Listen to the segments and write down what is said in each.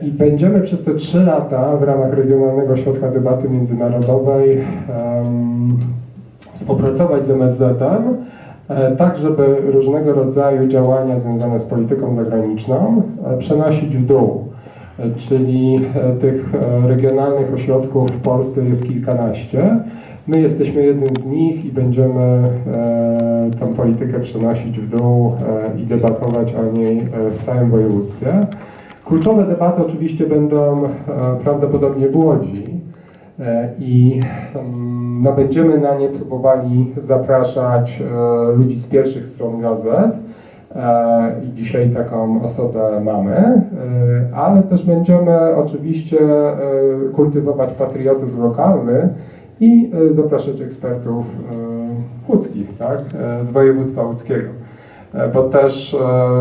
I będziemy przez te 3 lata w ramach Regionalnego Ośrodka Debaty Międzynarodowej współpracować z MSZ-em, tak żeby różnego rodzaju działania związane z polityką zagraniczną przenosić w dół. Czyli tych regionalnych ośrodków w Polsce jest kilkanaście. My jesteśmy jednym z nich i będziemy tę politykę przenosić w dół i debatować o niej w całym województwie. Kluczowe debaty oczywiście będą prawdopodobnie w Łodzi i będziemy na nie próbowali zapraszać ludzi z pierwszych stron gazet. I dzisiaj taką osobę mamy, ale też będziemy oczywiście kultywować patriotyzm lokalny i zapraszać ekspertów łódzkich, tak, z województwa łódzkiego, bo też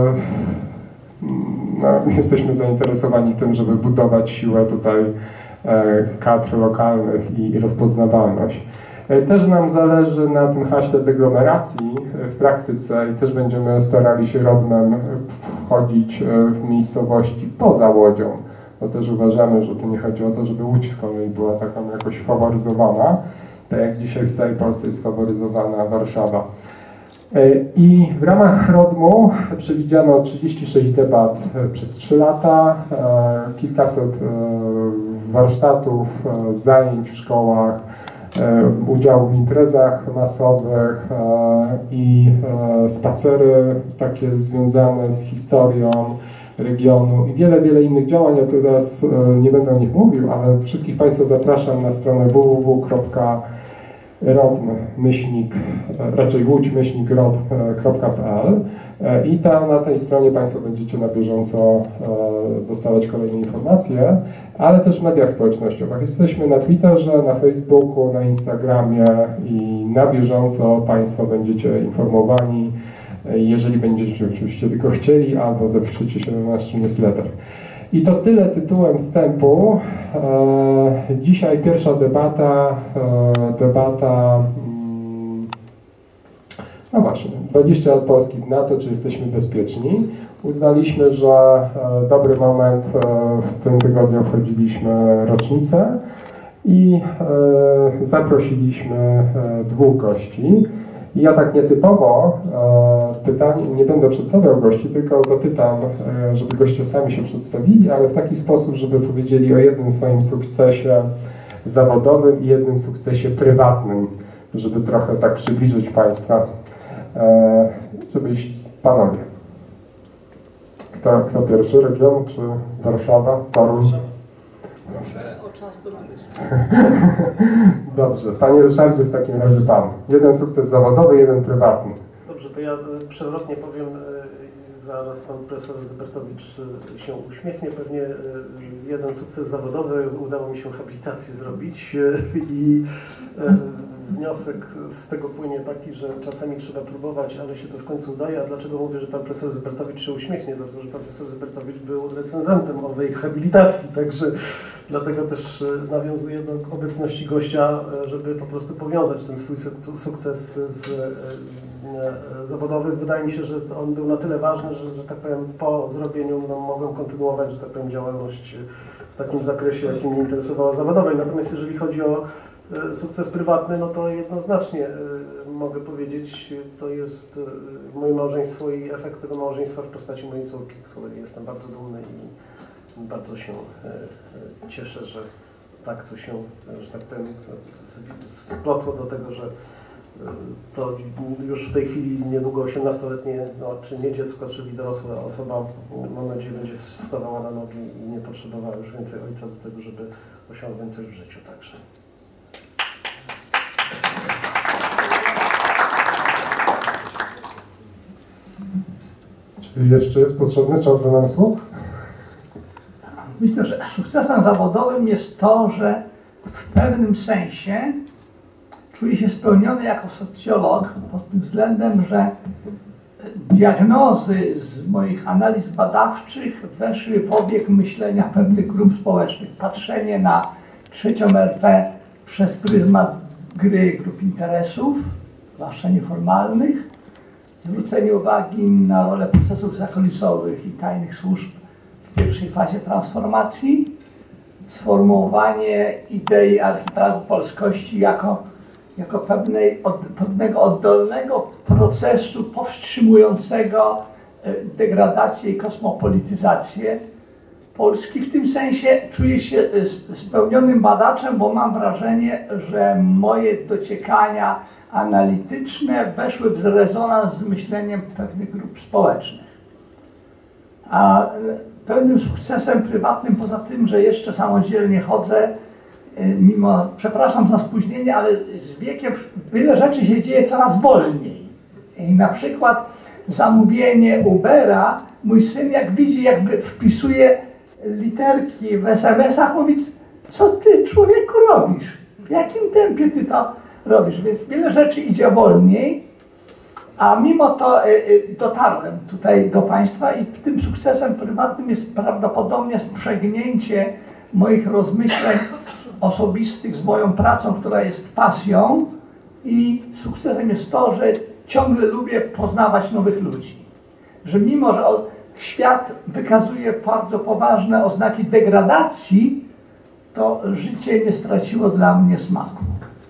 jesteśmy zainteresowani tym, żeby budować siłę tutaj kadr lokalnych i rozpoznawalność. Też nam zależy na tym haśle deglomeracji w praktyce i też będziemy starali się rodmem wchodzić w miejscowości poza Łodzią, bo też uważamy, że to nie chodzi o to, żeby Łódź z kolei była taką jakoś faworyzowana, tak jak dzisiaj w całej Polsce jest faworyzowana Warszawa. I w ramach RODM-u przewidziano 36 debat przez 3 lata, kilkaset warsztatów, zajęć w szkołach, udział w imprezach masowych i spacery takie związane z historią regionu i wiele innych działań. Ja teraz nie będę o nich mówił, ale wszystkich Państwa zapraszam na stronę www.łódź-rodm.pl i na tej stronie Państwo będziecie na bieżąco dostawać kolejne informacje, ale też w mediach społecznościowych. Jesteśmy na Twitterze, na Facebooku, na Instagramie i na bieżąco Państwo będziecie informowani, jeżeli będziecie oczywiście tylko chcieli, albo zapiszecie się na nasz newsletter. I to tyle tytułem wstępu. Dzisiaj pierwsza debata, no właśnie, 20 lat Polski w NATO, czy jesteśmy bezpieczni? Uznaliśmy, że dobry moment, w tym tygodniu obchodziliśmy rocznicę i zaprosiliśmy 2 gości. I ja tak nietypowo pytań, nie będę przedstawiał gości, tylko zapytam, żeby goście sami się przedstawili, ale w taki sposób, żeby powiedzieli o jednym swoim sukcesie zawodowym i jednym sukcesie prywatnym, żeby trochę tak przybliżyć Państwa, żeby iść panowie. Kto pierwszy? Region czy Warszawa? Toruń? O czas do namysłu. Dobrze. Panie Ryszardzie, w takim razie Pan. Jeden sukces zawodowy, jeden prywatny. Dobrze, to ja przewrotnie powiem, zaraz Pan Profesor Zybertowicz się uśmiechnie. Pewnie jeden sukces zawodowy, udało mi się habilitację zrobić i wniosek z tego płynie taki, że czasami trzeba próbować, ale się to w końcu udaje. A dlaczego mówię, że Pan Profesor Zybertowicz się uśmiechnie? Dlatego, że Pan Profesor Zybertowicz był recenzentem owej habilitacji, także dlatego też nawiązuję do obecności gościa, żeby po prostu powiązać ten swój sukces zawodowy. Wydaje mi się, że on był na tyle ważny, że tak powiem, po zrobieniu mogłem kontynuować, że tak powiem, działalność w takim zakresie, jakim mnie interesowała zawodowej. Natomiast jeżeli chodzi o sukces prywatny, no to jednoznacznie mogę powiedzieć, to jest moje małżeństwo i efekt tego małżeństwa w postaci mojej córki, której jestem bardzo dumny i bardzo się cieszę, że tak to się, że tak powiem, splotło do tego, że to już w tej chwili niedługo 18-letnie, no, czy nie dziecko, czyli dorosła osoba, mam nadzieję, będzie stawała na nogi i nie potrzebowała już więcej ojca do tego, żeby osiągnąć coś w życiu także. Czy jeszcze jest potrzebny czas do namysłu? Myślę, że sukcesem zawodowym jest to, że w pewnym sensie czuję się spełniony jako socjolog pod tym względem, że diagnozy z moich analiz badawczych weszły w obieg myślenia pewnych grup społecznych. Patrzenie na trzecią RP przez pryzmat gry grup interesów, zwłaszcza nieformalnych, zwrócenie uwagi na rolę procesów zakulisowych i tajnych służb w pierwszej fazie transformacji, sformułowanie idei archipelagu polskości jako pewnego oddolnego procesu powstrzymującego degradację i kosmopolityzację Polski. W tym sensie czuję się spełnionym badaczem, bo mam wrażenie, że moje dociekania analityczne weszły w rezonans z myśleniem pewnych grup społecznych. A pewnym sukcesem prywatnym, poza tym, że jeszcze samodzielnie chodzę, mimo, przepraszam za spóźnienie, ale z wiekiem wiele rzeczy się dzieje coraz wolniej. I na przykład zamówienie Ubera, mój syn jak widzi, jakby wpisuje literki w SMS-ach, mówi, co ty, człowieku, robisz? W jakim tempie ty to robisz? Więc wiele rzeczy idzie wolniej, a mimo to dotarłem tutaj do Państwa i tym sukcesem prywatnym jest prawdopodobnie sprzęgnięcie moich rozmyśleń osobistych z moją pracą, która jest pasją, i sukcesem jest to, że ciągle lubię poznawać nowych ludzi. Że mimo, że świat wykazuje bardzo poważne oznaki degradacji, to życie nie straciło dla mnie smaku.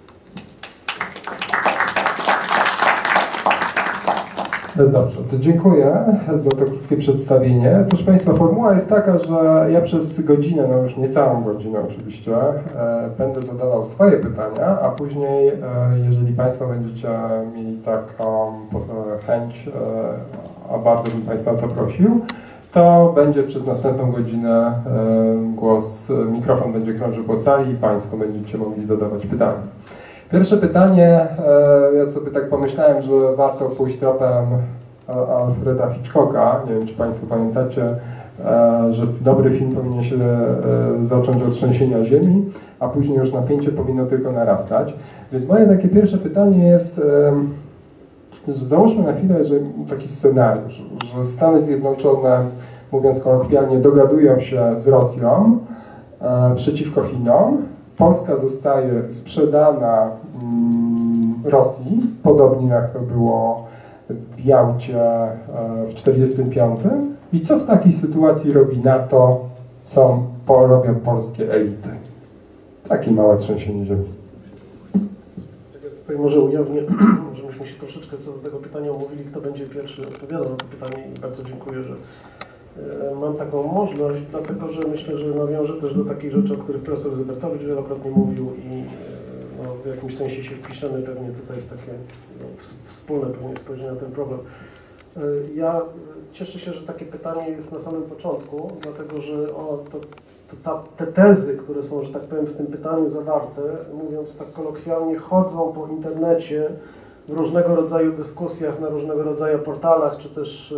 Dobrze, to dziękuję za to krótkie przedstawienie. Proszę Państwa, formuła jest taka, że ja przez godzinę, no już nie całą godzinę oczywiście, będę zadawał swoje pytania, a później, jeżeli Państwo będziecie mieli taką chęć, a bardzo bym Państwa o to prosił, to będzie przez następną godzinę mikrofon będzie krążył po sali i Państwo będziecie mogli zadawać pytania. Pierwsze pytanie, ja sobie tak pomyślałem, że warto pójść tropem Alfreda Hitchcocka. Nie wiem, czy Państwo pamiętacie, że dobry film powinien się zacząć od trzęsienia ziemi, a później już napięcie powinno tylko narastać. Więc moje takie pierwsze pytanie jest, że załóżmy na chwilę, że taki scenariusz, że Stany Zjednoczone, mówiąc kolokwialnie, dogadują się z Rosją przeciwko Chinom. Polska zostaje sprzedana Rosji, podobnie jak to było w Jałcie w 1945. I co w takiej sytuacji robi NATO, co robią polskie elity? Takie małe trzęsienie ziemi. Tutaj może ujawnię, że myśmy się troszeczkę co do tego pytania omówili, kto będzie pierwszy odpowiadał na to pytanie, i bardzo dziękuję, że mam taką możliwość, dlatego że myślę, że nawiążę też do takich rzeczy, o których profesor Zybertowicz wielokrotnie mówił, i w jakimś sensie się wpiszemy pewnie tutaj w takie wspólne pewnie spojrzenie na ten problem. Ja cieszę się, że takie pytanie jest na samym początku, dlatego że te tezy, które są, że tak powiem, w tym pytaniu zawarte, mówiąc tak kolokwialnie, chodzą po internecie w różnego rodzaju dyskusjach, na różnego rodzaju portalach, czy też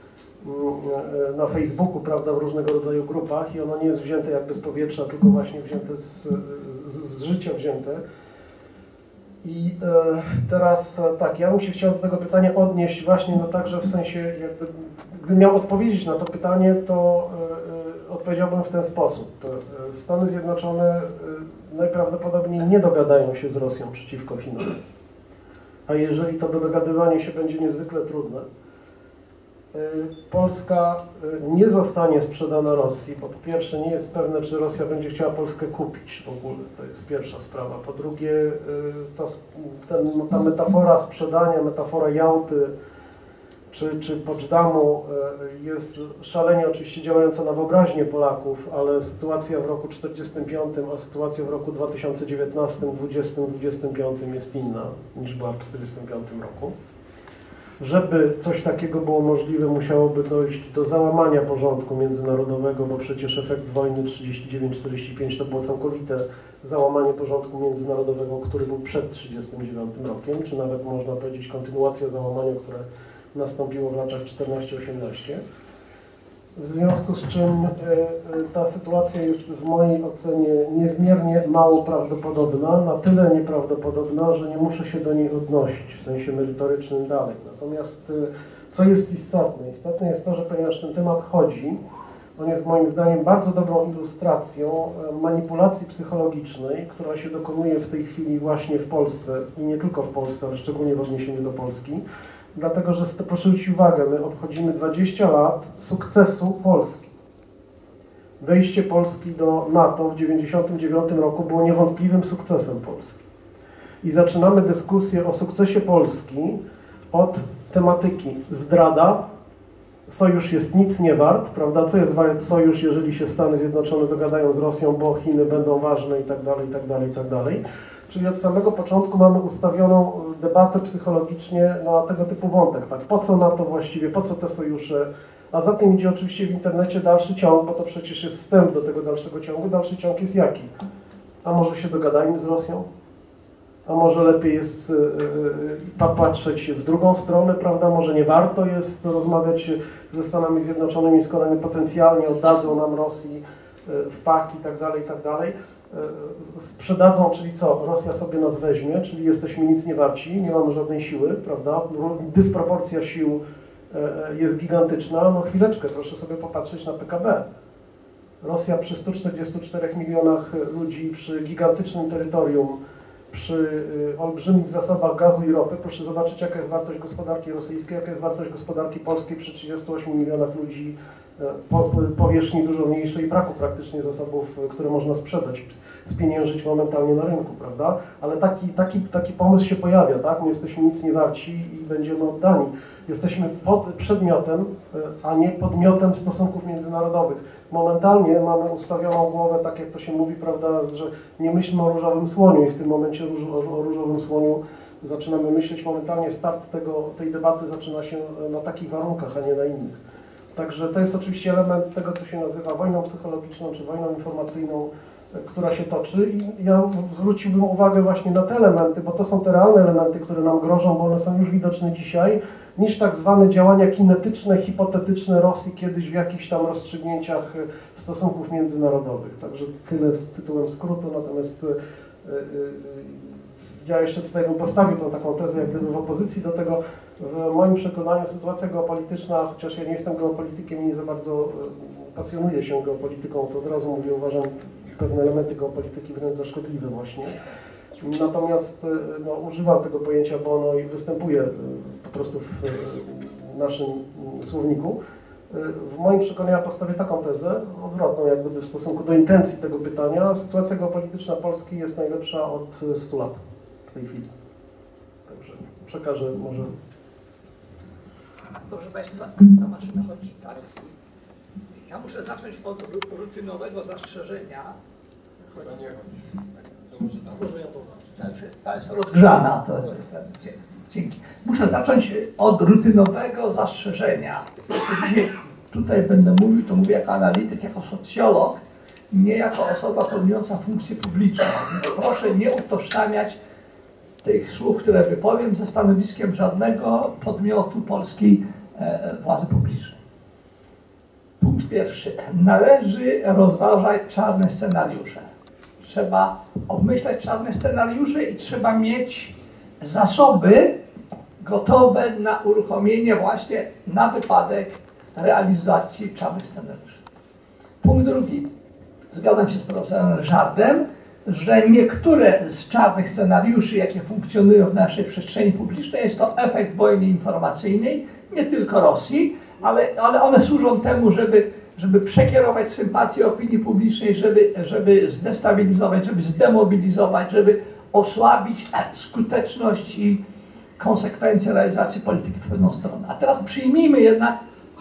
na Facebooku, prawda, w różnego rodzaju grupach, i ono nie jest wzięte jakby z powietrza, tylko właśnie wzięte z życia wzięte. I teraz tak, ja bym się chciał do tego pytania odnieść właśnie także w sensie, jakby, gdybym miał odpowiedzieć na to pytanie, to odpowiedziałbym w ten sposób. Stany Zjednoczone najprawdopodobniej nie dogadają się z Rosją przeciwko Chinom. A jeżeli to dogadywanie się będzie niezwykle trudne, Polska nie zostanie sprzedana Rosji, bo po pierwsze nie jest pewne, czy Rosja będzie chciała Polskę kupić w ogóle, to jest pierwsza sprawa. Po drugie, ta metafora sprzedania, metafora Jałty czy Poczdamу jest szalenie oczywiście działająca na wyobraźnię Polaków, ale sytuacja w roku 1945, a sytuacja w roku 2019, 2020, 2025 jest inna niż była w 1945 roku. Żeby coś takiego było możliwe, musiałoby dojść do załamania porządku międzynarodowego, bo przecież efekt wojny 1939-1945 to było całkowite załamanie porządku międzynarodowego, który był przed 1939 rokiem, czy nawet można powiedzieć kontynuacja załamania, które nastąpiło w latach 14-18. W związku z czym ta sytuacja jest w mojej ocenie niezmiernie mało prawdopodobna, na tyle nieprawdopodobna, że nie muszę się do niej odnosić w sensie merytorycznym dalej. Natomiast co jest istotne? Istotne jest to, że ponieważ ten temat chodzi, on jest moim zdaniem bardzo dobrą ilustracją manipulacji psychologicznej, która się dokonuje w tej chwili właśnie w Polsce i nie tylko w Polsce, ale szczególnie w odniesieniu do Polski. Dlatego, że proszę zwrócić uwagę, my obchodzimy 20 lat sukcesu Polski. Wejście Polski do NATO w 1999 roku było niewątpliwym sukcesem Polski. I zaczynamy dyskusję o sukcesie Polski od tematyki zdrada, sojusz jest nic nie wart, prawda? Co jest wart sojusz, jeżeli się Stany Zjednoczone dogadają z Rosją, bo Chiny będą ważne i tak dalej, i tak dalej, i tak dalej. Czyli od samego początku mamy ustawioną debatę psychologicznie na tego typu wątek. Tak? Po co NATO właściwie, po co te sojusze? A za tym idzie oczywiście w internecie dalszy ciąg, bo to przecież jest wstęp do tego dalszego ciągu. Dalszy ciąg jest jaki? A może się dogadajmy z Rosją? A może lepiej jest patrzeć w drugą stronę, prawda? Może nie warto jest rozmawiać ze Stanami Zjednoczonymi, skoro one potencjalnie oddadzą nam Rosji w pakt i tak dalej, i tak dalej. Sprzedadzą, czyli co? Rosja sobie nas weźmie, czyli jesteśmy nic nie warci, nie mamy żadnej siły, prawda? Dysproporcja sił jest gigantyczna. No chwileczkę, proszę sobie popatrzeć na PKB. Rosja przy 144 milionach ludzi, przy gigantycznym terytorium, przy olbrzymich zasobach gazu i ropy, proszę zobaczyć, jaka jest wartość gospodarki rosyjskiej, jaka jest wartość gospodarki polskiej przy 38 milionach ludzi, powierzchni dużo mniejszej i braku praktycznie zasobów, które można sprzedać, spieniężyć momentalnie na rynku, prawda? Ale taki pomysł się pojawia, tak? My jesteśmy nic nie warci i będziemy oddani. Jesteśmy przedmiotem, a nie podmiotem stosunków międzynarodowych. Momentalnie mamy ustawioną głowę, tak jak to się mówi, prawda, że nie myślmy o różowym słoniu i w tym momencie o różowym słoniu zaczynamy myśleć. Momentalnie start tej debaty zaczyna się na takich warunkach, a nie na innych. Także to jest oczywiście element tego, co się nazywa wojną psychologiczną czy wojną informacyjną, która się toczy i ja zwróciłbym uwagę właśnie na te elementy, bo to są te realne elementy, które nam grożą, bo one są już widoczne dzisiaj, niż tak zwane działania kinetyczne, hipotetyczne Rosji kiedyś w jakichś tam rozstrzygnięciach stosunków międzynarodowych. Także tyle z tytułem skrótu, natomiast ja jeszcze tutaj bym postawił tą taką tezę, jak gdyby w opozycji do tego. W moim przekonaniu sytuacja geopolityczna, chociaż ja nie jestem geopolitykiem i nie za bardzo pasjonuję się geopolityką, to od razu mówię, uważam pewne elementy geopolityki wręcz za szkodliwe właśnie. Natomiast no, używam tego pojęcia, bo ono występuje po prostu w naszym słowniku. W moim przekonaniu ja postawię taką tezę, odwrotną jak gdyby w stosunku do intencji tego pytania. Sytuacja geopolityczna Polski jest najlepsza od 100 lat w tej chwili. Także przekażę może... Proszę Państwa, ta maszyna chodzi tak. Ja muszę zacząć od rutynowego zastrzeżenia. Może ja to jest rozgrzana. Dzięki. Muszę zacząć od rutynowego zastrzeżenia. Dzisiaj tutaj będę mówił, to mówię jako analityk, jako socjolog, nie jako osoba pełniąca funkcję publiczną. Więc proszę nie utożsamiać tych słów, które wypowiem, ze stanowiskiem żadnego podmiotu polskiej władzy publicznej. Punkt pierwszy. Należy rozważać czarne scenariusze. Trzeba obmyślać czarne scenariusze i trzeba mieć zasoby gotowe na uruchomienie właśnie na wypadek realizacji czarnych scenariuszy. Punkt drugi. Zgadzam się z profesorem Ryszardem, że niektóre z czarnych scenariuszy, jakie funkcjonują w naszej przestrzeni publicznej, jest to efekt wojny informacyjnej, nie tylko Rosji, ale one służą temu, żeby przekierować sympatię opinii publicznej, żeby zdestabilizować, żeby zdemobilizować, żeby osłabić skuteczność i konsekwencje realizacji polityki w pewną stronę. A teraz przyjmijmy jednak,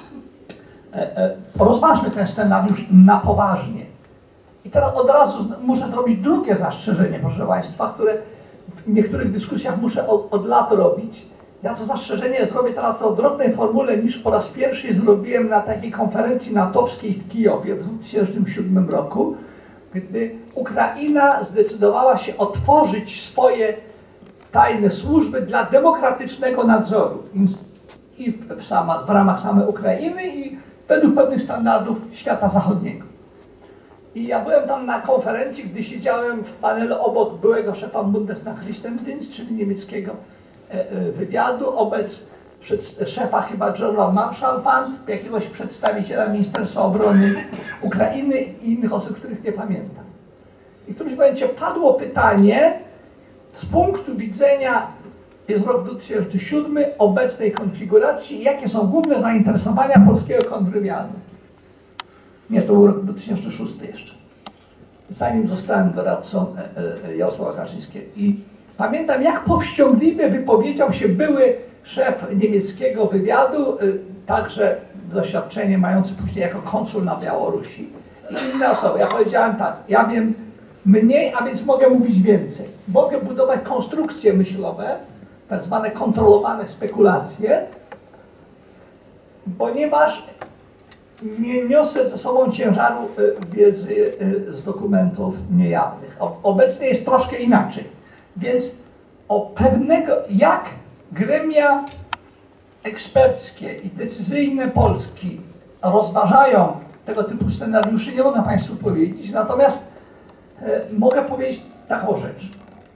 rozważmy ten scenariusz na poważnie. I teraz od razu muszę zrobić drugie zastrzeżenie, proszę Państwa, które w niektórych dyskusjach muszę od lat robić. Ja to zastrzeżenie zrobię teraz w odwrotnej formule niż po raz pierwszy zrobiłem na takiej konferencji natowskiej w Kijowie w 2007 roku, gdy Ukraina zdecydowała się otworzyć swoje tajne służby dla demokratycznego nadzoru i w ramach samej Ukrainy i według pewnych standardów świata zachodniego. I ja byłem tam na konferencji, gdy siedziałem w panelu obok byłego szefa Bundesnachrichtendienst, czyli niemieckiego wywiadu, szefa chyba General Marshall Fund, jakiegoś przedstawiciela Ministerstwa Obrony Ukrainy i innych osób, których nie pamiętam. I w którymś momencie padło pytanie z punktu widzenia, jest rok 2007, obecnej konfiguracji, jakie są główne zainteresowania polskiego kontrwywiadu. Nie, to był rok 2006 jeszcze. Zanim zostałem doradcą Jarosława Kaczyńskiego. I pamiętam, jak powściągliwie wypowiedział się były szef niemieckiego wywiadu, także doświadczenie mający później jako konsul na Białorusi. I inne osoby. Ja powiedziałem tak, ja wiem mniej, a więc mogę mówić więcej. Mogę budować konstrukcje myślowe, tak zwane kontrolowane spekulacje, ponieważ nie niosę ze sobą ciężaru wiedzy z dokumentów niejawnych. Obecnie jest troszkę inaczej. Więc o pewnego, jak gremia eksperckie i decyzyjne Polski rozważają tego typu scenariusze, nie mogę Państwu powiedzieć, natomiast mogę powiedzieć taką rzecz.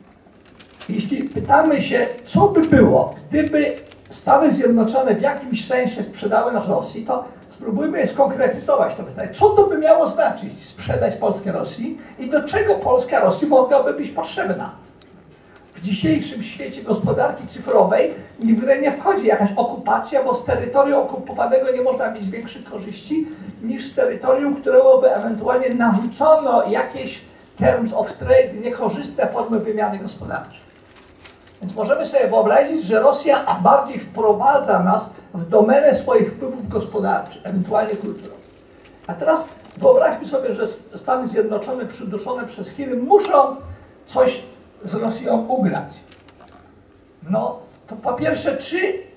Jeśli pytamy się, co by było, gdyby Stany Zjednoczone w jakimś sensie sprzedały nas Rosji, to spróbujmy skonkretyzować to pytanie. Co to by miało znaczyć sprzedać Polskę Rosji i do czego Polska Rosji mogłaby być potrzebna? W dzisiejszym świecie gospodarki cyfrowej w grę nie wchodzi jakaś okupacja, bo z terytorium okupowanego nie można mieć większych korzyści niż z terytorium, którego by ewentualnie narzucono jakieś terms of trade, niekorzystne formy wymiany gospodarczej. Więc możemy sobie wyobrazić, że Rosja bardziej wprowadza nas w domenę swoich wpływów gospodarczych, ewentualnie kulturowych. A teraz wyobraźmy sobie, że Stany Zjednoczone przyduszone przez Chiny muszą coś z Rosją ugrać. No, to po pierwsze, czy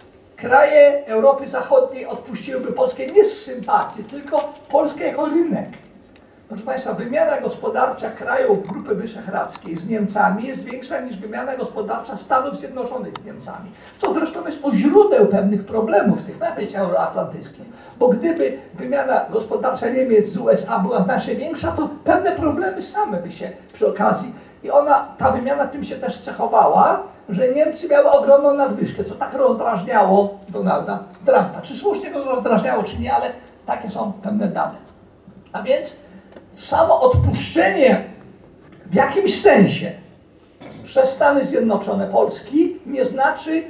kraje Europy Zachodniej odpuściłyby Polskę nie z sympatii, tylko Polskę jako rynek? Proszę Państwa, wymiana gospodarcza krajów Grupy Wyszehradzkiej z Niemcami jest większa niż wymiana gospodarcza Stanów Zjednoczonych z Niemcami. To zresztą jest u źródeł pewnych problemów w tych napięć euroatlantyckich. Bo gdyby wymiana gospodarcza Niemiec z USA była znacznie większa, to pewne problemy same by się przy okazji... I ta wymiana tym się też cechowała, że Niemcy miały ogromną nadwyżkę, co tak rozdrażniało Donalda Trumpa. Czy słusznie go rozdrażniało, czy nie, ale takie są pewne dane. A więc samo odpuszczenie w jakimś sensie przez Stany Zjednoczone Polski nie znaczy,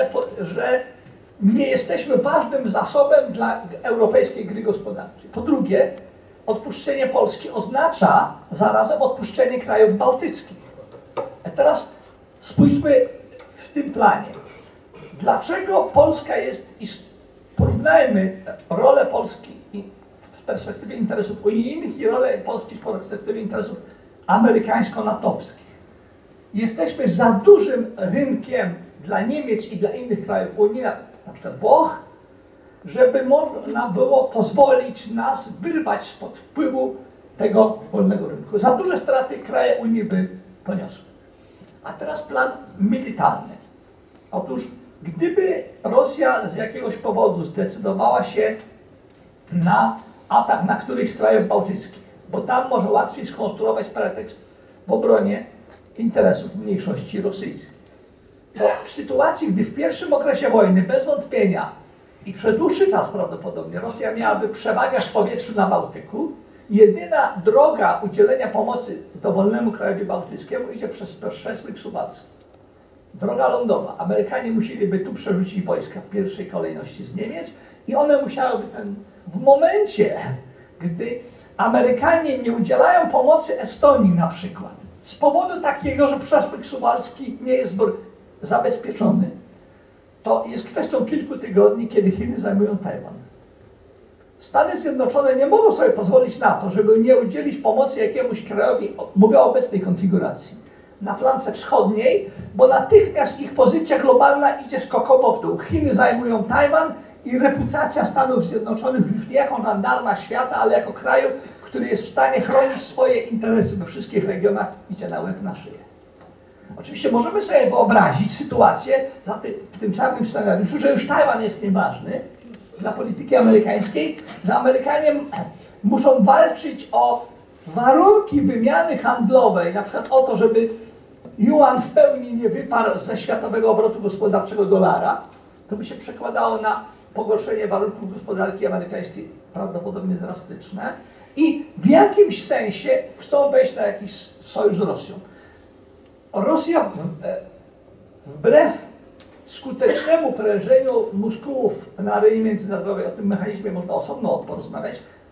że nie jesteśmy ważnym zasobem dla europejskiej gry gospodarczej. Po drugie, odpuszczenie Polski oznacza zarazem odpuszczenie krajów bałtyckich. A teraz spójrzmy w tym planie. Dlaczego Polska jest, i porównajmy rolę Polski w perspektywie interesów unijnych i rolę Polski w perspektywie interesów amerykańsko-natowskich. Jesteśmy za dużym rynkiem dla Niemiec i dla innych krajów Unii, na przykład Włoch, żeby można było pozwolić nas wyrwać spod wpływu tego wolnego rynku. Za duże straty kraje Unii by poniosły. A teraz plan militarny. Otóż, gdyby Rosja z jakiegoś powodu zdecydowała się na atak na któryś z krajów bałtyckich, bo tam może łatwiej skonstruować pretekst w obronie interesów mniejszości rosyjskiej, to w sytuacji, gdy w pierwszym okresie wojny bez wątpienia i przez dłuższy czas prawdopodobnie Rosja miałaby przewagę w powietrzu na Bałtyku, jedyna droga udzielenia pomocy dowolnemu krajowi bałtyckiemu idzie przez Przesmyk Suwalski. Droga lądowa. Amerykanie musieliby tu przerzucić wojska w pierwszej kolejności z Niemiec i one musiałyby w momencie, gdy Amerykanie nie udzielają pomocy Estonii na przykład, z powodu takiego, że Przesmyk Suwalski nie jest zabezpieczony, to jest kwestią kilku tygodni, kiedy Chiny zajmują Tajwan. Stany Zjednoczone nie mogą sobie pozwolić na to, żeby nie udzielić pomocy jakiemuś krajowi, mówię o obecnej konfiguracji, na flance wschodniej, bo natychmiast ich pozycja globalna idzie skokowo w dół. Chiny zajmują Tajwan i reputacja Stanów Zjednoczonych już nie jako żandarma świata, ale jako kraju, który jest w stanie chronić swoje interesy we wszystkich regionach, idzie na łeb na szyję. Oczywiście możemy sobie wyobrazić sytuację w tym czarnym scenariuszu, że już Tajwan jest nieważny dla polityki amerykańskiej, że Amerykanie muszą walczyć o warunki wymiany handlowej, na przykład o to, żeby juan w pełni nie wyparł ze światowego obrotu gospodarczego dolara, to by się przekładało na pogorszenie warunków gospodarki amerykańskiej, prawdopodobnie drastyczne, i w jakimś sensie chcą wejść na jakiś sojusz z Rosją. Rosja wbrew skutecznemu prężeniu muskułów na arenie międzynarodowej, o tym mechanizmie można osobno porozmawiać,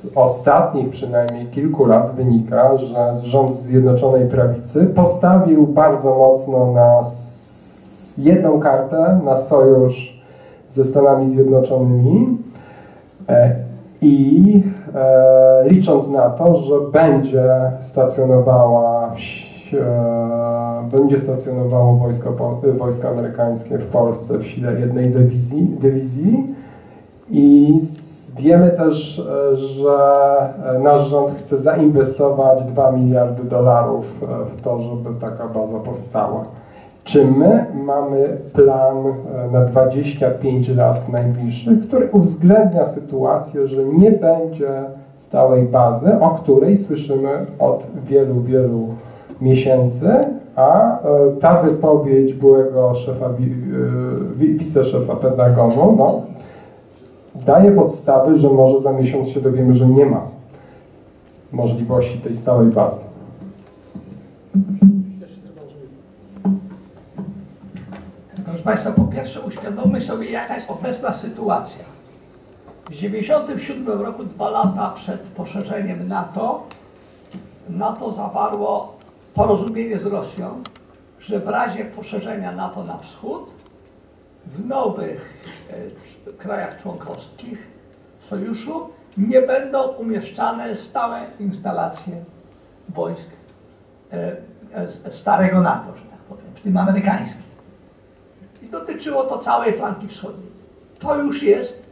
z ostatnich przynajmniej kilku lat wynika, że rząd Zjednoczonej Prawicy postawił bardzo mocno na jedną kartę, na sojusz ze Stanami Zjednoczonymi i licząc na to, że będzie stacjonowało wojsko amerykańskie w Polsce w sile jednej dywizji i wiemy też, że nasz rząd chce zainwestować $2 miliardy w to, żeby taka baza powstała. Czy my mamy plan na 25 lat najbliższych, który uwzględnia sytuację, że nie będzie stałej bazy, o której słyszymy od wielu, wielu miesięcy, a ta wypowiedź byłego wiceszefa Pentagonu daje podstawy, że może za miesiąc się dowiemy, że nie ma możliwości tej stałej bazy. Proszę Państwa, po pierwsze uświadommy sobie, jaka jest obecna sytuacja. W 1997 roku, 2 lata przed poszerzeniem NATO zawarło porozumienie z Rosją, że w razie poszerzenia NATO na wschód, w nowych krajach członkowskich sojuszu nie będą umieszczane stałe instalacje wojsk starego NATO, że tak powiem, w tym amerykańskim. I dotyczyło to całej flanki wschodniej. To już jest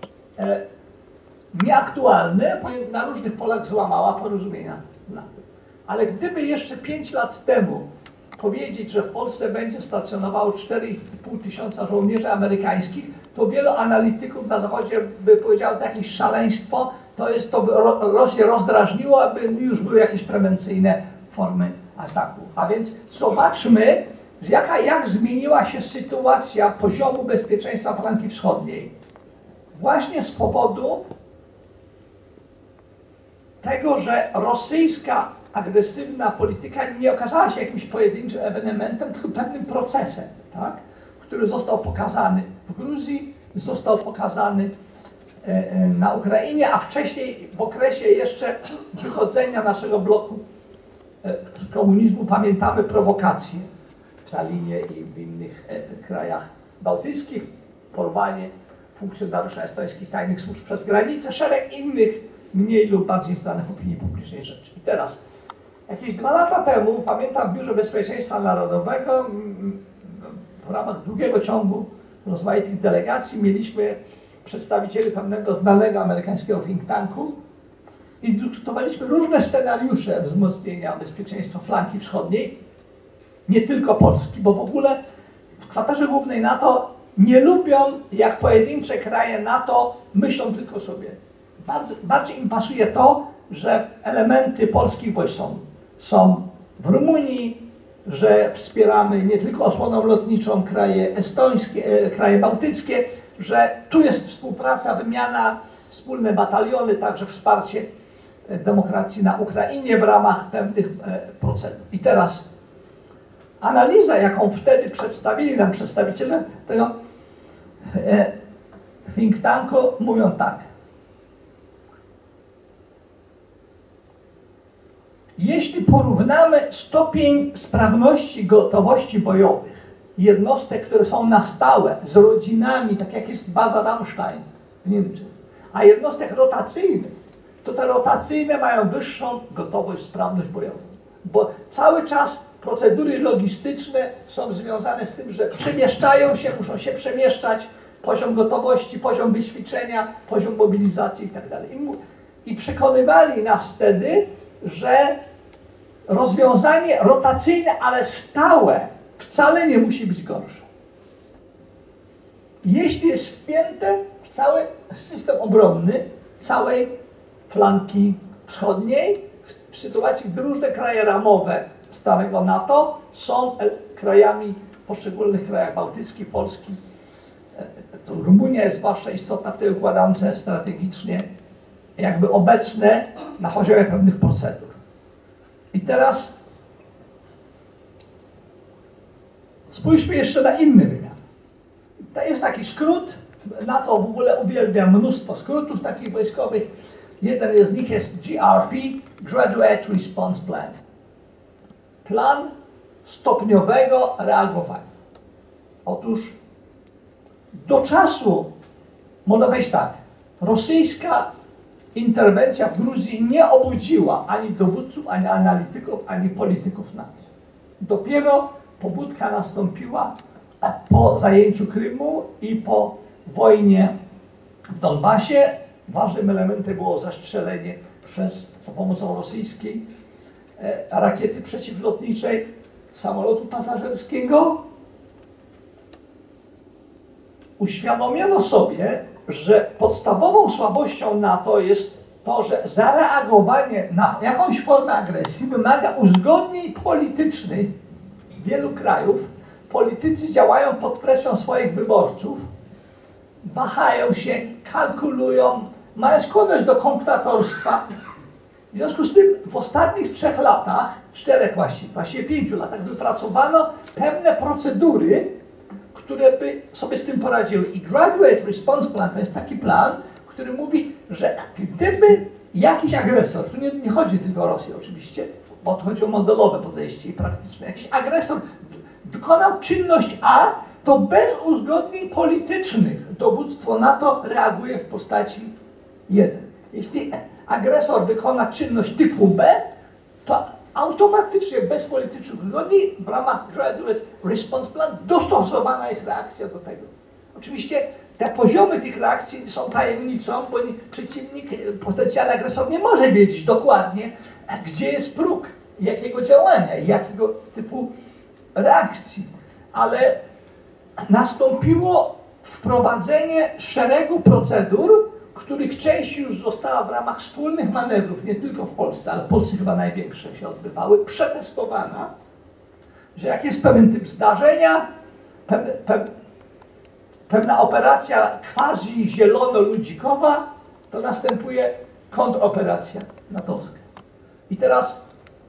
nieaktualne, ponieważ na różnych polach złamała porozumienia NATO. Ale gdyby jeszcze 5 lat temu powiedzieć, że w Polsce będzie stacjonowało 4,5 tysiąca żołnierzy amerykańskich, to wielu analityków na Zachodzie by powiedziało, to jakieś szaleństwo, to by Rosję rozdrażniło, aby już były jakieś prewencyjne formy ataku. A więc zobaczmy, jak zmieniła się sytuacja poziomu bezpieczeństwa flanki wschodniej. Właśnie z powodu tego, że rosyjska agresywna polityka nie okazała się jakimś pojedynczym ewenementem, tylko pewnym procesem, tak? Który został pokazany w Gruzji, został pokazany na Ukrainie, a wcześniej w okresie jeszcze wychodzenia naszego bloku z komunizmu pamiętamy prowokacje w Tallinie i w innych krajach bałtyckich, porwanie funkcjonariusza estońskich tajnych służb przez granicę, szereg innych mniej lub bardziej znanych opinii publicznej rzeczy. I teraz, jakieś 2 lata temu, pamiętam, w Biurze Bezpieczeństwa Narodowego w ramach długiego ciągu rozmaitych delegacji mieliśmy przedstawicieli pewnego znanego amerykańskiego think tanku i dyskutowaliśmy różne scenariusze wzmocnienia bezpieczeństwa flanki wschodniej, nie tylko Polski, bo w ogóle w kwaterze głównej NATO nie lubią, jak pojedyncze kraje NATO myślą tylko sobie. Bardziej im pasuje to, że elementy polskich wojsk są w Rumunii, że wspieramy nie tylko osłoną lotniczą kraje estońskie, kraje bałtyckie, że tu jest współpraca, wymiana, wspólne bataliony, także wsparcie demokracji na Ukrainie w ramach pewnych procedur. I teraz analiza, jaką wtedy przedstawili nam przedstawiciele tego think tanku, mówią tak. Jeśli porównamy stopień sprawności gotowości bojowych jednostek, które są na stałe, z rodzinami, tak jak jest baza Ramstein w Niemczech, a jednostek rotacyjnych, to te rotacyjne mają wyższą gotowość, sprawność bojową. Bo cały czas procedury logistyczne są związane z tym, że przemieszczają się, muszą się przemieszczać, poziom gotowości, poziom wyćwiczenia, poziom mobilizacji itd. I przekonywali nas wtedy, że rozwiązanie rotacyjne, ale stałe, wcale nie musi być gorsze. Jeśli jest wpięte w cały system obronny całej flanki wschodniej, w sytuacji, gdy różne kraje ramowe starego NATO są krajami, w poszczególnych krajach bałtyckich, Polski, to Rumunia jest zwłaszcza istotna w tej układance strategicznie, jakby obecne na poziomie pewnych procedur. I teraz spójrzmy jeszcze na inny wymiar. To jest taki skrót, NATO w ogóle uwielbia mnóstwo skrótów takich wojskowych. Jeden z nich jest GRP, Graduate Response Plan. Plan stopniowego reagowania. Otóż do czasu, można powiedzieć tak, rosyjska interwencja w Gruzji nie obudziła ani dowódców, ani analityków, ani polityków NATO. Dopiero pobudka nastąpiła po zajęciu Krymu i po wojnie w Donbasie. Ważnym elementem było zastrzelenie za pomocą rosyjskiej rakiety przeciwlotniczej samolotu pasażerskiego. Uświadomiono sobie, że podstawową słabością NATO jest to, że zareagowanie na jakąś formę agresji wymaga uzgodnień politycznych wielu krajów. Politycy działają pod presją swoich wyborców, wahają się, kalkulują, mają skłonność do komplikatorstwa. W związku z tym w ostatnich 3 latach, 4 właściwie 5 latach wypracowano pewne procedury, które by sobie z tym poradziły. I Graduate Response Plan to jest taki plan, który mówi, że gdyby jakiś agresor, tu nie chodzi tylko o Rosję oczywiście, bo to chodzi o modelowe podejście i praktyczne, jakiś agresor wykonał czynność A, to bez uzgodnień politycznych dowództwo NATO reaguje w postaci 1. Jeśli agresor wykona czynność typu B, to automatycznie bez politycznych uzgodnień w ramach Graduate Response Plan dostosowana jest reakcja do tego. Oczywiście te poziomy tych reakcji są tajemnicą, bo przeciwnik, potencjalny agresor nie może wiedzieć dokładnie, gdzie jest próg, jakiego działania, jakiego typu reakcji. Ale nastąpiło wprowadzenie szeregu procedur, których część już została w ramach wspólnych manewrów, nie tylko w Polsce, ale w Polsce chyba największe się odbywały, przetestowana, że jak jest pewien typ zdarzenia, pewna operacja quasi-zielono-ludzikowa, to następuje kontroperacja natowska. I teraz,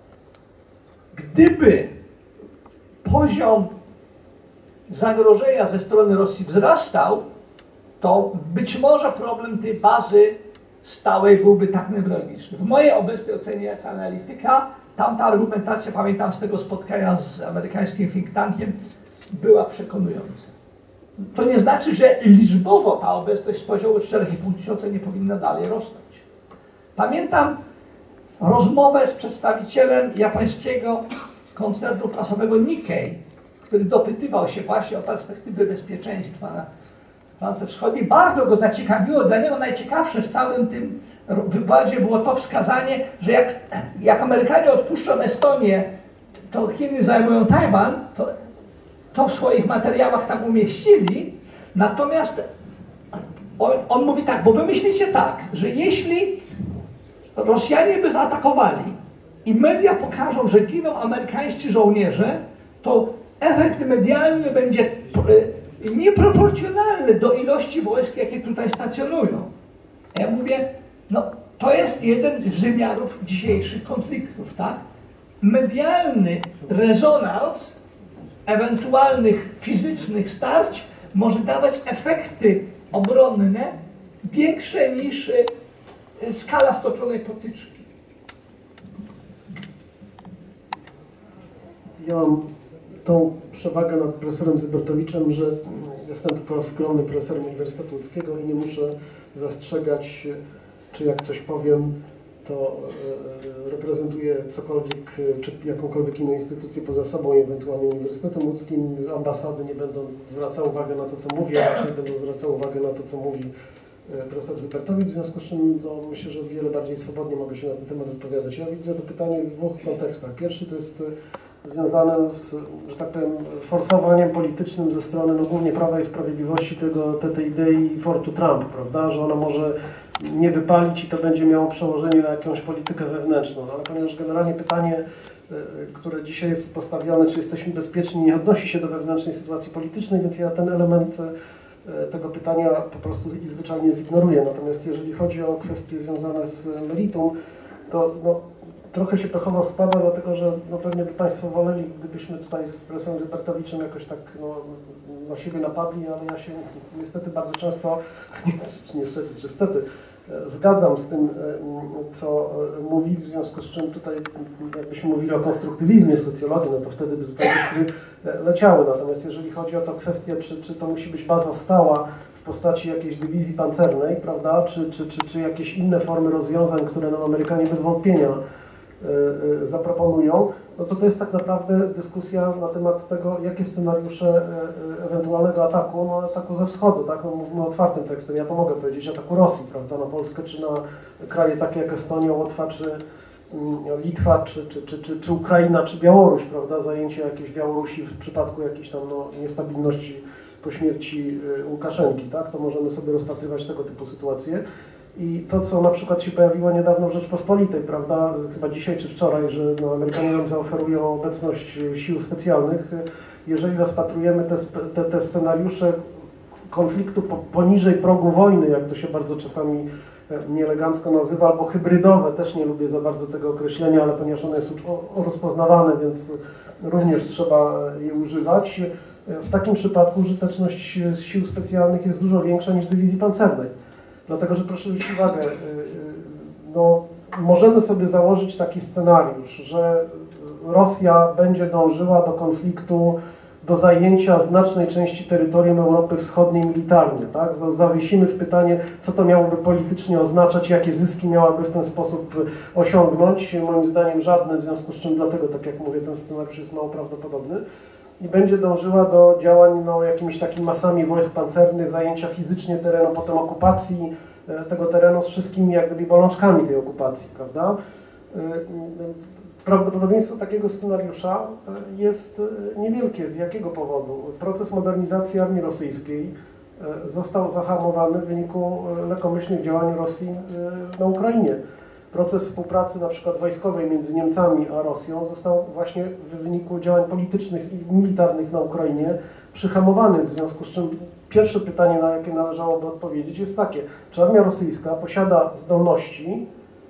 gdyby poziom zagrożenia ze strony Rosji wzrastał, to być może problem tej bazy stałej byłby tak newralgiczny. W mojej obecnej ocenie jako analityka, tamta argumentacja, pamiętam z tego spotkania z amerykańskim think tankiem, była przekonująca. To nie znaczy, że liczbowo ta obecność z poziomu 4,5 tysiąca nie powinna dalej rosnąć. Pamiętam rozmowę z przedstawicielem japońskiego koncernu prasowego Nikkei, który dopytywał się właśnie o perspektywy bezpieczeństwa na Flance Wschodniej. Bardzo go zaciekawiło, dla niego najciekawsze w całym tym wykładzie było to wskazanie, że jak Amerykanie odpuszczą Estonię, to Chiny zajmują Tajwan, to w swoich materiałach tam umieścili, natomiast on mówi tak, bo wy myślicie tak, że jeśli Rosjanie by zaatakowali i media pokażą, że giną amerykańscy żołnierze, to efekt medialny będzie nieproporcjonalny do ilości wojsk, jakie tutaj stacjonują. Ja mówię, no to jest jeden z wymiarów dzisiejszych konfliktów, tak? Medialny rezonans ewentualnych fizycznych starć może dawać efekty obronne większe niż skala stoczonej potyczki. Ja mam tą przewagę nad profesorem Zybertowiczem, że jestem tylko skromnym profesorem Uniwersytetu Łódzkiego i nie muszę zastrzegać, czy jak coś powiem, to reprezentuję cokolwiek, czy jakąkolwiek inną instytucję poza sobą, ewentualnie Uniwersytetem Łódzkim. Ambasady nie będą zwracały uwagę na to, co mówię, a raczej będą zwracały uwagę na to, co mówi profesor Zybertowicz, w związku z czym myślę, że o wiele bardziej swobodnie mogę się na ten temat wypowiadać. Ja widzę to pytanie w 2 kontekstach. Pierwszy to jest związane z, że tak powiem, forsowaniem politycznym ze strony głównie Prawa i Sprawiedliwości tej idei Fortu Trump, prawda, że ona może nie wypalić i to będzie miało przełożenie na jakąś politykę wewnętrzną. No, ale ponieważ generalnie pytanie, które dzisiaj jest postawione, czy jesteśmy bezpieczni, nie odnosi się do wewnętrznej sytuacji politycznej, więc ja ten element tego pytania po prostu i zwyczajnie zignoruję. Natomiast jeżeli chodzi o kwestie związane z meritum, to trochę się pechowo spada, dlatego że pewnie by Państwo woleli, gdybyśmy tutaj z profesorem Zybertowiczem jakoś tak na siebie napadli, ale ja się niestety bardzo często, czy niestety, czy stety, zgadzam z tym, co mówi, w związku z czym tutaj jakbyśmy mówili o konstruktywizmie socjologii, no to wtedy by tutaj iskry leciały. Natomiast jeżeli chodzi o tę kwestię, czy to musi być baza stała w postaci jakiejś dywizji pancernej, prawda, czy jakieś inne formy rozwiązań, które nam Amerykanie bez wątpienia zaproponują, no to jest tak naprawdę dyskusja na temat tego, jakie scenariusze ewentualnego ataku, no ataku ze wschodu, tak, no mówimy otwartym tekstem, ja to mogę powiedzieć, ataku Rosji, prawda, na Polskę, czy na kraje takie jak Estonia, Łotwa, czy Litwa, czy Ukraina, czy Białoruś, prawda, zajęcie jakiejś Białorusi w przypadku jakiejś tam niestabilności po śmierci Łukaszenki, tak, to możemy sobie rozpatrywać tego typu sytuacje. I to, co na przykład się pojawiło niedawno w Rzeczpospolitej, prawda, chyba dzisiaj czy wczoraj, że Amerykanie nam zaoferują obecność sił specjalnych, jeżeli rozpatrujemy te scenariusze konfliktu poniżej progu wojny, jak to się bardzo czasami nieelegancko nazywa, albo hybrydowe, też nie lubię za bardzo tego określenia, ale ponieważ ono jest rozpoznawane, więc również trzeba je używać. W takim przypadku użyteczność sił specjalnych jest dużo większa niż dywizji pancernej. Dlatego, że proszę zwrócić uwagę, no, możemy sobie założyć taki scenariusz, że Rosja będzie dążyła do konfliktu, do zajęcia znacznej części terytorium Europy Wschodniej militarnie. Tak? Zawiesimy w pytanie, co to miałoby politycznie oznaczać, jakie zyski miałaby w ten sposób osiągnąć. Moim zdaniem żadne, w związku z czym dlatego, tak jak mówię, ten scenariusz jest mało prawdopodobny. I będzie dążyła do działań jakimiś takimi masami wojsk pancernych, zajęcia fizycznie terenu, potem okupacji tego terenu z wszystkimi jak gdyby bolączkami tej okupacji, prawda? Prawdopodobieństwo takiego scenariusza jest niewielkie. Z jakiego powodu? Proces modernizacji armii rosyjskiej został zahamowany w wyniku lekkomyślnych działań Rosji na Ukrainie. Proces współpracy na przykład wojskowej między Niemcami a Rosją został właśnie w wyniku działań politycznych i militarnych na Ukrainie przyhamowany, w związku z czym pierwsze pytanie, na jakie należałoby odpowiedzieć, jest takie: czy armia rosyjska posiada zdolności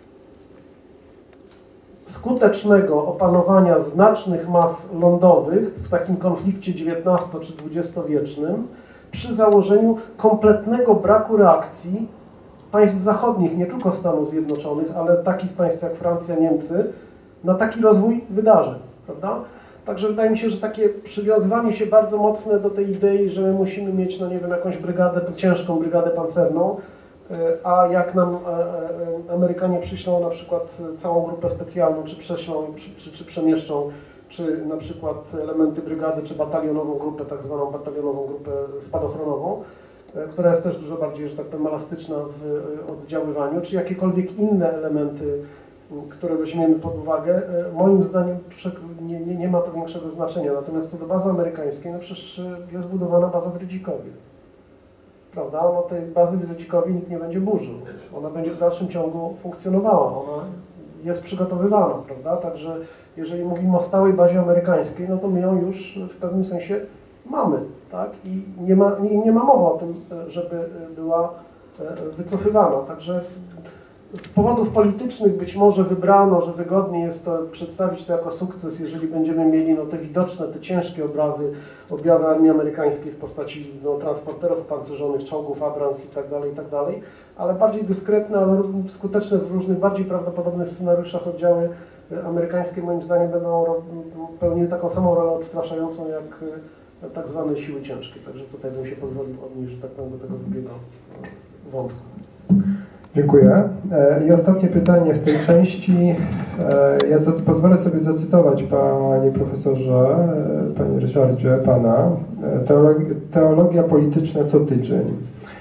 skutecznego opanowania znacznych mas lądowych w takim konflikcie XIX czy XX-wiecznym przy założeniu kompletnego braku reakcji państw zachodnich, nie tylko Stanów Zjednoczonych, ale takich państw jak Francja, Niemcy, na taki rozwój wydarzeń, prawda? Także wydaje mi się, że takie przywiązywanie się bardzo mocne do tej idei, że my musimy mieć, no nie wiem, jakąś brygadę, ciężką brygadę pancerną, a jak nam Amerykanie przyślą na przykład całą grupę specjalną, czy prześlą, czy przemieszczą, czy na przykład elementy brygady, czy batalionową grupę, tak zwaną batalionową grupę spadochronową, która jest też dużo bardziej, że tak powiem, elastyczna w oddziaływaniu, czy jakiekolwiek inne elementy, które weźmiemy pod uwagę, moim zdaniem nie ma to większego znaczenia. Natomiast co do bazy amerykańskiej, no przecież jest zbudowana baza w Rydzikowie. Prawda? No tej bazy w Rydzikowie nikt nie będzie burzył. Ona będzie w dalszym ciągu funkcjonowała. Ona jest przygotowywana, prawda? Także jeżeli mówimy o stałej bazie amerykańskiej, no to my ją już w pewnym sensie mamy, tak? I nie ma mowy o tym, żeby była wycofywana. Także z powodów politycznych być może wybrano, że wygodniej jest to przedstawić to jako sukces, jeżeli będziemy mieli te widoczne, te ciężkie objawy armii amerykańskiej w postaci transporterów opancerzonych, czołgów Abrams i tak dalej, ale bardziej dyskretne, ale skuteczne w różnych, bardziej prawdopodobnych scenariuszach oddziały amerykańskie moim zdaniem będą pełniły taką samą rolę odstraszającą jak tak zwane siły ciężkie. Także tutaj bym się pozwolił odnieść, że tak powiem, do tego drugiego wątku. Dziękuję. I ostatnie pytanie w tej części. Ja pozwolę sobie zacytować, panie profesorze, panie Ryszardzie, pana. Teologia polityczna co tydzień.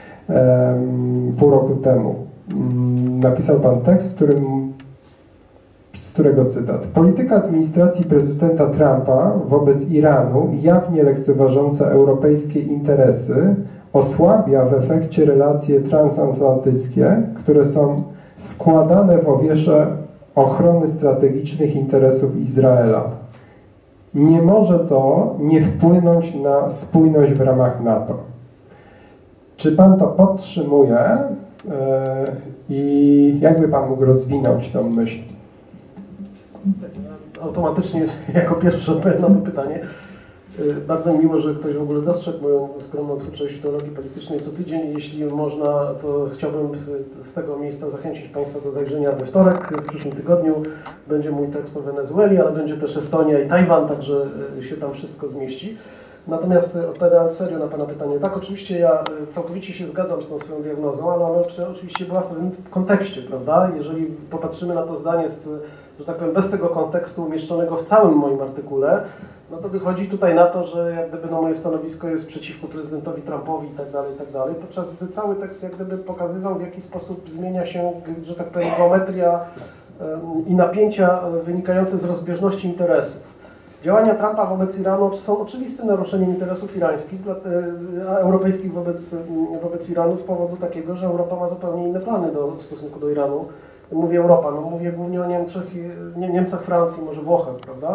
Pół roku temu napisał pan tekst, z którego cytat. Polityka administracji prezydenta Trumpa wobec Iranu, jawnie lekceważąca europejskie interesy, osłabia w efekcie relacje transatlantyckie, które są składane w ofierze ochrony strategicznych interesów Izraela. Nie może to nie wpłynąć na spójność w ramach NATO. Czy pan to podtrzymuje i jakby pan mógł rozwinąć tą myśl? Automatycznie jako pierwszy odpowiem na to pytanie. Bardzo mi miło, że ktoś w ogóle dostrzegł moją skromną twórczość w teologii politycznej. Co tydzień, jeśli można, to chciałbym z tego miejsca zachęcić Państwa do zajrzenia we wtorek. W przyszłym tygodniu będzie mój tekst o Wenezueli, ale będzie też Estonia i Tajwan, także się tam wszystko zmieści. Natomiast odpowiadając serio na Pana pytanie, tak, oczywiście ja całkowicie się zgadzam z tą swoją diagnozą, ale ona oczywiście była w pewnym kontekście, prawda? Jeżeli popatrzymy na to zdanie, że tak powiem, bez tego kontekstu umieszczonego w całym moim artykule, no to wychodzi tutaj na to, że jak gdyby moje stanowisko jest przeciwko prezydentowi Trumpowi i tak dalej, podczas gdy cały tekst jak gdyby pokazywał, w jaki sposób zmienia się, że tak powiem, geometria i napięcia wynikające z rozbieżności interesów. Działania Trumpa wobec Iranu są oczywistym naruszeniem interesów irańskich, europejskich wobec Iranu z powodu takiego, że Europa ma zupełnie inne plany w stosunku do Iranu. Mówię Europa, no mówię głównie o Niemcach, Francji, może Włochach, prawda?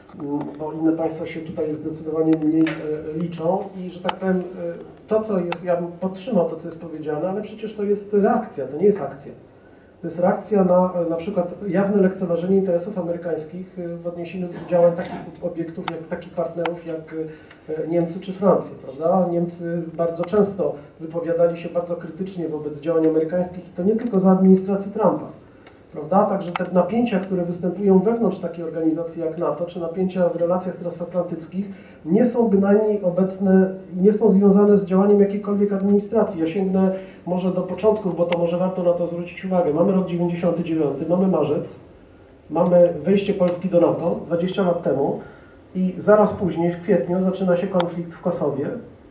Bo inne państwa się tutaj zdecydowanie mniej liczą i, że tak powiem, to co jest, ja bym podtrzymał to, co jest powiedziane, ale przecież to jest reakcja, to nie jest akcja. To jest reakcja na przykład jawne lekceważenie interesów amerykańskich w odniesieniu do działań takich obiektów, takich partnerów jak Niemcy czy Francja, prawda? Niemcy bardzo często wypowiadali się bardzo krytycznie wobec działań amerykańskich i to nie tylko za administracji Trumpa, prawda? Także te napięcia, które występują wewnątrz takiej organizacji jak NATO, czy napięcia w relacjach transatlantyckich nie są bynajmniej obecne i nie są związane z działaniem jakiejkolwiek administracji. Ja sięgnę może do początków, bo to może warto na to zwrócić uwagę. Mamy rok 99, mamy marzec, mamy wejście Polski do NATO 20 lat temu i zaraz później, w kwietniu, zaczyna się konflikt w Kosowie,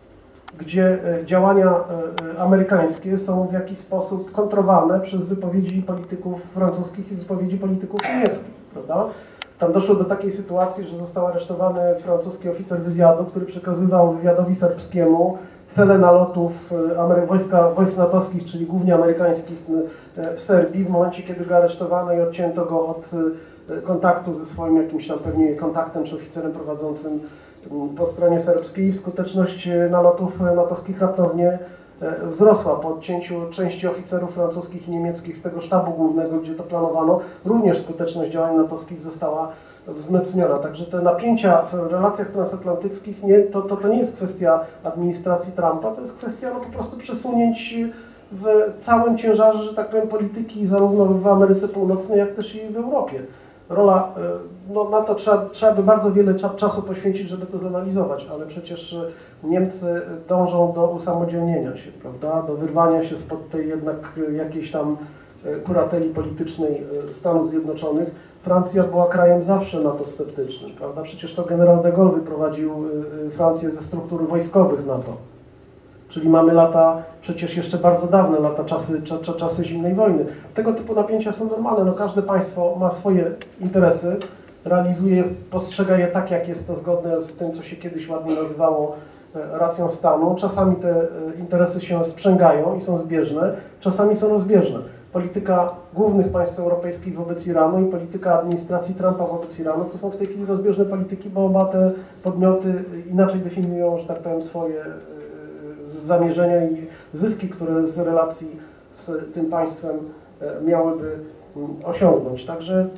gdzie działania amerykańskie są w jakiś sposób kontrowane przez wypowiedzi polityków francuskich i wypowiedzi polityków niemieckich, prawda? Tam doszło do takiej sytuacji, że został aresztowany francuski oficer wywiadu, który przekazywał wywiadowi serbskiemu cele nalotów wojsk natowskich, czyli głównie amerykańskich w Serbii, w momencie, kiedy go aresztowano i odcięto go od kontaktu ze swoim jakimś tam pewnie kontaktem czy oficerem prowadzącym po stronie serbskiej. Skuteczność nalotów natowskich raptownie wzrosła po odcięciu części oficerów francuskich i niemieckich z tego sztabu głównego, gdzie to planowano. Również skuteczność działań natowskich została wzmocniona. Także te napięcia w relacjach transatlantyckich to nie jest kwestia administracji Trumpa, to jest kwestia no, po prostu przesunięć w całym ciężarze, że tak powiem, polityki zarówno w Ameryce Północnej, jak też i w Europie. Rola, no na to trzeba by bardzo wiele czasu poświęcić, żeby to zanalizować, ale przecież Niemcy dążą do usamodzielnienia się, prawda, do wyrwania się spod tej jednak jakiejś tam kurateli politycznej Stanów Zjednoczonych. Francja była krajem zawsze NATO sceptycznym, prawda, przecież to generał de Gaulle wyprowadził Francję ze struktur wojskowych NATO. Czyli mamy lata, przecież jeszcze bardzo dawne lata, czasy zimnej wojny. Tego typu napięcia są normalne. No, każde państwo ma swoje interesy, realizuje, postrzega je tak, jak jest to zgodne z tym, co się kiedyś ładnie nazywało racją stanu. Czasami te interesy się sprzęgają i są zbieżne, czasami są rozbieżne. Polityka głównych państw europejskich wobec Iranu i polityka administracji Trumpa wobec Iranu to są w tej chwili rozbieżne polityki, bo oba te podmioty inaczej definiują, że tak powiem, swoje zamierzenia i zyski, które z relacji z tym państwem miałyby osiągnąć. Także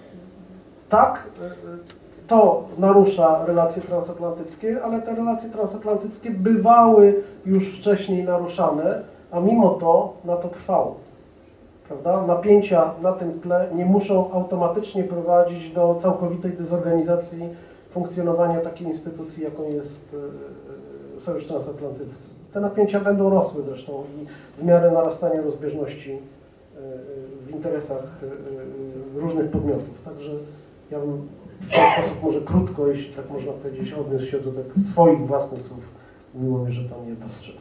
tak, to narusza relacje transatlantyckie, ale te relacje transatlantyckie bywały już wcześniej naruszane, a mimo to na to trwało. Prawda? Napięcia na tym tle nie muszą automatycznie prowadzić do całkowitej dezorganizacji funkcjonowania takiej instytucji, jaką jest Sojusz Transatlantycki. Te napięcia będą rosły zresztą i w miarę narastania rozbieżności w interesach różnych podmiotów. Także ja bym w ten sposób może krótko, jeśli tak można powiedzieć, odniósł się do tak swoich własnych słów. Miło mi, że Pan je dostrzegł.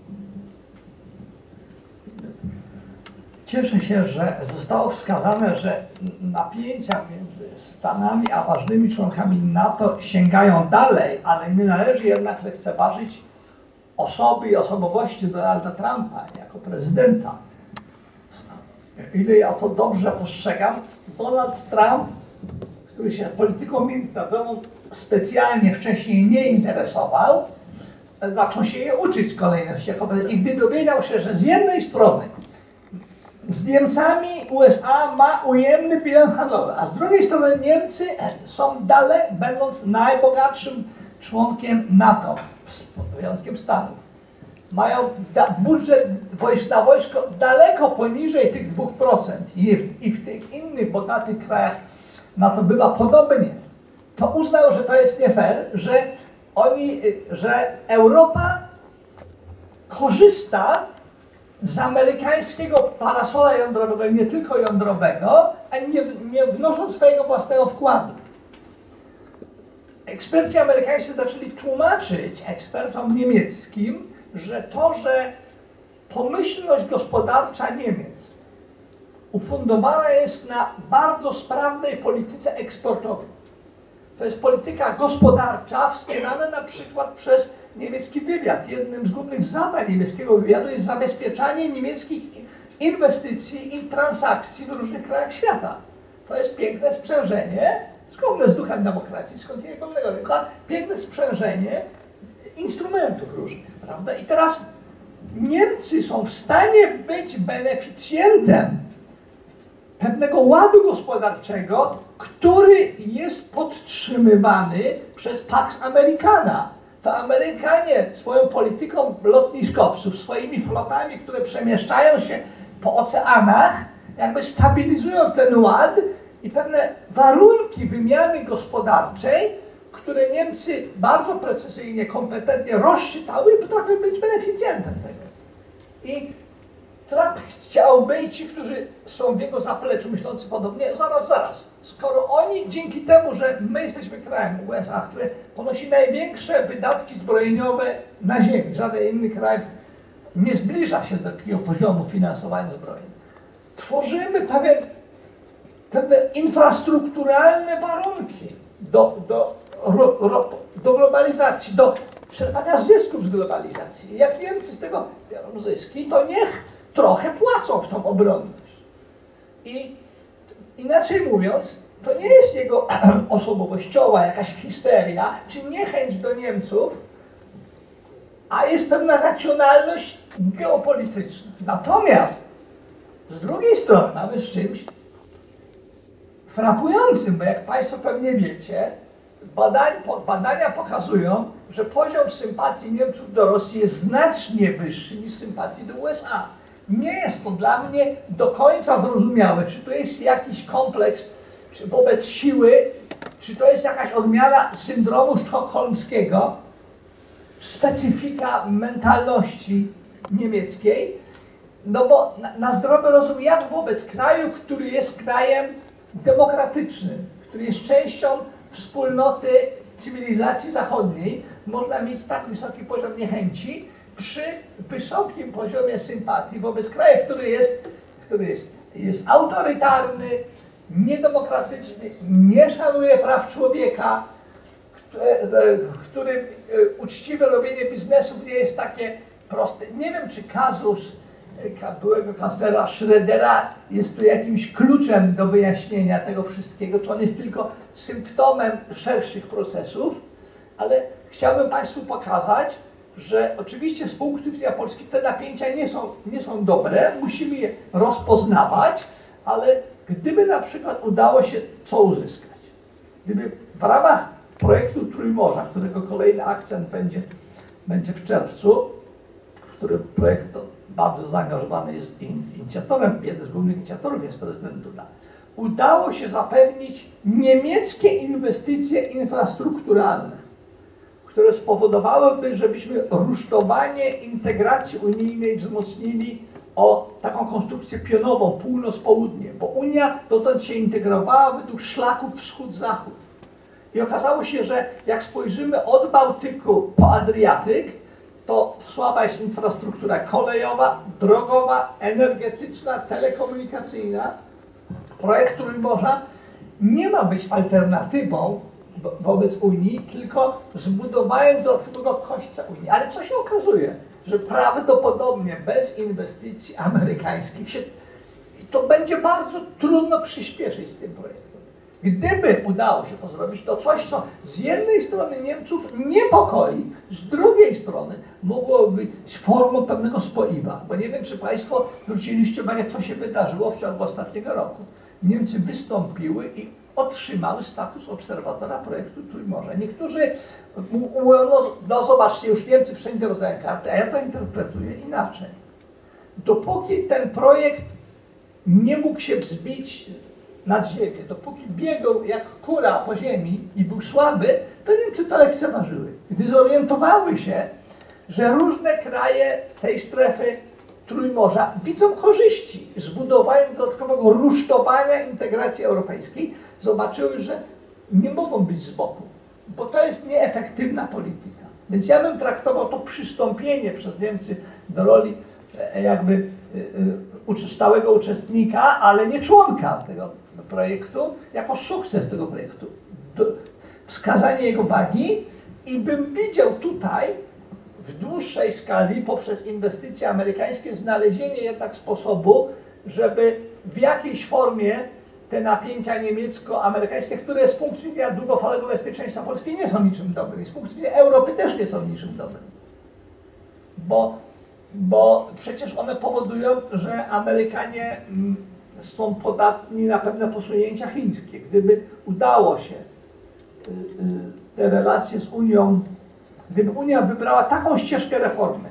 Cieszę się, że zostało wskazane, że napięcia między Stanami a ważnymi członkami NATO sięgają dalej, ale nie należy jednak lekceważyć osoby i osobowości Donalda Trumpa jako prezydenta. Ile ja to dobrze postrzegam, Donald Trump, który się polityką międzynarodową specjalnie wcześniej nie interesował, zaczął się je uczyć z kolejności. I gdy dowiedział się, że z jednej strony z Niemcami USA ma ujemny bilans handlowy, a z drugiej strony Niemcy są dalej, będąc najbogatszym członkiem NATO, z wyjątkiem Stanów. Mają budżet na wojsko daleko poniżej tych 2% i w tych innych bogatych krajach na to bywa podobnie. To uznał, że to jest nie fair, że Europa korzysta z amerykańskiego parasola jądrowego i nie tylko jądrowego, a nie wnoszą swojego własnego wkładu. Eksperci amerykańscy zaczęli tłumaczyć ekspertom niemieckim, że pomyślność gospodarcza Niemiec ufundowana jest na bardzo sprawnej polityce eksportowej. To jest polityka gospodarcza wspierana na przykład przez niemiecki wywiad. Jednym z głównych zadań niemieckiego wywiadu jest zabezpieczanie niemieckich inwestycji i transakcji w różnych krajach świata. To jest piękne sprzężenie, zgodne z duchem demokracji, z kontynentalnego rynku, piękne sprzężenie instrumentów różnych, prawda? I teraz Niemcy są w stanie być beneficjentem pewnego ładu gospodarczego, który jest podtrzymywany przez Pax Americana. To Amerykanie swoją polityką lotniskowców, swoimi flotami, które przemieszczają się po oceanach, jakby stabilizują ten ład i pewne warunki wymiany gospodarczej, które Niemcy bardzo precyzyjnie, kompetentnie rozczytały i potrafią być beneficjentem tego. I Trump chciałby, i ci, którzy są w jego zapleczu myślący podobnie, zaraz, skoro oni dzięki temu, że my jesteśmy krajem USA, które ponosi największe wydatki zbrojeniowe na ziemi, żaden inny kraj nie zbliża się do takiego poziomu finansowania zbrojeń, tworzymy pewne infrastrukturalne warunki do globalizacji, do czerpania zysków z globalizacji. Jak Niemcy z tego biorą zyski, to niech trochę płacą w tą obronność. I inaczej mówiąc, to nie jest jego osobowościowa jakaś histeria, czy niechęć do Niemców, a jest pewna racjonalność geopolityczna. Natomiast z drugiej strony mamy z czymś frapującym, bo jak Państwo pewnie wiecie, badania pokazują, że poziom sympatii Niemców do Rosji jest znacznie wyższy niż sympatii do USA. Nie jest to dla mnie do końca zrozumiałe, czy to jest jakiś kompleks czy wobec siły, czy to jest jakaś odmiana syndromu sztokholmskiego, specyfika mentalności niemieckiej, no bo na zdrowy rozum, jak wobec kraju, który jest krajem demokratycznym, który jest częścią wspólnoty cywilizacji zachodniej, można mieć tak wysoki poziom niechęci przy wysokim poziomie sympatii wobec kraju, który jest autorytarny, niedemokratyczny, nie szanuje praw człowieka, który uczciwe robienie biznesów nie jest takie proste. Nie wiem, czy kazus byłego kanclerza Schrödera jest tu jakimś kluczem do wyjaśnienia tego wszystkiego, czy on jest tylko symptomem szerszych procesów, ale chciałbym Państwu pokazać, że oczywiście z punktu widzenia Polski te napięcia nie są dobre, musimy je rozpoznawać, ale gdyby na przykład udało się co uzyskać? Gdyby w ramach projektu Trójmorza, którego kolejny akcent będzie w czerwcu, w którym projekt bardzo zaangażowany jest inicjatorem, jeden z głównych inicjatorów jest prezydent Duda, udało się zapewnić niemieckie inwestycje infrastrukturalne, które spowodowałyby, żebyśmy rusztowanie integracji unijnej wzmocnili o taką konstrukcję pionową, północ-południe, bo Unia dotąd się integrowała według szlaków wschód-zachód. I okazało się, że jak spojrzymy od Bałtyku po Adriatyk, to słaba jest infrastruktura kolejowa, drogowa, energetyczna, telekomunikacyjna. Projekt Trójmorza nie ma być alternatywą wobec Unii, tylko zbudowaniem dodatkowego kośćca Unii. Ale co się okazuje? Że prawdopodobnie bez inwestycji amerykańskich to będzie bardzo trudno przyspieszyć z tym projektem. Gdyby udało się to zrobić, to coś, co z jednej strony Niemców niepokoi, z drugiej strony mogłoby być formą pewnego spoiwa. Bo nie wiem, czy Państwo zwróciliście uwagę, co się wydarzyło w ciągu ostatniego roku. Niemcy wystąpiły i otrzymały status obserwatora projektu Trójmorza. Niektórzy mówią, no zobaczcie, już Niemcy wszędzie rozdają karty, a ja to interpretuję inaczej. Dopóki ten projekt nie mógł się wzbić nad ziemię, dopóki biegał jak kura po ziemi i był słaby, to Niemcy to lekceważyły. Gdy zorientowały się, że różne kraje tej strefy Trójmorza widzą korzyści z budowania dodatkowego rusztowania integracji europejskiej, zobaczyły, że nie mogą być z boku, bo to jest nieefektywna polityka. Więc ja bym traktował to przystąpienie przez Niemcy do roli jakby stałego uczestnika, ale nie członka tego projektu, jako sukces tego projektu. Wskazanie jego wagi i bym widział tutaj w dłuższej skali poprzez inwestycje amerykańskie znalezienie jednak sposobu, żeby w jakiejś formie te napięcia niemiecko-amerykańskie, które z punktu widzenia długofalowego bezpieczeństwa Polski nie są niczym dobrym, i z punktu widzenia Europy też nie są niczym dobrym. Bo przecież one powodują, że Amerykanie są podatni na pewne posunięcia chińskie. Gdyby udało się te relacje z Unią, gdyby Unia wybrała taką ścieżkę reformy,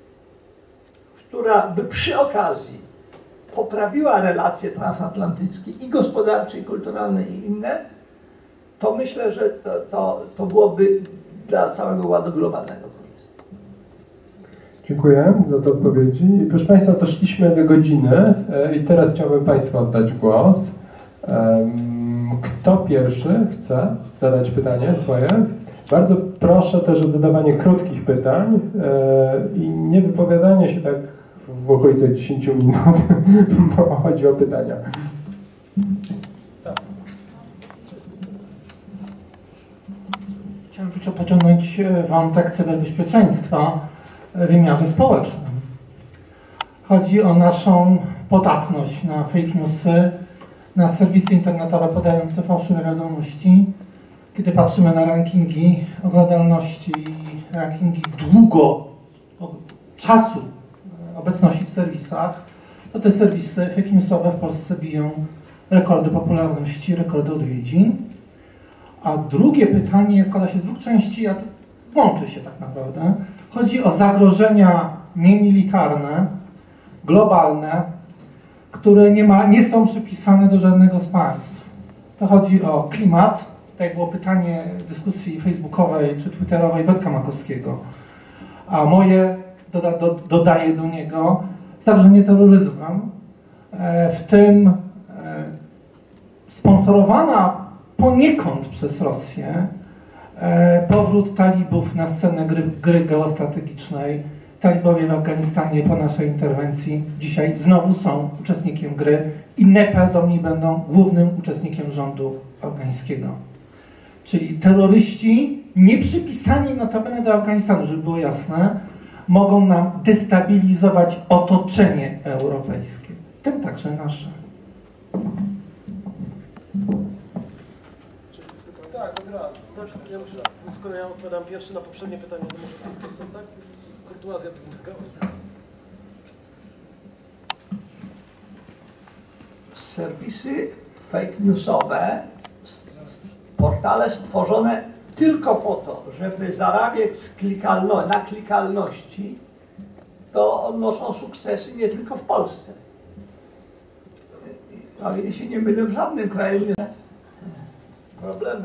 która by przy okazji poprawiła relacje transatlantyckie i gospodarcze, i kulturalne, i inne, to myślę, że to byłoby dla całego ładu globalnego korzystne. Dziękuję za te odpowiedzi. Proszę Państwa, doszliśmy do godziny i teraz chciałbym Państwu oddać głos. Kto pierwszy chce zadać pytanie swoje? Bardzo proszę też o zadawanie krótkich pytań i nie wypowiadanie się tak w okolicach 10 minut, bo chodzi o pytania. Chciałem tylko pociągnąć wątek cyberbezpieczeństwa w wymiarze społecznym. Chodzi o naszą podatność na fake newsy, na serwisy internetowe podające fałszywe wiadomości. Kiedy patrzymy na rankingi oglądalności, rankingi czasu obecności w serwisach, to te serwisy fake newsowe w Polsce biją rekordy popularności, rekordy odwiedzin. A drugie pytanie składa się z dwóch części, a łączy się tak naprawdę. Chodzi o zagrożenia niemilitarne, globalne, które nie są przypisane do żadnego z państw. To chodzi o klimat. Tutaj było pytanie w dyskusji facebookowej czy twitterowej Wojtka Makowskiego. A moje dodaję do niego zagrożenie terroryzmem, w tym sponsorowana poniekąd przez Rosję powrót talibów na scenę gry geostrategicznej. Talibowie w Afganistanie po naszej interwencji dzisiaj znowu są uczestnikiem gry i najprawdopodobniej będą głównym uczestnikiem rządu afgańskiego. Czyli terroryści nie przypisani notabene do Afganistanu, żeby było jasne, mogą nam destabilizować otoczenie europejskie, w tym także nasze. Tak, od razu. Skoro ja odpowiadam pierwszy na poprzednie pytanie, to może to są tak? Kurtuazja tego. Serwisy fake newsowe, portale stworzone tylko po to, żeby zarabiać na klikalności, to odnoszą sukcesy nie tylko w Polsce. O ile się nie mylę, w żadnym kraju nie ma problemu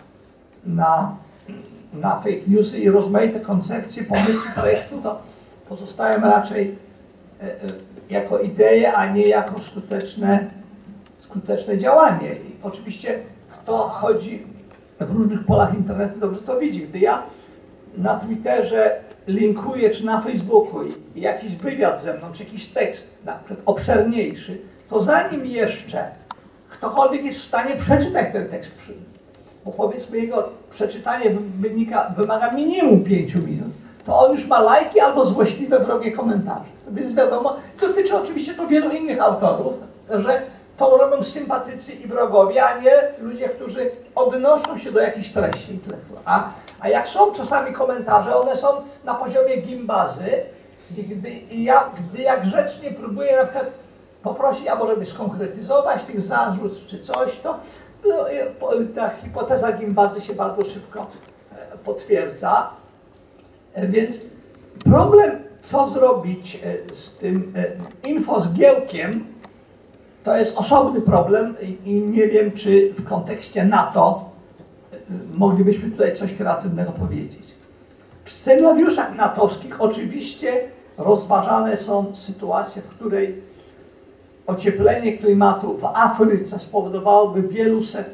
na fake newsy i rozmaite koncepcje, pomysły projektu, to pozostają raczej jako idee, a nie jako skuteczne działanie. I oczywiście kto chodzi w różnych polach internetu, dobrze to widzi. Gdy ja na Twitterze linkuję, czy na Facebooku i jakiś wywiad ze mną, czy jakiś tekst, na przykład obszerniejszy, to zanim jeszcze ktokolwiek jest w stanie przeczytać ten tekst, bo powiedzmy jego przeczytanie wymaga minimum 5 minut, to on już ma lajki albo złośliwe, wrogie komentarze. Więc wiadomo, dotyczy oczywiście to wielu innych autorów, że to robią sympatycy i wrogowie, a nie ludzie, którzy odnoszą się do jakichś treści intelektualnych. A jak są czasami komentarze, one są na poziomie gimbazy, gdy ja grzecznie próbuję na przykład poprosić, a może by skonkretyzować tych zarzut czy coś, ta hipoteza Gimbazy się bardzo szybko potwierdza. Więc problem, co zrobić z tym infozgiełkiem, to jest osobny problem i nie wiem, czy w kontekście NATO moglibyśmy tutaj coś kreatywnego powiedzieć. W scenariuszach natowskich oczywiście rozważane są sytuacje, w której ocieplenie klimatu w Afryce spowodowałoby wieluset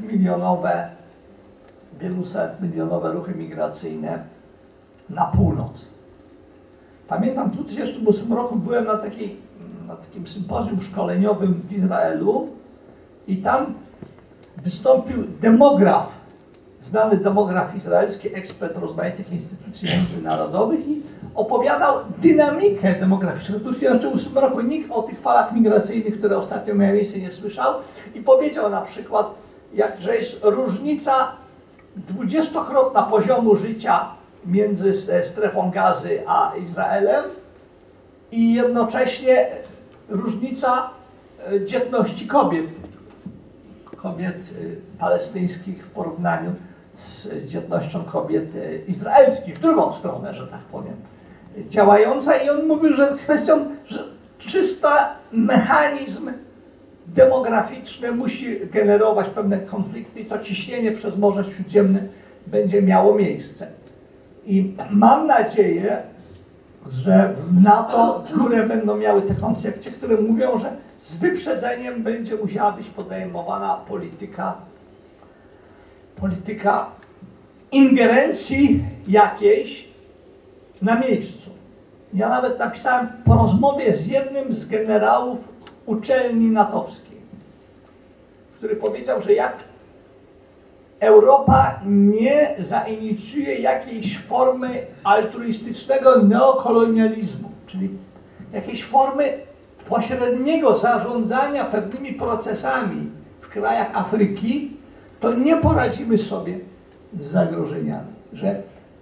milionowe ruchy migracyjne na północ. Pamiętam, w 2008 roku byłem na takim sympozjum szkoleniowym w Izraelu i tam wystąpił demograf, znany demograf izraelski, ekspert rozmaitych instytucji międzynarodowych i opowiadał dynamikę demograficzną. W 2008 roku nikt o tych falach migracyjnych, które ostatnio miały miejsce, nie słyszał i powiedział na przykład, że jest różnica 20-krotna poziomu życia między strefą Gazy a Izraelem i jednocześnie różnica dzietności kobiet palestyńskich w porównaniu z dzietnością kobiet izraelskich, w drugą stronę, że tak powiem, działająca. I on mówił, że kwestią, że czysta mechanizm demograficzny musi generować pewne konflikty i to ciśnienie przez Morze Śródziemne będzie miało miejsce. I mam nadzieję, że w NATO góry będą miały te koncepcje, które mówią, że z wyprzedzeniem będzie musiała być podejmowana polityka ingerencji jakiejś na miejscu. Ja nawet napisałem po rozmowie z jednym z generałów uczelni natowskiej, który powiedział, że jak Europa nie zainicjuje jakiejś formy altruistycznego neokolonializmu, czyli jakiejś formy pośredniego zarządzania pewnymi procesami w krajach Afryki, to nie poradzimy sobie z zagrożeniami. Że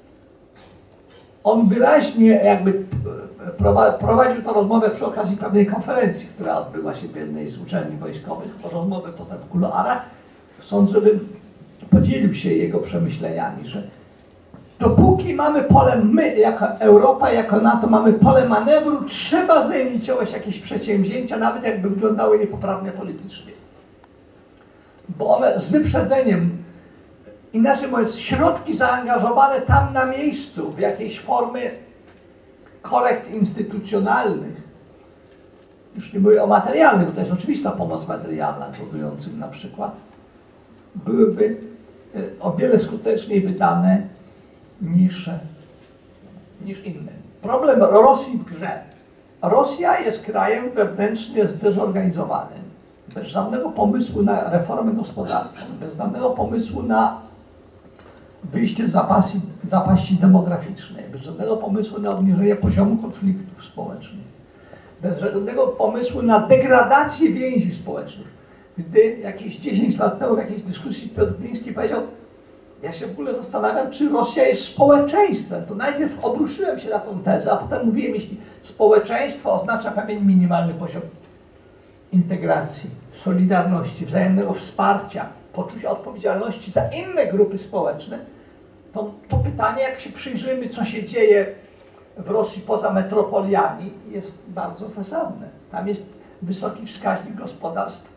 on wyraźnie jakby prowadził tę rozmowę przy okazji pewnej konferencji, która odbyła się w jednej z uczelni wojskowych, rozmowę potem w kuluarach, chcąc, żebym podzielił się jego przemyśleniami, że dopóki mamy pole, my jako Europa, jako NATO mamy pole manewru, trzeba zainicjować jakieś przedsięwzięcia, nawet jakby wyglądały niepoprawnie politycznie. Bo one z wyprzedzeniem, inaczej mówiąc, środki zaangażowane tam na miejscu w jakiejś formy korekt instytucjonalnych, już nie mówię o materialnych, bo to jest oczywista pomoc materialna budującym na przykład, byłyby o wiele skuteczniej wydane niż inne. Problem Rosji w grze. Rosja jest krajem wewnętrznie zdezorganizowanym, bez żadnego pomysłu na reformę gospodarczą, bez żadnego pomysłu na wyjście z zapaści demograficznej, bez żadnego pomysłu na obniżenie poziomu konfliktów społecznych, bez żadnego pomysłu na degradację więzi społecznych. Gdy jakieś 10 lat temu w jakiejś dyskusji Piotr Gliński powiedział, ja się w ogóle zastanawiam, czy Rosja jest społeczeństwem, to najpierw obruszyłem się na tą tezę, a potem mówiłem, jeśli społeczeństwo oznacza pewien minimalny poziom integracji, solidarności, wzajemnego wsparcia, poczucia odpowiedzialności za inne grupy społeczne, to pytanie, jak się przyjrzymy, co się dzieje w Rosji poza metropoliami, jest bardzo zasadne. Tam jest wysoki wskaźnik gospodarstw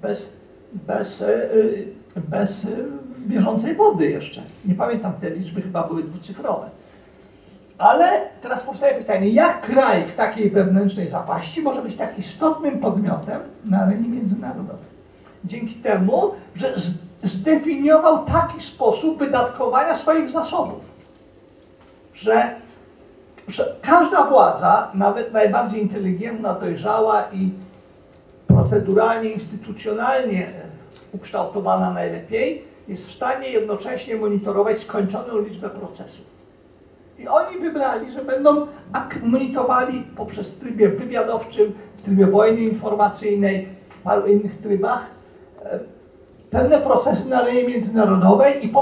bez bieżącej wody jeszcze. Nie pamiętam, te liczby chyba były dwucyfrowe. Ale teraz powstaje pytanie, jak kraj w takiej wewnętrznej zapaści może być tak istotnym podmiotem na arenie międzynarodowej? Dzięki temu, że zdefiniował taki sposób wydatkowania swoich zasobów, że każda władza, nawet najbardziej inteligentna, dojrzała i proceduralnie, instytucjonalnie ukształtowana najlepiej, jest w stanie jednocześnie monitorować skończoną liczbę procesów. I oni wybrali, że będą monitorowali poprzez trybie wywiadowczym, w trybie wojny informacyjnej, w paru innych trybach, pewne procesy na arenie międzynarodowej i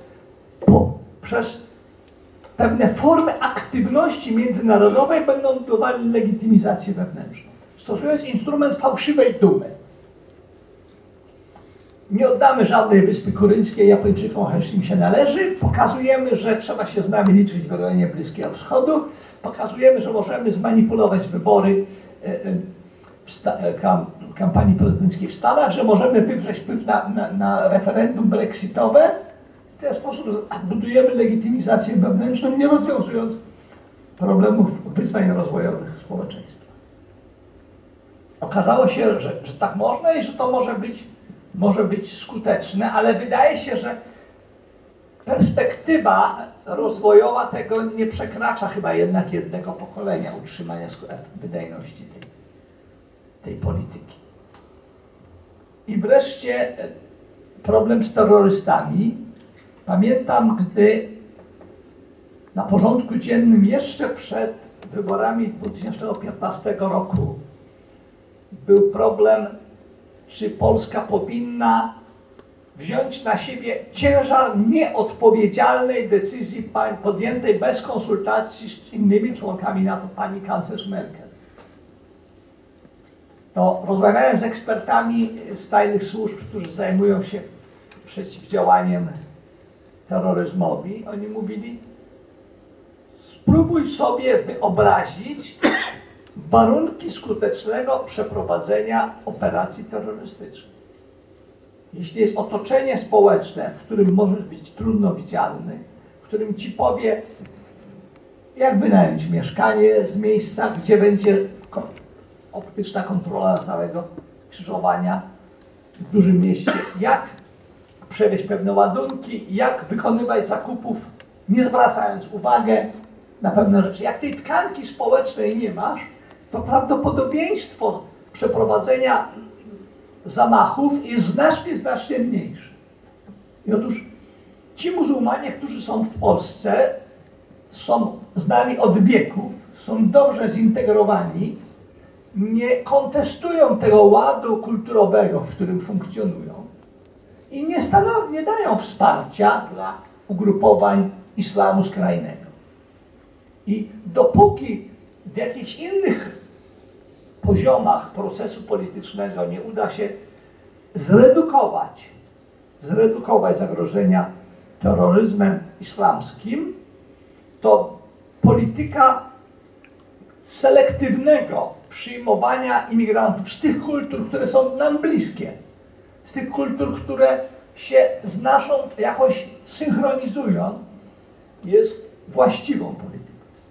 przez pewne formy aktywności międzynarodowej będą budowali legitymizację wewnętrzną, stosując instrument fałszywej dumy. nie oddamy żadnej Wyspy Koryjskiej Japończykom, chociaż im się należy. Pokazujemy, że trzeba się z nami liczyć w rejonie Bliskiego Wschodu. Pokazujemy, że możemy zmanipulować wybory kampanii prezydenckiej w Stanach, że możemy wywrzeć wpływ na referendum brexitowe. W ten sposób budujemy legitymizację wewnętrzną, nie rozwiązując problemów wyzwań rozwojowych społeczeństwa. Okazało się, że tak można i że to może być skuteczne, ale wydaje się, że perspektywa rozwojowa tego nie przekracza chyba jednak jednego pokolenia utrzymania wydajności tej polityki. I wreszcie problem z terrorystami. Pamiętam, gdy na porządku dziennym jeszcze przed wyborami 2015 roku był problem, czy Polska powinna wziąć na siebie ciężar nieodpowiedzialnej decyzji podjętej bez konsultacji z innymi członkami NATO, pani kanclerz Merkel. To rozmawiałem z ekspertami z tajnych służb, którzy zajmują się przeciwdziałaniem terroryzmowi. Oni mówili, spróbuj sobie wyobrazić warunki skutecznego przeprowadzenia operacji terrorystycznej. Jeśli jest otoczenie społeczne, w którym możesz być trudno widzialny, w którym ci powie, jak wynająć mieszkanie z miejsca, gdzie będzie optyczna kontrola całego skrzyżowania w dużym mieście, jak przewieźć pewne ładunki, jak wykonywać zakupów, nie zwracając uwagi na pewne rzeczy. Jak tej tkanki społecznej nie masz, to prawdopodobieństwo przeprowadzenia zamachów jest znacznie mniejsze. I otóż ci muzułmanie, którzy są w Polsce, są z nami od wieków, są dobrze zintegrowani, nie kontestują tego ładu kulturowego, w którym funkcjonują i nie dają wsparcia dla ugrupowań islamu skrajnego. I dopóki w jakichś innych poziomach procesu politycznego nie uda się zredukować zagrożenia terroryzmem islamskim, to polityka selektywnego przyjmowania imigrantów z tych kultur, które są nam bliskie, z tych kultur, które się z naszą jakoś synchronizują, jest właściwą polityką.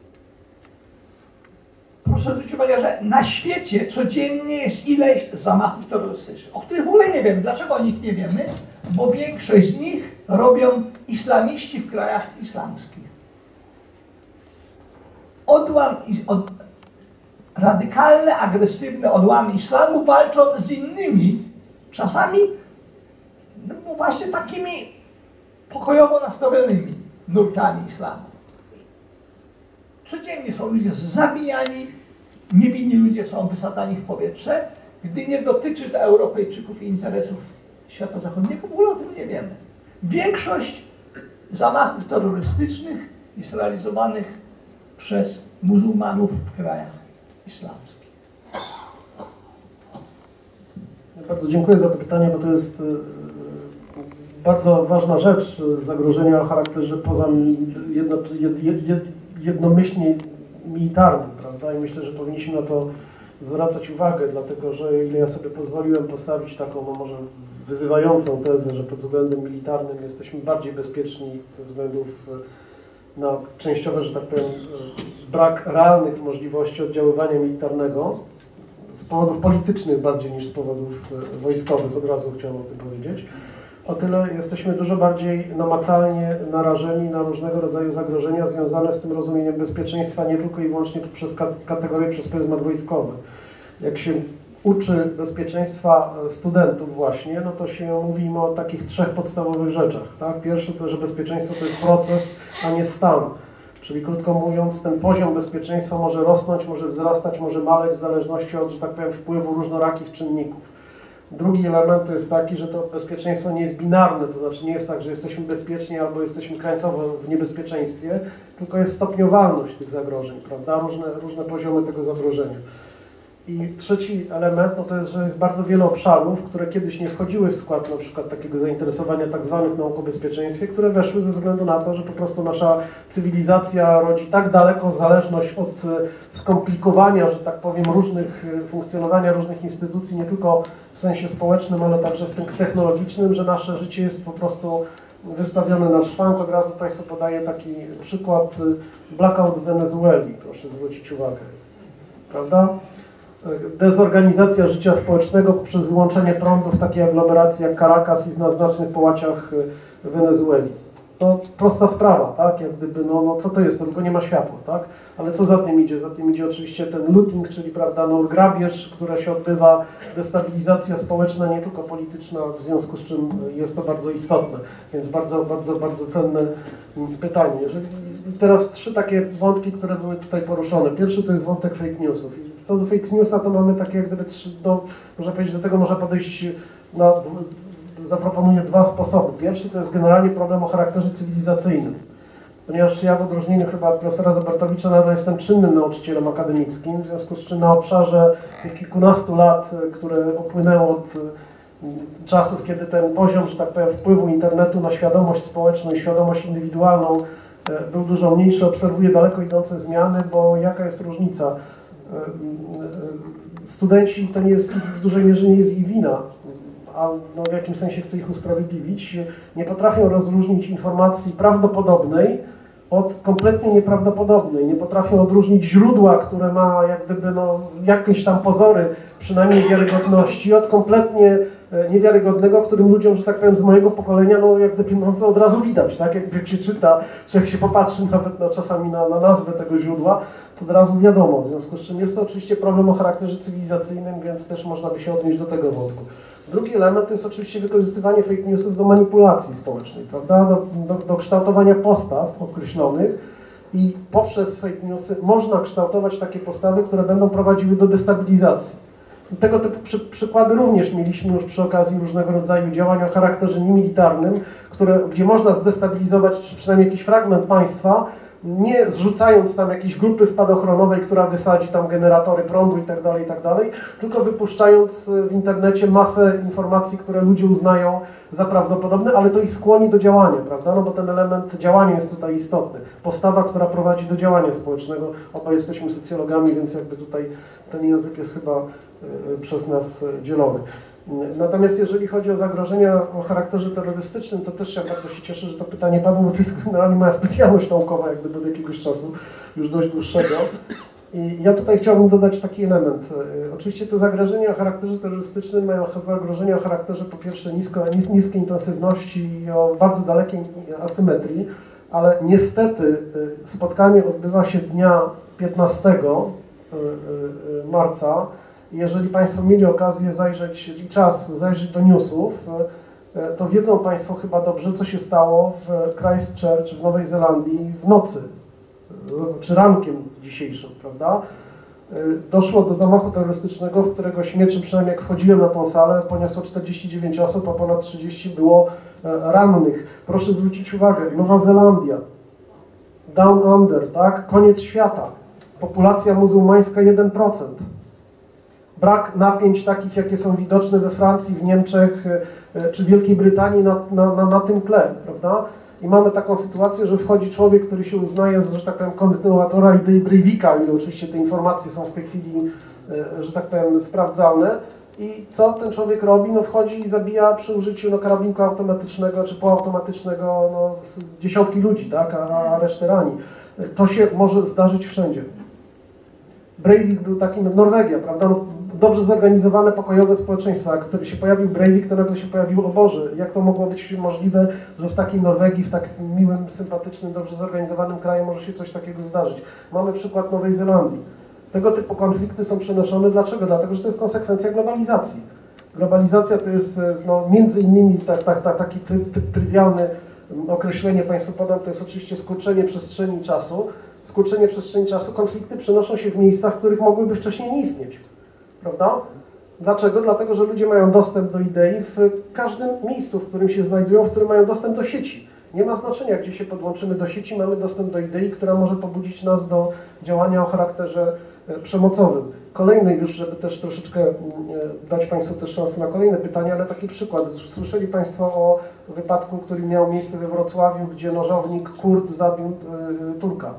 Proszę zwrócić uwagę, że na świecie codziennie jest ileś zamachów terrorystycznych, o których w ogóle nie wiemy. Dlaczego o nich nie wiemy? Bo większość z nich robią islamiści w krajach islamskich. Radykalne, agresywne odłamy islamu walczą z innymi, czasami no właśnie takimi pokojowo nastawionymi nurtami islamu. Codziennie są ludzie zabijani, niewinni ludzie są wysadzani w powietrze. Gdy nie dotyczy to Europejczyków i interesów świata zachodniego, w ogóle o tym nie wiemy. Większość zamachów terrorystycznych jest realizowanych przez muzułmanów w krajach islamskich. Bardzo dziękuję za to pytanie, bo to jest bardzo ważna rzecz, zagrożenia o charakterze jednomyślnie militarnym, prawda? I myślę, że powinniśmy na to zwracać uwagę, dlatego że ile ja sobie pozwoliłem postawić taką, no może wyzywającą tezę, że pod względem militarnym jesteśmy bardziej bezpieczni ze względów na częściowe, że tak powiem, brak realnych możliwości oddziaływania militarnego z powodów politycznych bardziej niż z powodów wojskowych, od razu chciałem o tym powiedzieć. O tyle jesteśmy dużo bardziej namacalnie narażeni na różnego rodzaju zagrożenia związane z tym rozumieniem bezpieczeństwa nie tylko i wyłącznie przez kategorię, przez pryzmat wojskowy. Jak się uczy bezpieczeństwa studentów właśnie, no to się mówi o takich trzech podstawowych rzeczach. Tak? Pierwsze to, że bezpieczeństwo to jest proces, a nie stan. Czyli krótko mówiąc, ten poziom bezpieczeństwa może rosnąć, może wzrastać, może maleć w zależności od, że tak powiem, wpływu różnorakich czynników. Drugi element to jest taki, że to bezpieczeństwo nie jest binarne, to znaczy nie jest tak, że jesteśmy bezpieczni albo jesteśmy krańcowo w niebezpieczeństwie, tylko jest stopniowalność tych zagrożeń, prawda? Różne poziomy tego zagrożenia. I trzeci element, no to jest, że jest bardzo wiele obszarów, które kiedyś nie wchodziły w skład na przykład takiego zainteresowania tak zwanych nauk o bezpieczeństwie, które weszły ze względu na to, że po prostu nasza cywilizacja rodzi tak daleką zależność od skomplikowania, że tak powiem, funkcjonowania różnych instytucji, nie tylko w sensie społecznym, ale także w tym technologicznym, że nasze życie jest po prostu wystawione na szwank. Od razu Państwu podaję taki przykład blackout w Wenezueli, proszę zwrócić uwagę, prawda? Dezorganizacja życia społecznego poprzez wyłączenie prądu w takiej aglomeracji jak Caracas i na znacznych połaciach Wenezueli. No, prosta sprawa, tak? Jak gdyby, no co to jest? To tylko nie ma światła, tak? Ale co za tym idzie? Za tym idzie oczywiście ten looting, czyli prawda, no, grabież, która się odbywa, destabilizacja społeczna, nie tylko polityczna, w związku z czym jest to bardzo istotne. Więc bardzo cenne pytanie. I teraz 3 takie wątki, które były tutaj poruszone. Pierwszy to jest wątek fake newsów. I co do fake newsa, to mamy takie jak gdyby 3, no, można powiedzieć, do tego można podejść zaproponuję 2 sposoby. Pierwszy to jest generalnie problem o charakterze cywilizacyjnym. Ponieważ ja w odróżnieniu chyba od profesora Zobertowicza nadal jestem czynnym nauczycielem akademickim, w związku z czym na obszarze tych kilkunastu lat, które upłynęło od czasów, kiedy ten poziom, że tak powiem, wpływu internetu na świadomość społeczną i świadomość indywidualną był dużo mniejszy, obserwuję daleko idące zmiany, bo jaka jest różnica? Studenci to nie jest, w dużej mierze nie jest ich wina, a no w jakimś sensie chcę ich usprawiedliwić, nie potrafią rozróżnić informacji prawdopodobnej od kompletnie nieprawdopodobnej. Nie potrafią odróżnić źródła, które ma jak gdyby no, jakieś tam pozory, przynajmniej wiarygodności, od kompletnie niewiarygodnego, którym ludziom, że tak powiem, z mojego pokolenia, no jak gdyby no, to od razu widać, tak? Jak się czyta, czy jak się popatrzy nawet czasami na nazwę tego źródła, to od razu wiadomo, w związku z czym jest to oczywiście problem o charakterze cywilizacyjnym, więc też można by się odnieść do tego wątku. Drugi element to jest oczywiście wykorzystywanie fake newsów do manipulacji społecznej, prawda? Do kształtowania postaw określonych i poprzez fake newsy można kształtować takie postawy, które będą prowadziły do destabilizacji. I tego typu przykłady również mieliśmy już przy okazji różnego rodzaju działań o charakterze niemilitarnym, gdzie można zdestabilizować czy przynajmniej jakiś fragment państwa, nie zrzucając tam jakiejś grupy spadochronowej, która wysadzi tam generatory prądu i tak dalej, tylko wypuszczając w internecie masę informacji, które ludzie uznają za prawdopodobne, ale to ich skłoni do działania, prawda? No bo ten element działania jest tutaj istotny. Postawa, która prowadzi do działania społecznego. Oba jesteśmy socjologami, więc jakby tutaj ten język jest chyba przez nas dzielony. Natomiast jeżeli chodzi o zagrożenia o charakterze terrorystycznym, to też ja bardzo się cieszę, że to pytanie padło, bo to jest generalnie moja specjalność naukowa, jakby do jakiegoś czasu, już dość dłuższego. I ja tutaj chciałbym dodać taki element. Oczywiście te zagrożenia o charakterze terrorystycznym mają zagrożenia o charakterze po pierwsze niskiej intensywności i o bardzo dalekiej asymetrii, ale niestety spotkanie odbywa się dnia 15 marca. Jeżeli Państwo mieli okazję zajrzeć do newsów, to wiedzą Państwo chyba dobrze, co się stało w Christchurch w Nowej Zelandii w nocy, czy rankiem dzisiejszym, prawda? Doszło do zamachu terrorystycznego, w którego śmierci, przynajmniej jak wchodziłem na tą salę, poniosło 49 osób, a ponad 30 było rannych. Proszę zwrócić uwagę, Nowa Zelandia, Down Under, tak? Koniec świata, populacja muzułmańska 1%. Brak napięć takich, jakie są widoczne we Francji, w Niemczech czy Wielkiej Brytanii na tym tle, prawda? I mamy taką sytuację, że wchodzi człowiek, który się uznaje, że tak powiem, kontynuatora idei Breivika, ile oczywiście te informacje są w tej chwili, że tak powiem, sprawdzalne. I co ten człowiek robi? No wchodzi i zabija przy użyciu karabinku automatycznego czy półautomatycznego dziesiątki ludzi, tak? A resztę rani. To się może zdarzyć wszędzie. Breivik był takim, Norwegia, prawda? No, dobrze zorganizowane, pokojowe społeczeństwa. Jak się pojawił Breivik, to nagle się pojawił, o Boże, jak to mogło być możliwe, że w takiej Norwegii, w tak miłym, sympatycznym, dobrze zorganizowanym kraju może się coś takiego zdarzyć. Mamy przykład Nowej Zelandii. Tego typu konflikty są przenoszone. Dlaczego? Dlatego, że to jest konsekwencja globalizacji. Globalizacja to jest między innymi taki trywialne określenie Państwu podam, to jest oczywiście skurczenie przestrzeni czasu. Skurczenie przestrzeni czasu, konflikty przenoszą się w miejsca, w których mogłyby wcześniej nie istnieć. Prawda? Dlaczego? Dlatego, że ludzie mają dostęp do idei w każdym miejscu, w którym się znajdują, w którym mają dostęp do sieci. Nie ma znaczenia, gdzie się podłączymy do sieci, mamy dostęp do idei, która może pobudzić nas do działania o charakterze przemocowym. kolejnej już, żeby też troszeczkę dać Państwu też szansę na kolejne pytania, ale taki przykład. Słyszeli Państwo o wypadku, który miał miejsce we Wrocławiu, gdzie nożownik Kurd zabił Turka.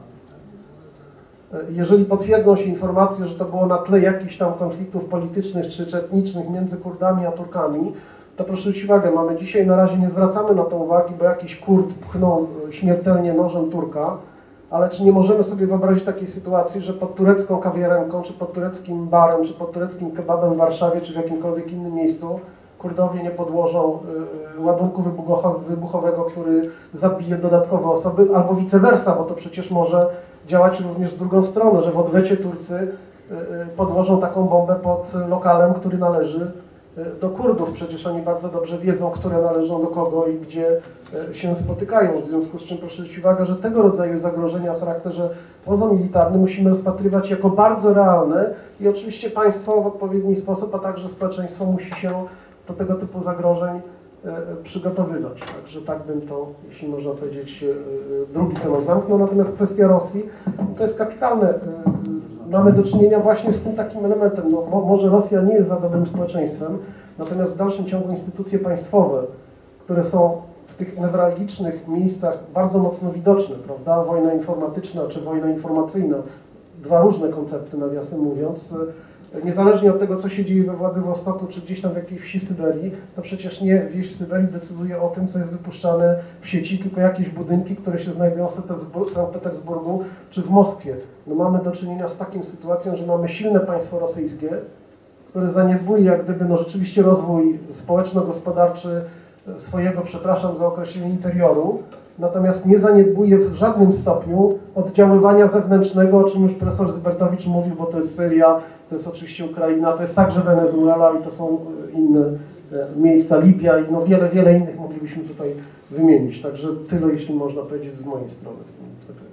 Jeżeli potwierdzą się informacje, że to było na tle jakichś tam konfliktów politycznych czy etnicznych między Kurdami a Turkami, to proszę zwrócić uwagę, mamy dzisiaj na razie nie zwracamy na to uwagi, bo jakiś Kurd pchnął śmiertelnie nożem Turka, ale czy nie możemy sobie wyobrazić takiej sytuacji, że pod turecką kawiarenką, czy pod tureckim barem, czy pod tureckim kebabem w Warszawie, czy w jakimkolwiek innym miejscu Kurdowie nie podłożą ładunku wybuchowego, który zabije dodatkowe osoby, albo vice versa, bo to przecież może działać również w drugą stronę, że w odwecie Turcy podłożą taką bombę pod lokalem, który należy do Kurdów. Przecież oni bardzo dobrze wiedzą, które należą do kogo i gdzie się spotykają. W związku z czym proszę zwrócić uwagę, że tego rodzaju zagrożenia o charakterze pozamilitarnym musimy rozpatrywać jako bardzo realne i oczywiście państwo w odpowiedni sposób, a także społeczeństwo musi się do tego typu zagrożeń przygotowywać. Także tak bym to, jeśli można powiedzieć, drugi temat zamknął. Natomiast kwestia Rosji, to jest kapitalne. Mamy do czynienia właśnie z tym takim elementem. No, może Rosja nie jest za dobrym społeczeństwem, natomiast w dalszym ciągu instytucje państwowe, które są w tych newralgicznych miejscach bardzo mocno widoczne, prawda? Wojna informatyczna czy wojna informacyjna, dwa różne koncepty, nawiasem mówiąc. Niezależnie od tego, co się dzieje we Władywostoku, czy gdzieś tam w jakiejś wsi Syberii, to przecież nie wieś w Syberii decyduje o tym, co jest wypuszczane w sieci, tylko jakieś budynki, które się znajdują w Sankt Petersburgu czy w Moskwie. No mamy do czynienia z taką sytuacją, że mamy silne państwo rosyjskie, które zaniedbuje jak gdyby no rzeczywiście rozwój społeczno-gospodarczy swojego, przepraszam za określenie, interioru, natomiast nie zaniedbuje w żadnym stopniu oddziaływania zewnętrznego, o czym już profesor Zybertowicz mówił, bo to jest Syria, to jest oczywiście Ukraina, to jest także Wenezuela i to są inne miejsca, Libia i no wiele innych moglibyśmy tutaj wymienić. Także tyle, jeśli można powiedzieć, z mojej strony w tym zakresie.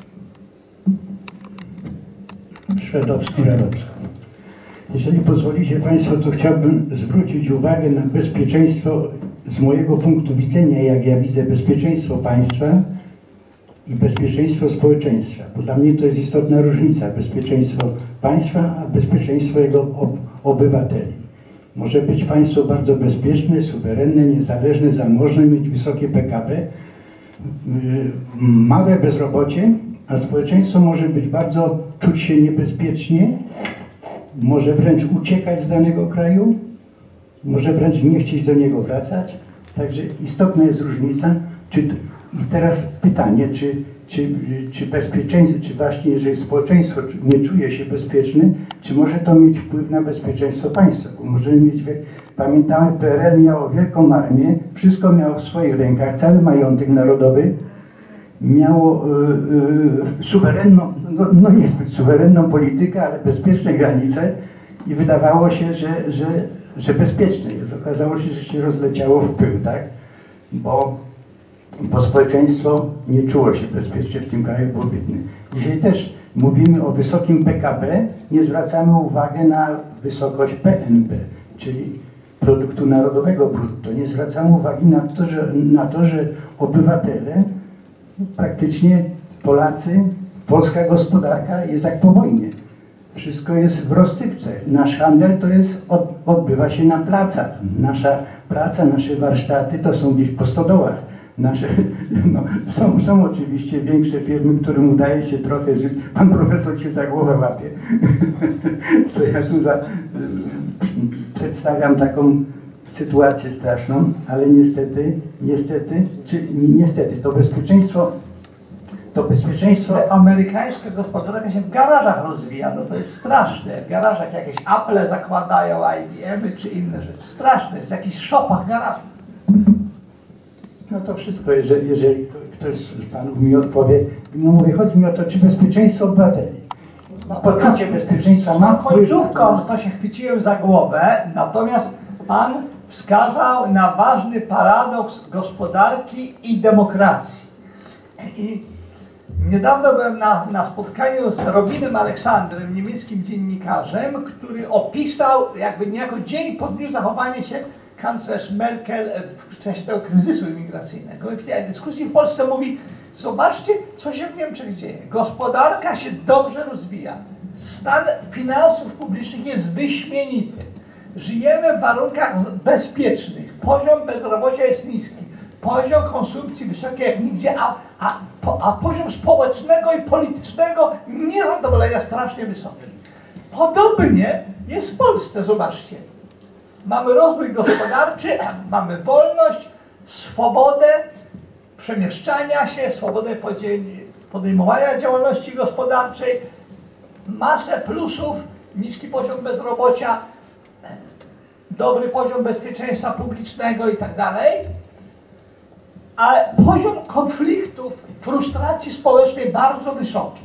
Szwedowski-Radowski. Jeżeli pozwolicie Państwo, to chciałbym zwrócić uwagę na bezpieczeństwo z mojego punktu widzenia, jak ja widzę bezpieczeństwo państwa i bezpieczeństwo społeczeństwa. Bo dla mnie to jest istotna różnica. Bezpieczeństwo państwa, a bezpieczeństwo jego obywateli. Może być państwo bardzo bezpieczne, suwerenne, niezależne, zamożne, mieć wysokie PKB, małe bezrobocie, a społeczeństwo może być bardzo, czuć się niebezpiecznie, może wręcz uciekać z danego kraju, może wręcz nie chcieć do niego wracać. Także istotna jest różnica. I teraz pytanie, czy bezpieczeństwo, czy właśnie jeżeli społeczeństwo nie czuje się bezpieczne, czy może to mieć wpływ na bezpieczeństwo państwa? Bo możemy mieć, pamiętamy, PRL miało wielką armię, wszystko miało w swoich rękach, cały majątek narodowy, miało suwerenną, no niezbyt suwerenną politykę, ale bezpieczne granice i wydawało się, że bezpieczne jest. Okazało się, że się rozleciało w pył, tak? Bo społeczeństwo nie czuło się bezpiecznie w tym kraju, było biedne. Dzisiaj też mówimy o wysokim PKB, nie zwracamy uwagi na wysokość PNB, czyli produktu narodowego brutto. Nie zwracamy uwagi na to, że obywatele, praktycznie Polacy, polska gospodarka jest jak po wojnie. Wszystko jest w rozsypce. Nasz handel to jest, odbywa się na placach. Nasza praca, nasze warsztaty to są gdzieś po stodołach. Są oczywiście większe firmy, którym udaje się trochę żyć. Pan profesor się za głowę łapie. Co ja tu przedstawiam taką sytuację straszną, ale niestety to bezpieczeństwo. Amerykańska gospodarka się w garażach rozwija, no to jest straszne. W garażach jakieś Apple zakładają, IBM czy inne rzeczy. Straszne, jest w jakichś shopach garażów. No to wszystko, jeżeli ktoś z panów mi odpowie, mówię, chodzi mi o to, czy bezpieczeństwo obywateli. Poczucie bezpieczeństwa ma końcówką, to się chwyciłem za głowę, natomiast pan wskazał na ważny paradoks gospodarki i demokracji. I niedawno byłem na spotkaniu z Robinem Aleksandrem, niemieckim dziennikarzem, który opisał jakby niejako dzień po dniu zachowanie się kanclerz Merkel w czasie tego kryzysu imigracyjnego. I w tej dyskusji w Polsce mówi, zobaczcie, co się w Niemczech dzieje. Gospodarka się dobrze rozwija. Stan finansów publicznych jest wyśmienity. Żyjemy w warunkach bezpiecznych. Poziom bezrobocia jest niski. Poziom konsumpcji wysoki jak nigdzie, a poziom społecznego i politycznego niezadowolenia strasznie wysoki. Podobnie jest w Polsce, zobaczcie. Mamy rozwój gospodarczy, mamy wolność, swobodę przemieszczania się, swobodę podejmowania działalności gospodarczej, masę plusów, niski poziom bezrobocia, dobry poziom bezpieczeństwa publicznego i tak dalej, ale poziom konfliktów, frustracji społecznej bardzo wysoki.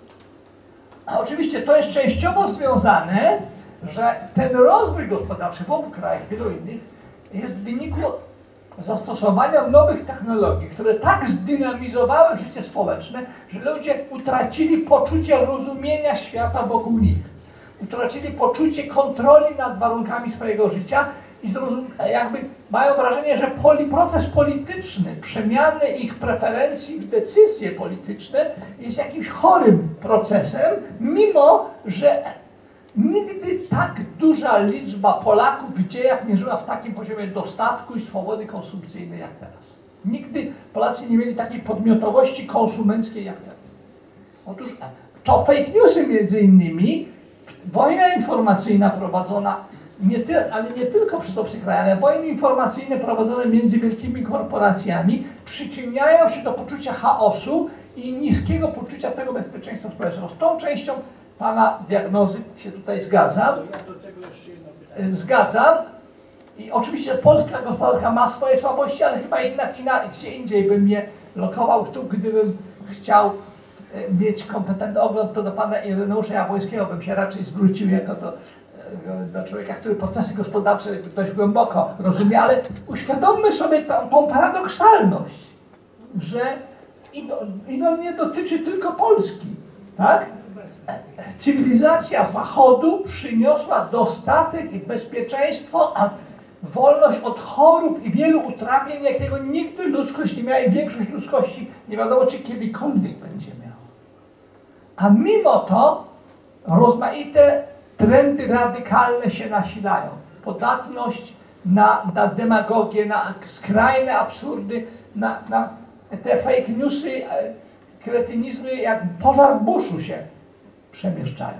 A oczywiście to jest częściowo związane, że ten rozwój gospodarczy w obu krajach, wielu innych, jest w wyniku zastosowania nowych technologii, które tak zdynamizowały życie społeczne, że ludzie utracili poczucie rozumienia świata wokół nich. Utracili poczucie kontroli nad warunkami swojego życia i jakby mają wrażenie, że proces polityczny, przemiany ich preferencji w decyzje polityczne jest jakimś chorym procesem, mimo że nigdy tak duża liczba Polaków w dziejach nie żyła w takim poziomie dostatku i swobody konsumpcyjnej jak teraz. Nigdy Polacy nie mieli takiej podmiotowości konsumenckiej jak teraz. Otóż to fake newsy między innymi, wojna informacyjna prowadzona, ale nie tylko przez obce kraje, ale wojny informacyjne prowadzone między wielkimi korporacjami przyczyniają się do poczucia chaosu i niskiego poczucia tego bezpieczeństwa społecznego. Z tą częścią Pana diagnozy się tutaj zgadzam. Zgadzam. I oczywiście polska gospodarka ma swoje słabości, ale chyba jednak gdzie indziej bym je lokował. Tu, gdybym chciał mieć kompetentny ogląd, to do Pana Ireneusza Jabłońskiego bym się raczej zwrócił jako do człowieka, który procesy gospodarcze dość głęboko rozumie, ale uświadommy sobie tą paradoksalność, że to nie dotyczy tylko Polski, tak? Cywilizacja Zachodu przyniosła dostatek i bezpieczeństwo, a wolność od chorób i wielu utrapień, jakiego nigdy ludzkość nie miała i większość ludzkości nie wiadomo, czy kiedykolwiek będzie miała. A mimo to rozmaite trendy radykalne się nasilają. Podatność na demagogię, na skrajne absurdy, na te fake newsy, kretynizmy jak pożar w buszu się przemieszczają.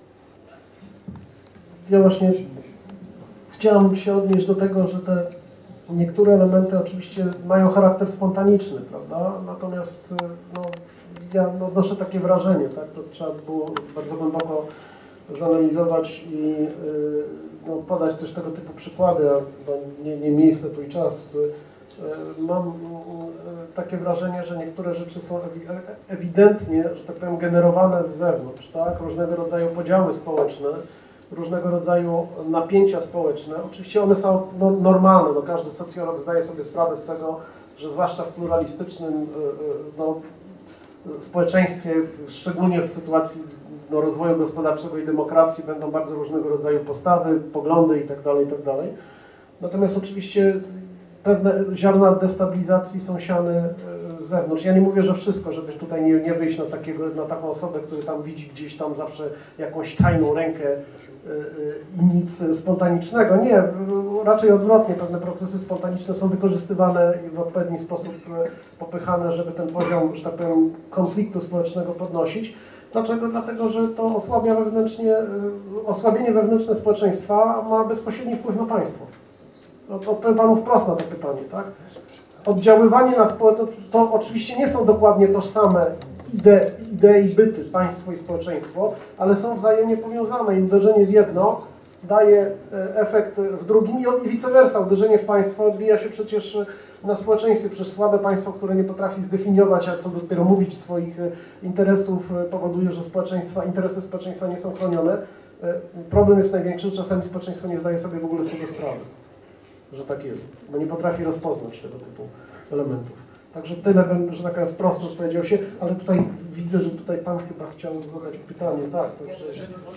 Ja właśnie chciałem się odnieść do tego, że te niektóre elementy oczywiście mają charakter spontaniczny, prawda? Natomiast no, ja odnoszę takie wrażenie, tak? To trzeba było bardzo głęboko zanalizować i no, podać też tego typu przykłady, bo nie miejsce tu i czas. Mam takie wrażenie, że niektóre rzeczy są ewidentnie, że tak powiem, generowane z zewnątrz, tak? Różnego rodzaju podziały społeczne, różnego rodzaju napięcia społeczne. Oczywiście one są normalne, no, każdy socjolog zdaje sobie sprawę z tego, że zwłaszcza w pluralistycznym społeczeństwie, szczególnie w sytuacji rozwoju gospodarczego i demokracji, będą bardzo różnego rodzaju postawy, poglądy itd. Natomiast oczywiście pewne ziarna destabilizacji są siane z zewnątrz. Ja nie mówię, że wszystko, żeby tutaj nie wyjść na taką osobę, która tam widzi gdzieś tam zawsze jakąś tajną rękę i nic spontanicznego. Nie, raczej odwrotnie. Pewne procesy spontaniczne są wykorzystywane i w odpowiedni sposób popychane, żeby ten poziom, że tak powiem, konfliktu społecznego podnosić. Dlaczego? Dlatego, że to osłabienie wewnętrzne społeczeństwa ma bezpośredni wpływ na państwo. Odpowiem Panu wprost na to pytanie, tak? Oddziaływanie na społeczeństwo, to oczywiście nie są dokładnie tożsame idee i byty, państwo i społeczeństwo, ale są wzajemnie powiązane i uderzenie w jedno daje efekt w drugim i vice versa. Uderzenie w państwo odbija się przecież na społeczeństwie. Przecież słabe państwo, które nie potrafi zdefiniować, a co dopiero mówić swoich interesów, powoduje, że interesy społeczeństwa nie są chronione. Problem jest największy, że czasami społeczeństwo nie zdaje sobie w ogóle z tego sprawy, że tak jest, bo nie potrafi rozpoznać tego typu elementów. Także tyle bym, że tak powiem, wprost odpowiedział się, ale tutaj widzę, że tutaj Pan chyba chciał zadać pytanie. Tak, także...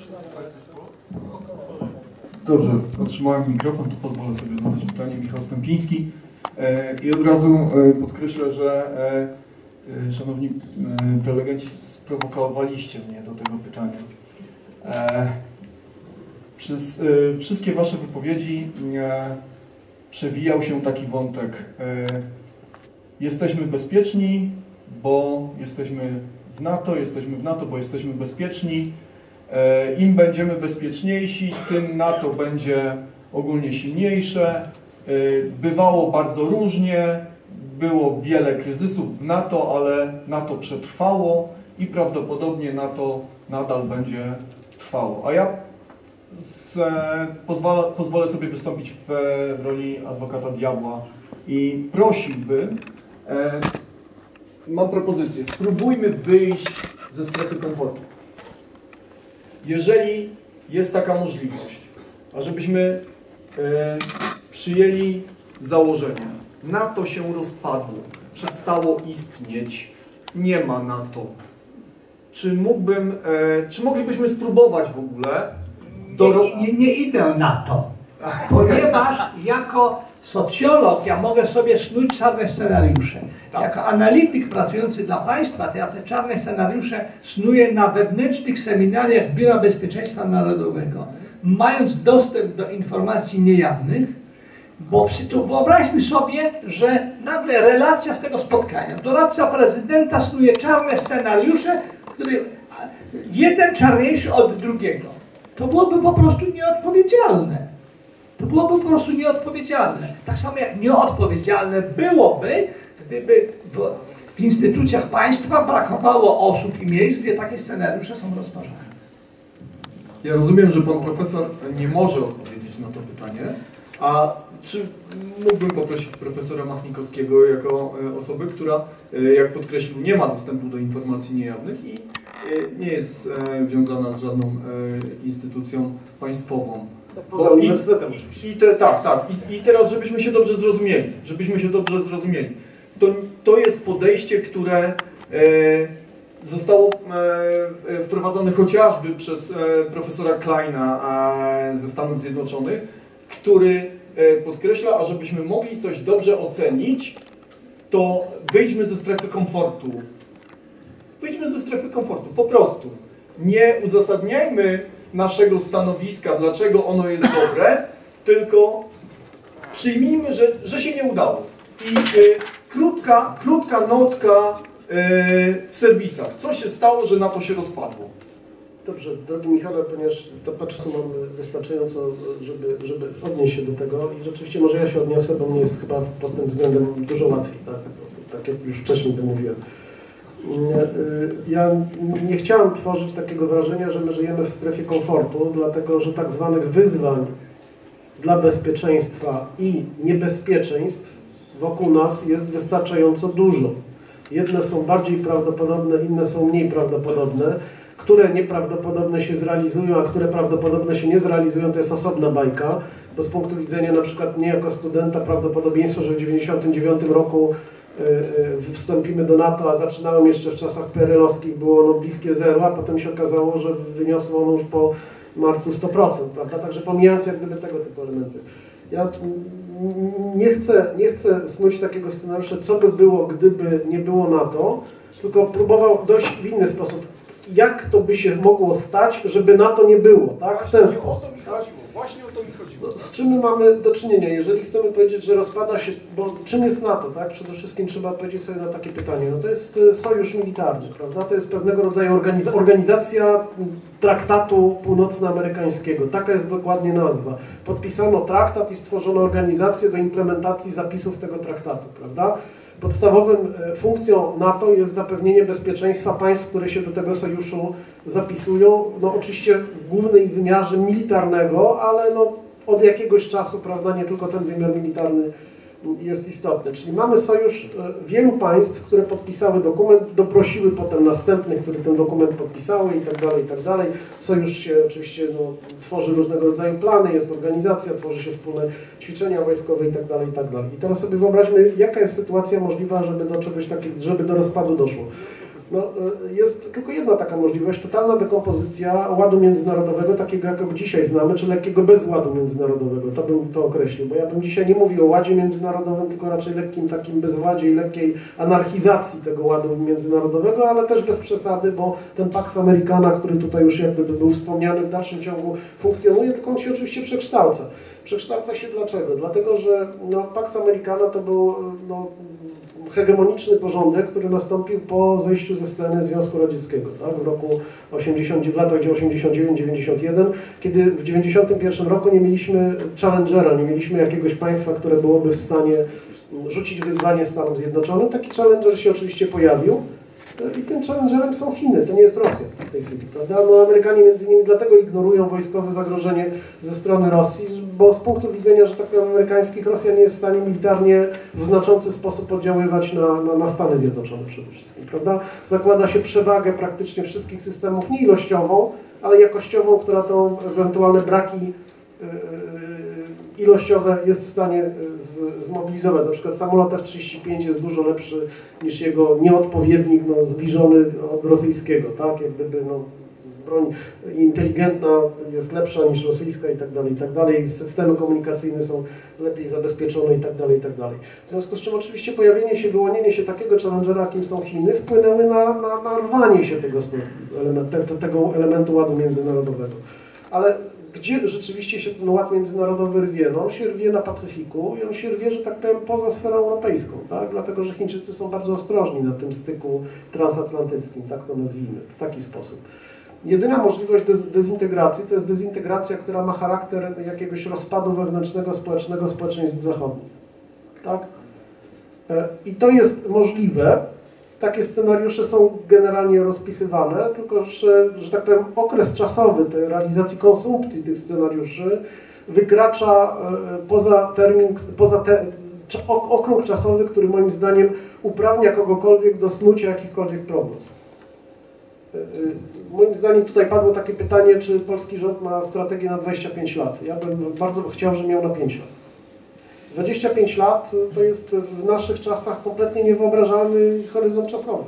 Dobrze, otrzymałem mikrofon, to pozwolę sobie zadać pytanie. Michał Stępiński. I od razu podkreślę, że szanowni prelegenci, sprowokowaliście mnie do tego pytania. Przez wszystkie Wasze wypowiedzi przewijał się taki wątek. Jesteśmy bezpieczni, bo jesteśmy w NATO, bo jesteśmy bezpieczni. Im będziemy bezpieczniejsi, tym NATO będzie ogólnie silniejsze. Bywało bardzo różnie, było wiele kryzysów w NATO, ale NATO przetrwało i prawdopodobnie NATO nadal będzie trwało. A ja pozwolę sobie wystąpić w roli adwokata diabła i prosiłbym, mam propozycję, spróbujmy wyjść ze strefy komfortu. Jeżeli jest taka możliwość, ażebyśmy przyjęli założenie, NATO się rozpadło, przestało istnieć, nie ma NATO. Czy moglibyśmy spróbować w ogóle? Nie idę na to, ponieważ jako socjolog ja mogę sobie snuć czarne scenariusze. Tak. Jako analityk pracujący dla państwa, to ja te czarne scenariusze snuję na wewnętrznych seminariach Biura Bezpieczeństwa Narodowego, mając dostęp do informacji niejawnych, bo wyobraźmy sobie, że nagle relacja z tego spotkania. Doradca prezydenta snuje czarne scenariusze, które jeden czarniejszy od drugiego. To byłoby po prostu nieodpowiedzialne. To byłoby po prostu nieodpowiedzialne. Tak samo jak nieodpowiedzialne byłoby, gdyby w instytucjach państwa brakowało osób i miejsc, gdzie takie scenariusze są rozważane. Ja rozumiem, że pan profesor nie może odpowiedzieć na to pytanie, a czy mógłbym poprosić profesora Machnikowskiego jako osobę, która, jak podkreślił, nie ma dostępu do informacji niejawnych i nie jest wiązana z żadną instytucją państwową. Poza uniwersytetem oczywiście. Tak. I teraz, żebyśmy się dobrze zrozumieli. To jest podejście, które zostało wprowadzone chociażby przez profesora Kleina ze Stanów Zjednoczonych, który podkreśla, ażebyśmy mogli coś dobrze ocenić, to wyjdźmy ze strefy komfortu. Wyjdźmy ze strefy komfortu, po prostu. Nie uzasadniajmy naszego stanowiska, dlaczego ono jest dobre, tylko przyjmijmy, że się nie udało. I krótka notka w serwisach. Co się stało, że NATO się rozpadło? Dobrze, drogi Michale, ponieważ to czasu mamy wystarczająco, żeby odnieść się do tego i rzeczywiście może ja się odniosę, bo mnie jest chyba pod tym względem dużo łatwiej, tak jak już wcześniej to mówiłem. Ja nie chciałem tworzyć takiego wrażenia, że my żyjemy w strefie komfortu, dlatego że tak zwanych wyzwań dla bezpieczeństwa i niebezpieczeństw wokół nas jest wystarczająco dużo. Jedne są bardziej prawdopodobne, inne są mniej prawdopodobne. Które nieprawdopodobne się zrealizują, a które prawdopodobne się nie zrealizują, to jest osobna bajka, bo z punktu widzenia na przykład mnie jako studenta prawdopodobieństwo, że w 1999 roku wstąpimy do NATO, a zaczynałem jeszcze w czasach PRL-owskich, było ono bliskie zeru, a potem się okazało, że wyniosło ono już po marcu 100%, prawda? Także pomijając jak gdyby tego typu elementy. Ja nie chcę snuć takiego scenariusza, co by było, gdyby nie było NATO, tylko próbował dojść w inny sposób. Jak to by się mogło stać, żeby NATO nie było, tak? W ten sposób. Właśnie o to mi chodziło. Z czym my mamy do czynienia? Jeżeli chcemy powiedzieć, że rozpada się, bo czym jest NATO, tak? Przede wszystkim trzeba odpowiedzieć sobie na takie pytanie. No to jest sojusz militarny, prawda? To jest pewnego rodzaju organizacja traktatu północnoamerykańskiego. Taka jest dokładnie nazwa. Podpisano traktat i stworzono organizację do implementacji zapisów tego traktatu, prawda? Podstawową funkcją NATO jest zapewnienie bezpieczeństwa państw, które się do tego sojuszu zapisują. No oczywiście w głównej wymiarze militarnego, ale no od jakiegoś czasu, prawda, nie tylko ten wymiar militarny jest istotny. Czyli mamy sojusz wielu państw, które podpisały dokument, doprosiły potem następnych, które ten dokument podpisały i tak dalej. Sojusz się oczywiście tworzy różnego rodzaju plany, jest organizacja, tworzy się wspólne ćwiczenia wojskowe i tak dalej. I teraz sobie wyobraźmy, jaka jest sytuacja możliwa, żeby do czegoś takiego, żeby do rozpadu doszło. No, jest tylko jedna taka możliwość, totalna dekompozycja ładu międzynarodowego, takiego jakiego dzisiaj znamy, czy lekkiego bezładu międzynarodowego, to bym to określił, bo ja bym dzisiaj nie mówił o ładzie międzynarodowym, tylko raczej lekkim takim bezładzie i lekkiej anarchizacji tego ładu międzynarodowego, ale też bez przesady, bo ten Pax Americana, który tutaj już jakby był wspomniany, w dalszym ciągu funkcjonuje, tylko on się oczywiście przekształca. Przekształca się dlaczego? Dlatego, że no, Pax Americana to był hegemoniczny porządek, który nastąpił po zejściu ze sceny Związku Radzieckiego, tak? W roku 80, w latach 89-91, kiedy w 91 roku nie mieliśmy challengera, nie mieliśmy jakiegoś państwa, które byłoby w stanie rzucić wyzwanie Stanom Zjednoczonym. Taki challenger się oczywiście pojawił i tym challengerem są Chiny, to nie jest Rosja w tej chwili, prawda? No, Amerykanie między innymi dlatego ignorują wojskowe zagrożenie ze strony Rosji, bo z punktu widzenia, że tak powiem, amerykańskich, Rosja nie jest w stanie militarnie w znaczący sposób oddziaływać na Stany Zjednoczone przede wszystkim, prawda? Zakłada się przewagę praktycznie wszystkich systemów, nie ilościową, ale jakościową, która tą ewentualne braki ilościowe jest w stanie zmobilizować. Na przykład samolot F-35 jest dużo lepszy niż jego nieodpowiednik, zbliżony od rosyjskiego, tak? Jak gdyby, broń inteligentna jest lepsza niż rosyjska i tak dalej. Systemy komunikacyjne są lepiej zabezpieczone i tak dalej. W związku z czym oczywiście pojawienie się, wyłonienie się takiego challengera, jakim są Chiny, wpłynęły na rwanie się tego elementu ładu międzynarodowego. Ale gdzie rzeczywiście się ten ład międzynarodowy rwie? No on się rwie na Pacyfiku i on się rwie, że tak powiem, poza sferą europejską, tak? Dlatego, że Chińczycy są bardzo ostrożni na tym styku transatlantyckim, tak to nazwijmy, w taki sposób. Jedyna możliwość dezintegracji to jest dezintegracja, która ma charakter jakiegoś rozpadu wewnętrznego, społecznego społeczeństw zachodnich. Tak? I to jest możliwe. Takie scenariusze są generalnie rozpisywane, tylko że tak powiem, okres czasowy tej realizacji konsumpcji tych scenariuszy wykracza poza termin, okrąg czasowy, który moim zdaniem uprawnia kogokolwiek do snucia jakichkolwiek prognoz. Moim zdaniem tutaj padło takie pytanie, czy polski rząd ma strategię na 25 lat. Ja bym bardzo chciał, żeby miał na 5 lat. 25 lat to jest w naszych czasach kompletnie niewyobrażalny horyzont czasowy.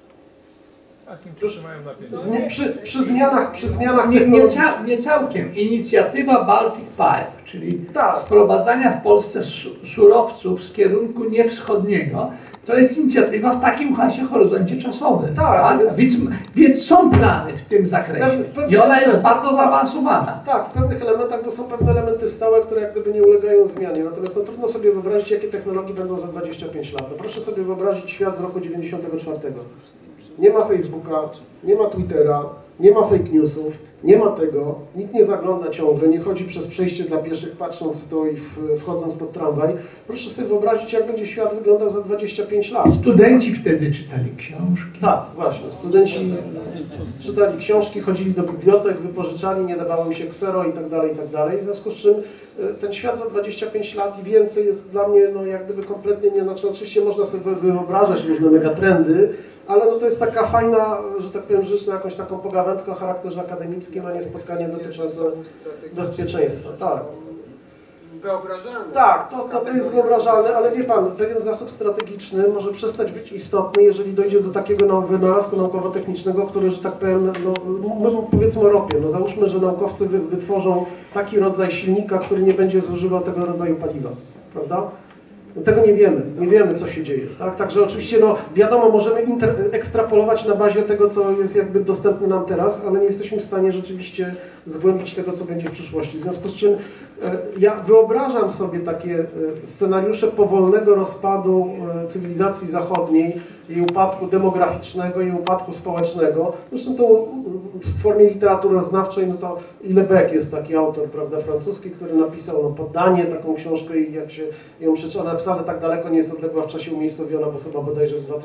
Przy zmianach nie całkiem. Inicjatywa Baltic Pipe, czyli sprowadzania w Polsce surowców z kierunku niewschodniego, to jest inicjatywa w takim horyzoncie czasowym. Tak? Więc są plany w tym zakresie i ona jest bardzo zaawansowana. Tak, w pewnych elementach, bo są pewne elementy stałe, które jak gdyby nie ulegają zmianie. Natomiast trudno sobie wyobrazić, jakie technologie będą za 25 lat. No proszę sobie wyobrazić świat z roku 94. Nie ma Facebooka, nie ma Twittera, nie ma fake newsów, nie ma tego, nikt nie zagląda ciągle, nie chodzi przez przejście dla pieszych, patrząc w to i wchodząc pod tramwaj. Proszę sobie wyobrazić, jak będzie świat wyglądał za 25 lat. Studenci wtedy czytali książki. Tak, właśnie. Studenci czytali książki, chodzili do bibliotek, wypożyczali, nie dawało im się ksero i tak dalej. W związku z czym ten świat za 25 lat i więcej jest dla mnie jak gdyby kompletnie nie... Znaczy oczywiście można sobie wyobrażać różne megatrendy, ale to jest taka fajna, że tak powiem, rzecz na jakąś taką pogawędkę o charakterze akademickim, a nie spotkanie dotyczące bezpieczeństwa. Tak. Wyobrażalne. Tak, to jest wyobrażalne, ale wie Pan, pewien zasób strategiczny może przestać być istotny, jeżeli dojdzie do takiego wynalazku naukowo-technicznego, który, że tak powiem, powiedzmy o ropie. Załóżmy, że naukowcy wytworzą taki rodzaj silnika, który nie będzie zużywał tego rodzaju paliwa, prawda? Tego nie wiemy, co się dzieje. Tak? Także oczywiście, wiadomo, możemy ekstrapolować na bazie tego, co jest jakby dostępne nam teraz, ale nie jesteśmy w stanie rzeczywiście zgłębić tego, co będzie w przyszłości. W związku z czym ja wyobrażam sobie takie scenariusze powolnego rozpadu cywilizacji zachodniej, jej upadku demograficznego, jej upadku społecznego. Zresztą to w formie literaturoznawczej, to Houellebecq jest taki autor, prawda, francuski, który napisał Poddanie, taką książkę i jak się ją przeczyta, ona wcale tak daleko nie jest odległa w czasie umiejscowiona, bo chyba bodajże w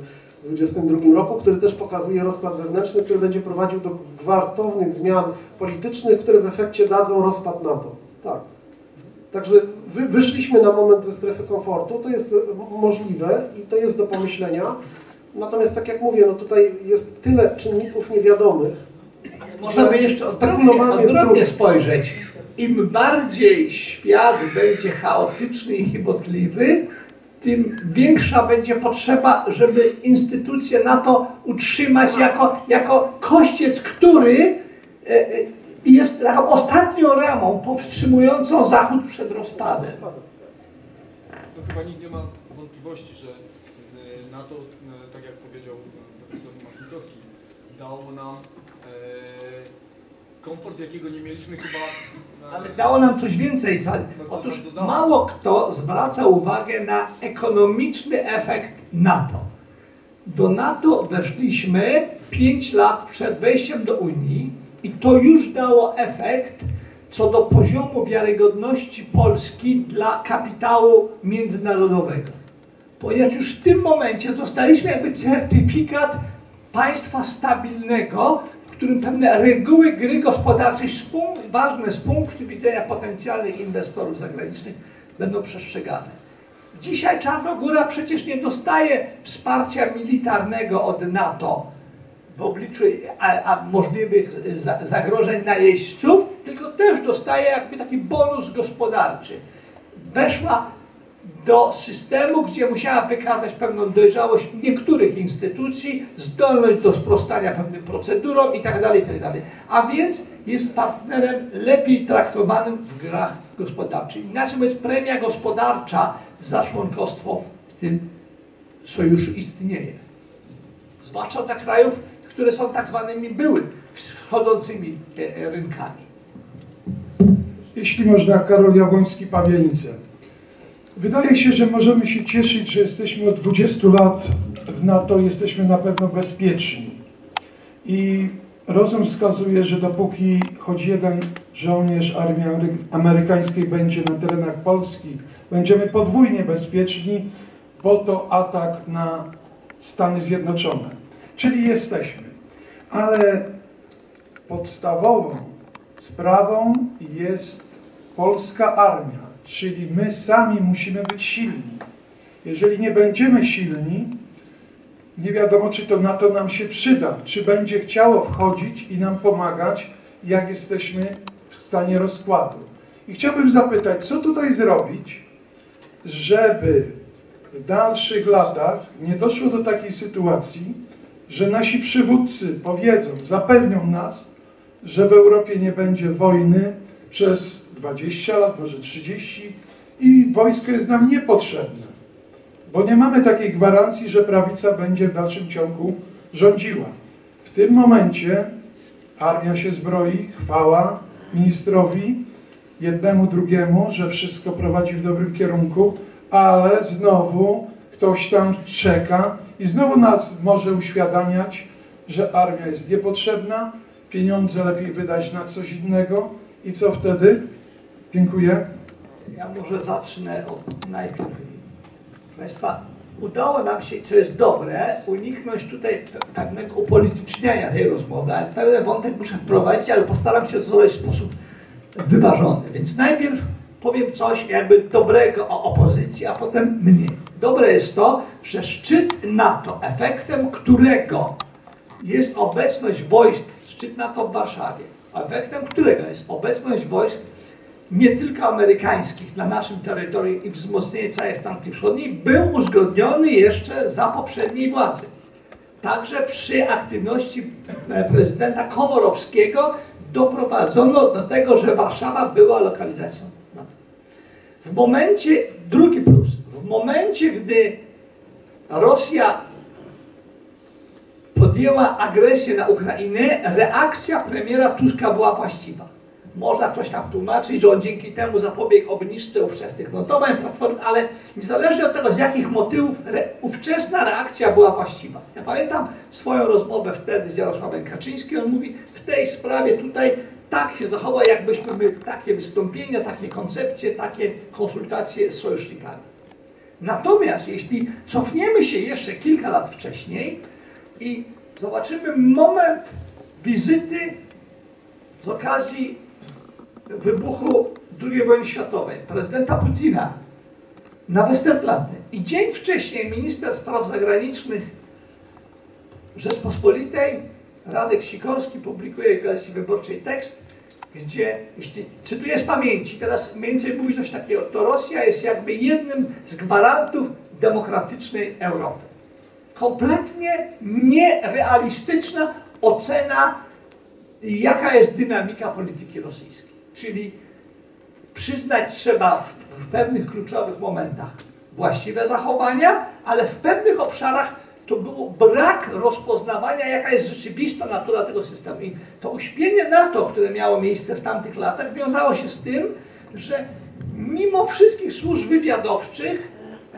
2022 roku, który też pokazuje rozkład wewnętrzny, który będzie prowadził do gwartownych zmian politycznych, które w efekcie dadzą rozpad NATO. Tak. Także wyszliśmy na moment ze strefy komfortu, to jest możliwe i to jest do pomyślenia. Natomiast tak jak mówię, tutaj jest tyle czynników niewiadomych. Można by jeszcze odwrotnie spojrzeć. Im bardziej świat będzie chaotyczny i chybotliwy, tym większa będzie potrzeba, żeby instytucje NATO utrzymać jako kościec, który jest taką ostatnią ramą powstrzymującą Zachód przed rozpadem. To chyba nikt nie ma wątpliwości, że NATO, tak jak powiedział profesor Machnikowski, dało nam komfort, jakiego nie mieliśmy chyba... Ale dało nam coś więcej. Otóż mało kto zwraca uwagę na ekonomiczny efekt NATO. Do NATO weszliśmy 5 lat przed wejściem do Unii i to już dało efekt co do poziomu wiarygodności Polski dla kapitału międzynarodowego. Ponieważ już w tym momencie dostaliśmy jakby certyfikat państwa stabilnego, w którym pewne reguły gry gospodarczej ważne z punktu widzenia potencjalnych inwestorów zagranicznych będą przestrzegane. Dzisiaj Czarnogóra przecież nie dostaje wsparcia militarnego od NATO w obliczu możliwych zagrożeń najeźdźców, tylko też dostaje jakby taki bonus gospodarczy. Weszła do systemu, gdzie musiała wykazać pewną dojrzałość niektórych instytucji, zdolność do sprostania pewnym procedurom itd., itd. A więc jest partnerem lepiej traktowanym w grach gospodarczych. Inaczej mówiąc, premia gospodarcza za członkostwo w tym sojuszu istnieje. Zwłaszcza dla krajów, które są tak zwanymi wschodzącymi rynkami. Jeśli można, Karol Jabłoński, Pabianice. Wydaje się, że możemy się cieszyć, że jesteśmy od 20 lat w NATO, jesteśmy na pewno bezpieczni. I rozum wskazuje, że dopóki choć jeden żołnierz armii amerykańskiej będzie na terenach Polski, będziemy podwójnie bezpieczni, bo to atak na Stany Zjednoczone. Czyli jesteśmy. Ale podstawową sprawą jest polska armia. Czyli my sami musimy być silni. Jeżeli nie będziemy silni, nie wiadomo, czy to NATO nam się przyda, czy będzie chciało wchodzić i nam pomagać, jak jesteśmy w stanie rozkładu. I chciałbym zapytać, co tutaj zrobić, żeby w dalszych latach nie doszło do takiej sytuacji, że nasi przywódcy powiedzą, zapewnią nas, że w Europie nie będzie wojny przez 20 lat, może 30 i wojsko jest nam niepotrzebne, bo nie mamy takiej gwarancji, że prawica będzie w dalszym ciągu rządziła. W tym momencie armia się zbroi, chwała ministrowi, jednemu, drugiemu, że wszystko prowadzi w dobrym kierunku, ale znowu ktoś tam czeka i znowu nas może uświadamiać, że armia jest niepotrzebna, pieniądze lepiej wydać na coś innego i co wtedy? Dziękuję. Ja może zacznę od najpierw. Proszę Państwa, udało nam się, co jest dobre, uniknąć tutaj pewnego upolityczniania tej rozmowy, ale pewien wątek muszę wprowadzić, ale postaram się to zrobić w sposób wyważony. Więc najpierw powiem coś jakby dobrego o opozycji, a potem mnie. Dobre jest to, że szczyt NATO, efektem którego jest obecność wojsk, szczyt NATO w Warszawie, efektem którego jest obecność wojsk nie tylko amerykańskich na naszym terytorium i wzmocnienie całej flanki wschodniej, był uzgodniony jeszcze za poprzedniej władzy. Także przy aktywności prezydenta Komorowskiego doprowadzono do tego, że Warszawa była lokalizacją NATO. W momencie, drugi plus, w momencie, gdy Rosja podjęła agresję na Ukrainę, reakcja premiera Tuska była właściwa. Można ktoś tam tłumaczyć, że on dzięki temu zapobiegł obniżce ówczesnych notowań platform, ale niezależnie od tego, z jakich motywów, ówczesna reakcja była właściwa. Ja pamiętam swoją rozmowę wtedy z Jarosławem Kaczyńskim, on mówi, w tej sprawie tutaj tak się zachowa, jakbyśmy mieli takie wystąpienia, takie koncepcje, takie konsultacje z sojusznikami. Natomiast jeśli cofniemy się jeszcze kilka lat wcześniej i zobaczymy moment wizyty z okazji wybuchu II wojny światowej prezydenta Putina na Westerplatte i dzień wcześniej minister spraw zagranicznych Rzeczpospolitej Radek Sikorski publikuje w Gazecie Wyborczej tekst, gdzie, jeśli cytuję z pamięci, teraz mniej więcej mówi coś takiego, to Rosja jest jakby jednym z gwarantów demokratycznej Europy. Kompletnie nierealistyczna ocena, jaka jest dynamika polityki rosyjskiej. Czyli przyznać trzeba w pewnych kluczowych momentach właściwe zachowania, ale w pewnych obszarach to był brak rozpoznawania, jaka jest rzeczywista natura tego systemu. I to uśpienie NATO, które miało miejsce w tamtych latach, wiązało się z tym, że mimo wszystkich służb wywiadowczych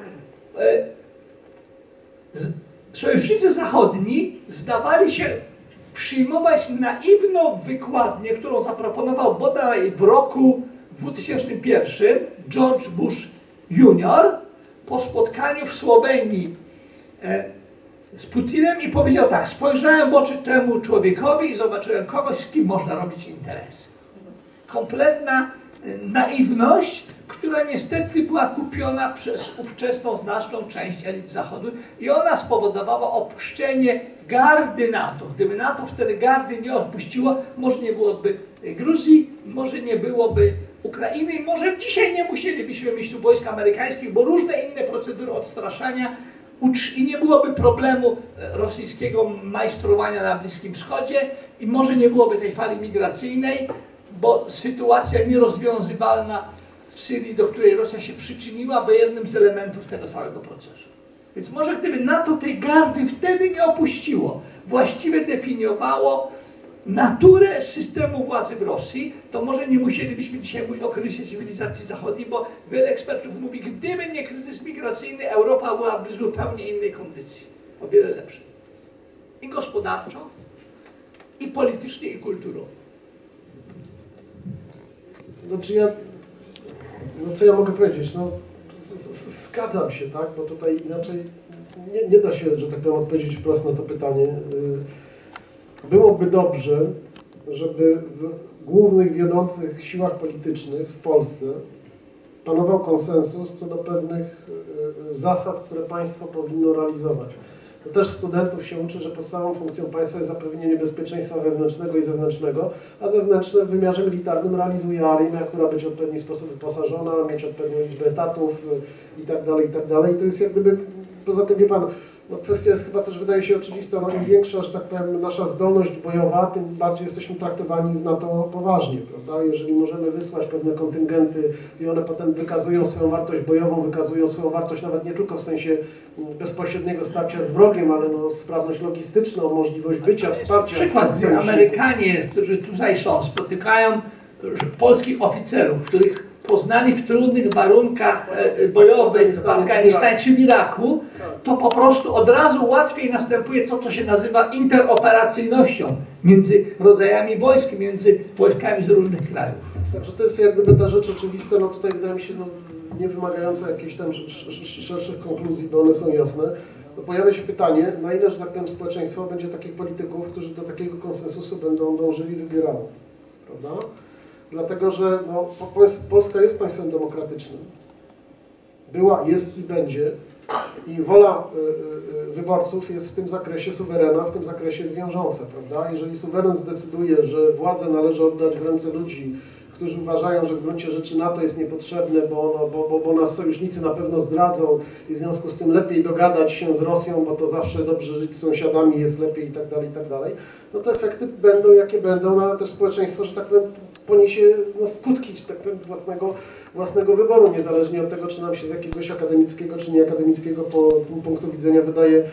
sojusznicy zachodni zdawali się przyjmować naiwną wykładnię, którą zaproponował bodaj w roku 2001 George Bush Jr. po spotkaniu w Słowenii z Putinem i powiedział tak: spojrzałem w oczy temu człowiekowi i zobaczyłem kogoś, z kim można robić interesy. Kompletna naiwność, która niestety była kupiona przez ówczesną znaczną część elit Zachodu i ona spowodowała opuszczenie gardy NATO. Gdyby NATO wtedy gardy nie opuściło, może nie byłoby Gruzji, może nie byłoby Ukrainy i może dzisiaj nie musielibyśmy mieć tu wojsk amerykańskich, bo różne inne procedury odstraszania i nie byłoby problemu rosyjskiego majstrowania na Bliskim Wschodzie i może nie byłoby tej fali migracyjnej, bo sytuacja nierozwiązywalna w Syrii, do której Rosja się przyczyniła, by jednym z elementów tego całego procesu. Więc może gdyby NATO tej gardy wtedy nie opuściło, właściwie definiowało naturę systemu władzy w Rosji, to może nie musielibyśmy dzisiaj mówić o kryzysie cywilizacji zachodniej, bo wiele ekspertów mówi, gdyby nie kryzys migracyjny, Europa byłaby w zupełnie innej kondycji, o wiele lepszej. I gospodarczo, i politycznie, i kulturowo. Znaczy no co ja mogę powiedzieć, no zgadzam się, tak, bo tutaj inaczej nie da się, że tak powiem, odpowiedzieć wprost na to pytanie. Byłoby dobrze, żeby w głównych wiodących siłach politycznych w Polsce panował konsensus co do pewnych zasad, które państwo powinno realizować. To też studentów się uczy, że podstawową funkcją państwa jest zapewnienie bezpieczeństwa wewnętrznego i zewnętrznego, a zewnętrzne w wymiarze militarnym realizuje armia, która będzie w odpowiedni sposób wyposażona, mieć odpowiednią liczbę etatów itd., itd. I to jest jak gdyby, poza tym wie pan, no kwestia jest chyba też, wydaje się oczywista, no im większa, że tak powiem, nasza zdolność bojowa, tym bardziej jesteśmy traktowani na to poważnie, prawda? Jeżeli możemy wysłać pewne kontyngenty i one potem wykazują swoją wartość bojową, wykazują swoją wartość nawet nie tylko w sensie bezpośredniego starcia z wrogiem, ale no, sprawność logistyczną, możliwość bycia, wsparcia. Przykład, gdy Amerykanie, którzy tutaj są, spotykają polskich oficerów, których poznali w trudnych warunkach bojowych w Afganistanie czy w Iraku, to po prostu od razu łatwiej następuje to, co się nazywa interoperacyjnością między rodzajami wojsk, między wojskami z różnych krajów. Także to jest jak gdyby ta rzecz oczywista, no tutaj wydaje mi się no, nie wymagająca jakichś tam szerszych konkluzji, bo one są jasne. No pojawia się pytanie, na ile, że tak powiem, społeczeństwo będzie takich polityków, którzy do takiego konsensusu będą dążyli, wybierało, prawda? Dlatego, że no, Polska jest państwem demokratycznym. Była, jest i będzie. I wola wyborców jest w tym zakresie suwerena, w tym zakresie jest wiążąca, prawda? Jeżeli suweren zdecyduje, że władzę należy oddać w ręce ludzi, którzy uważają, że w gruncie rzeczy NATO jest niepotrzebne, bo nas sojusznicy na pewno zdradzą i w związku z tym lepiej dogadać się z Rosją, bo to zawsze dobrze żyć z sąsiadami jest lepiej i tak dalej, no to efekty będą jakie będą, no ale też społeczeństwo, że tak powiem, poniesie no, skutki, że tak powiem, własnego wyboru, niezależnie od tego, czy nam się z jakiegoś akademickiego czy nieakademickiego punktu widzenia wydaje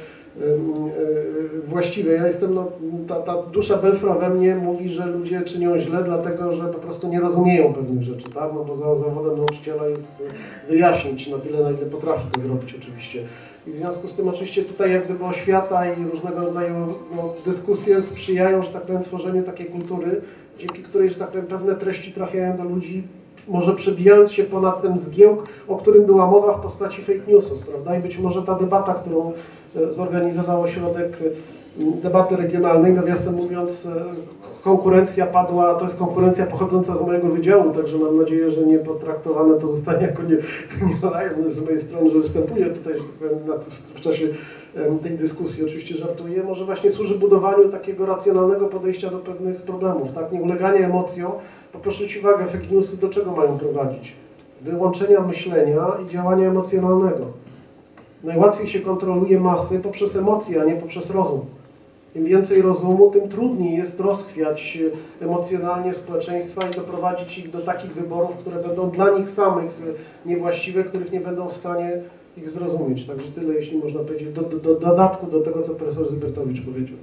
właściwe. Ja jestem, no, ta dusza Belfra we mnie mówi, że ludzie czynią źle, dlatego że po prostu nie rozumieją pewnych rzeczy, tak? No bo zawodem nauczyciela jest wyjaśnić na tyle, na ile potrafi to zrobić oczywiście. I w związku z tym oczywiście tutaj jak gdyby oświata i różnego rodzaju no, dyskusje sprzyjają, że tak powiem, tworzeniu takiej kultury, dzięki której, że tak powiem, pewne treści trafiają do ludzi, może przebijając się ponad ten zgiełk, o którym była mowa w postaci fake newsów, prawda? I być może ta debata, którą zorganizował Ośrodek Debaty Regionalnej, nawiasem mówiąc, konkurencja padła, to jest konkurencja pochodząca z mojego wydziału, także mam nadzieję, że nie potraktowane to zostanie jako nie z mojej strony, że występuję tutaj, że tak powiem, w czasie tej dyskusji, oczywiście żartuję, może właśnie służy budowaniu takiego racjonalnego podejścia do pewnych problemów, tak? Nie uleganie emocjom, bo proszę zwrócić uwagę, fake newsy do czego mają prowadzić? Wyłączenia myślenia i działania emocjonalnego. Najłatwiej się kontroluje masy poprzez emocje, a nie poprzez rozum. Im więcej rozumu, tym trudniej jest rozchwiać emocjonalnie społeczeństwa i doprowadzić ich do takich wyborów, które będą dla nich samych niewłaściwe, których nie będą w stanie ich zrozumieć. Także tyle, jeśli można powiedzieć, do dodatku do tego, co profesor Zybertowicz powiedział.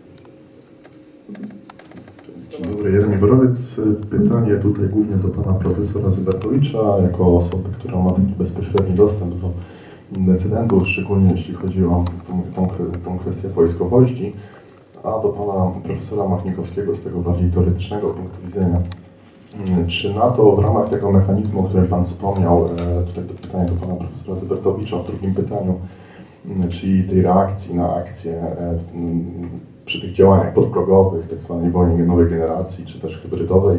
Dzień dobry, Jeremi Borowiec. Pytanie tutaj głównie do pana profesora Zybertowicza, jako osoby, która ma taki bezpośredni dostęp do decydentów, szczególnie jeśli chodzi o tą kwestię wojskowości, a do pana profesora Machnikowskiego z tego bardziej teoretycznego punktu widzenia. Czy NATO w ramach tego mechanizmu, o którym pan wspomniał, tutaj to pytanie do pana profesora Zybertowicza w drugim pytaniu, czyli tej reakcji na akcję przy tych działaniach podprogowych, tak zwanej wojnie nowej generacji, czy też hybrydowej,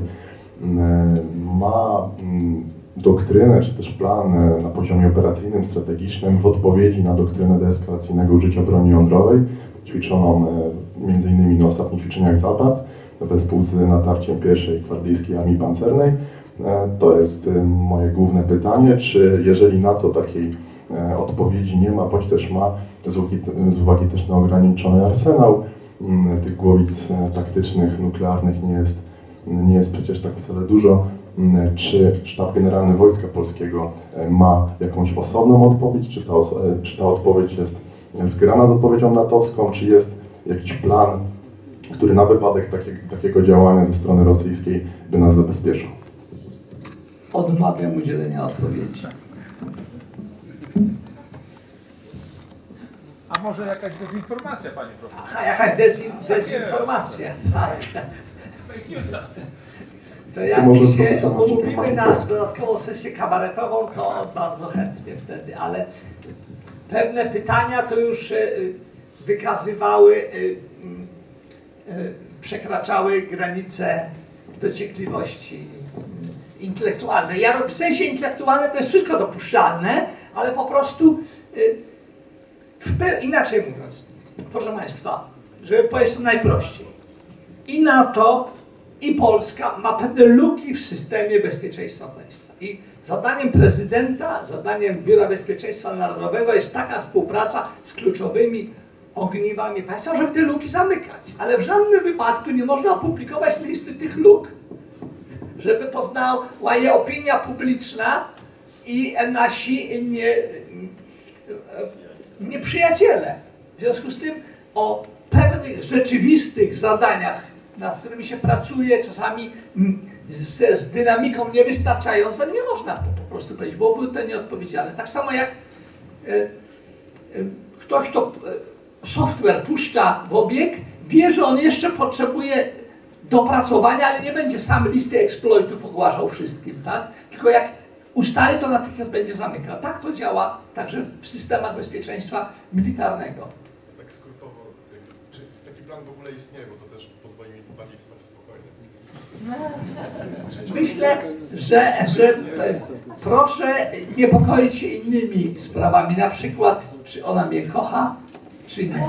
ma doktrynę, czy też plan na poziomie operacyjnym, strategicznym w odpowiedzi na doktrynę deeskalacyjnego użycia broni jądrowej, ćwiczoną m.in. na ostatnich ćwiczeniach Zapad, wespół z natarciem I Gwardyjskiej Armii Pancernej. To jest moje główne pytanie, czy jeżeli NATO takiej odpowiedzi nie ma, bądź też ma, z uwagi też na ograniczony arsenał tych głowic taktycznych, nuklearnych nie jest przecież tak wcale dużo, czy Sztab Generalny Wojska Polskiego ma jakąś osobną odpowiedź, czy ta odpowiedź jest zgrana z odpowiedzią natowską, czy jest jakiś plan, który na wypadek takiego działania ze strony rosyjskiej by nas zabezpieczał? Odmawiam udzielenia odpowiedzi. A może jakaś dezinformacja, panie profesorze? Aha, jakaś dezinformacja. Tak. To jak się umówimy na dodatkową sesję kabaretową, to bardzo chętnie wtedy, ale pewne pytania to już wykazywały, przekraczały granice dociekliwości intelektualnej. W sensie intelektualnym to jest wszystko dopuszczalne, ale po prostu inaczej mówiąc, proszę Państwa, żeby powiedzieć to najprościej, i NATO, i Polska ma pewne luki w systemie bezpieczeństwa państwa. I zadaniem prezydenta, zadaniem Biura Bezpieczeństwa Narodowego jest taka współpraca z kluczowymi ogniwami państwa, żeby te luki zamykać. Ale w żadnym wypadku nie można opublikować listy tych luk, żeby poznała je opinia publiczna i nasi nieprzyjaciele. W związku z tym o pewnych rzeczywistych zadaniach, nad którymi się pracuje, czasami z dynamiką niewystarczającą, nie można po prostu powiedzieć, byłoby to nieodpowiedzialne. Tak samo jak ktoś, kto software puszcza w obieg, wie, że on jeszcze potrzebuje dopracowania, ale nie będzie sam listy exploitów ogłaszał wszystkim, tak? Tylko jak ustali, to natychmiast będzie zamykał. Tak to działa także w systemach bezpieczeństwa militarnego. Tak skrótowo, czy taki plan w ogóle istnieje, bo to też pozwoli mi bardziej spać spokojnie. Myślę, że proszę niepokoić się innymi sprawami, na przykład, czy ona mnie kocha, czy nie.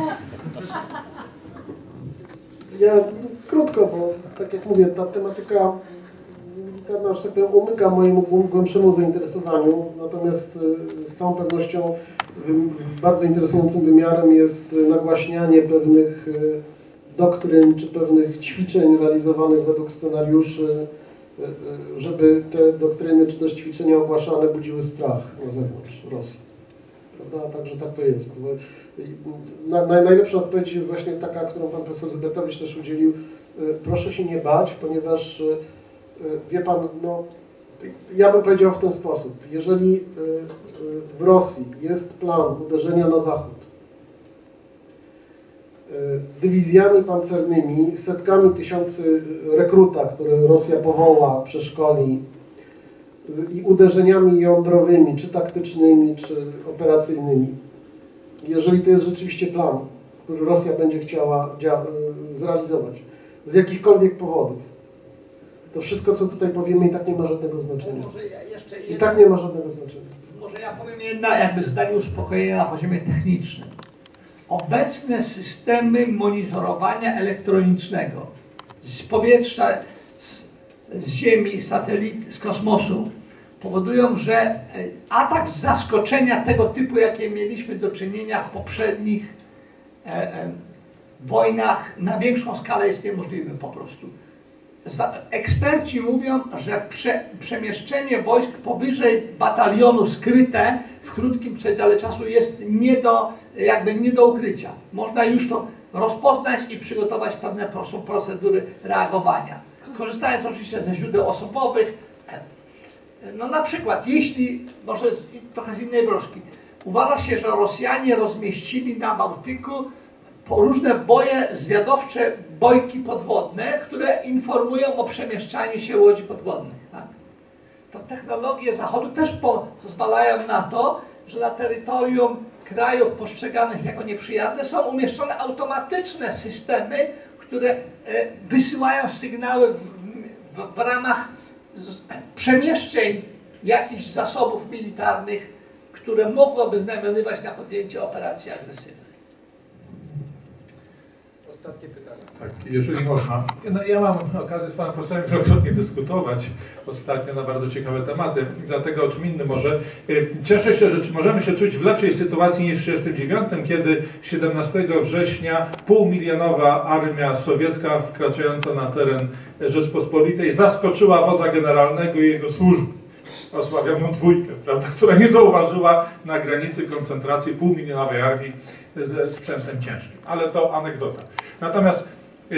Ja krótko, bo tak jak mówię, ta tematyka militarna, że tak powiem, umyka mojemu głębszemu zainteresowaniu, natomiast z całą pewnością bardzo interesującym wymiarem jest nagłaśnianie pewnych doktryn czy pewnych ćwiczeń realizowanych według scenariuszy, żeby te doktryny czy też ćwiczenia ogłaszane budziły strach na zewnątrz Rosji. Prawda? Także tak to jest. Najlepsza odpowiedź jest właśnie taka, którą pan profesor Zybertowicz też udzielił. Proszę się nie bać, ponieważ wie pan, no, ja bym powiedział w ten sposób. Jeżeli w Rosji jest plan uderzenia na zachód dywizjami pancernymi, setkami tysięcy rekruta, które Rosja powoła, przeszkoli, i uderzeniami jądrowymi, czy taktycznymi, czy operacyjnymi, jeżeli to jest rzeczywiście plan, który Rosja będzie chciała zrealizować, z jakichkolwiek powodów, to wszystko, co tutaj powiemy, i tak nie ma żadnego znaczenia. I tak nie ma żadnego znaczenia. Może ja powiem jedno jakby zdanie uspokojenia na poziomie technicznym. Obecne systemy monitorowania elektronicznego z powietrza, z Ziemi, satelit, z kosmosu, powodują, że atak z zaskoczenia tego typu, jakie mieliśmy do czynienia w poprzednich wojnach, na większą skalę jest niemożliwy po prostu. Eksperci mówią, że przemieszczenie wojsk powyżej batalionu skryte w krótkim przedziale czasu jest nie do ukrycia. Można już to rozpoznać i przygotować pewne procedury reagowania. Korzystając oczywiście ze źródeł osobowych, no na przykład, jeśli, może trochę z innej broszki, uważa się, że Rosjanie rozmieścili na Bałtyku różne boje zwiadowcze, bojki podwodne, które informują o przemieszczaniu się łodzi podwodnych. Tak? To technologie Zachodu też pozwalają na to, że na terytorium krajów postrzeganych jako nieprzyjazne są umieszczone automatyczne systemy, które wysyłają sygnały w ramach przemieszczeń jakichś zasobów militarnych, które mogłoby znamionywać na podjęcie operacji agresywnej. Ostatnie pytanie. Tak, jeżeli można. No, ja mam okazję z panem profesorem wielokrotnie dyskutować ostatnio na bardzo ciekawe tematy, dlatego o czym innym może. Cieszę się, że możemy się czuć w lepszej sytuacji niż w 1939, kiedy 17 września półmilionowa armia sowiecka wkraczająca na teren Rzeczpospolitej zaskoczyła wodza generalnego i jego służb, osławioną dwójkę, prawda, która nie zauważyła na granicy koncentracji półmilionowej armii ze sprzętem ciężkim. Ale to anegdota. Natomiast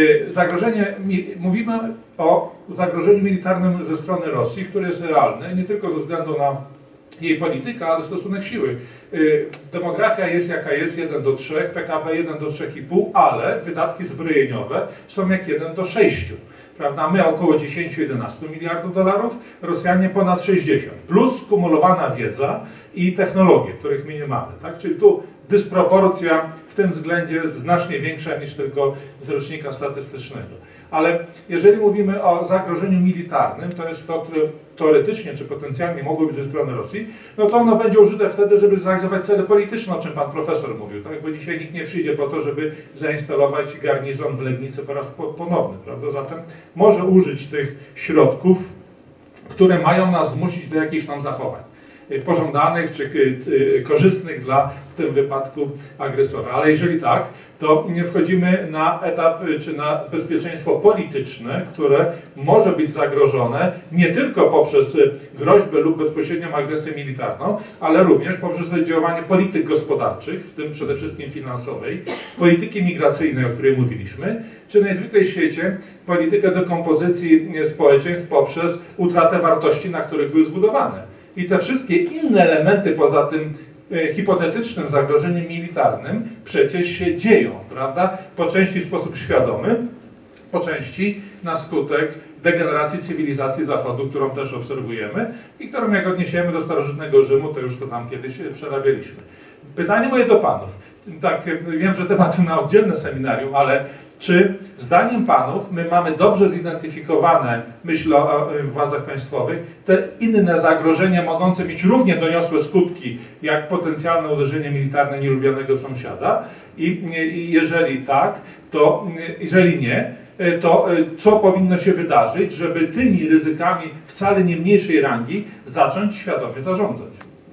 mówimy o zagrożeniu militarnym ze strony Rosji, które jest realne, nie tylko ze względu na jej politykę, ale stosunek siły. Demografia jest jaka jest, 1 do 3, PKB 1 do 3,5, ale wydatki zbrojeniowe są jak 1 do 6. Prawda? My około 10-11 miliardów dolarów, Rosjanie ponad 60, plus skumulowana wiedza i technologie, których my nie mamy. Tak? Czyli tu dysproporcja w tym względzie jest znacznie większa niż tylko z rocznika statystycznego. Ale jeżeli mówimy o zagrożeniu militarnym, to jest to, które teoretycznie czy potencjalnie mogło być ze strony Rosji, no to ono będzie użyte wtedy, żeby zrealizować cele polityczne, o czym pan profesor mówił, tak? Bo dzisiaj nikt nie przyjdzie po to, żeby zainstalować garnizon w Legnicy po raz ponowny, prawda? Zatem może użyć tych środków, które mają nas zmusić do jakichś tam zachowań pożądanych czy korzystnych dla, w tym wypadku, agresora. Ale jeżeli tak, to wchodzimy na etap, czy na bezpieczeństwo polityczne, które może być zagrożone nie tylko poprzez groźbę lub bezpośrednią agresję militarną, ale również poprzez działanie polityk gospodarczych, w tym przede wszystkim finansowej, polityki migracyjnej, o której mówiliśmy, czy najzwyklej w świecie politykę dekompozycji społeczeństw poprzez utratę wartości, na których były zbudowane. I te wszystkie inne elementy poza tym hipotetycznym zagrożeniem militarnym przecież się dzieją, prawda? Po części w sposób świadomy, po części na skutek degeneracji cywilizacji Zachodu, którą też obserwujemy i którą jak odniesiemy do starożytnego Rzymu, to już to tam kiedyś przerabialiśmy. Pytanie moje do panów. Tak, wiem, że temat na oddzielne seminarium, ale czy zdaniem panów my mamy dobrze zidentyfikowane, myślę o władzach państwowych, te inne zagrożenia mogące mieć równie doniosłe skutki, jak potencjalne uderzenie militarne nielubionego sąsiada? I jeżeli tak, to jeżeli nie, to co powinno się wydarzyć, żeby tymi ryzykami wcale nie mniejszej rangi zacząć świadomie zarządzać?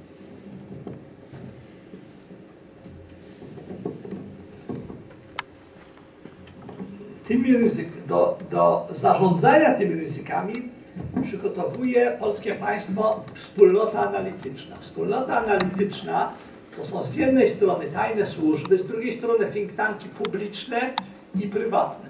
Do zarządzania tymi ryzykami przygotowuje polskie państwo wspólnota analityczna. Wspólnota analityczna to są z jednej strony tajne służby, z drugiej strony think tanki publiczne i prywatne.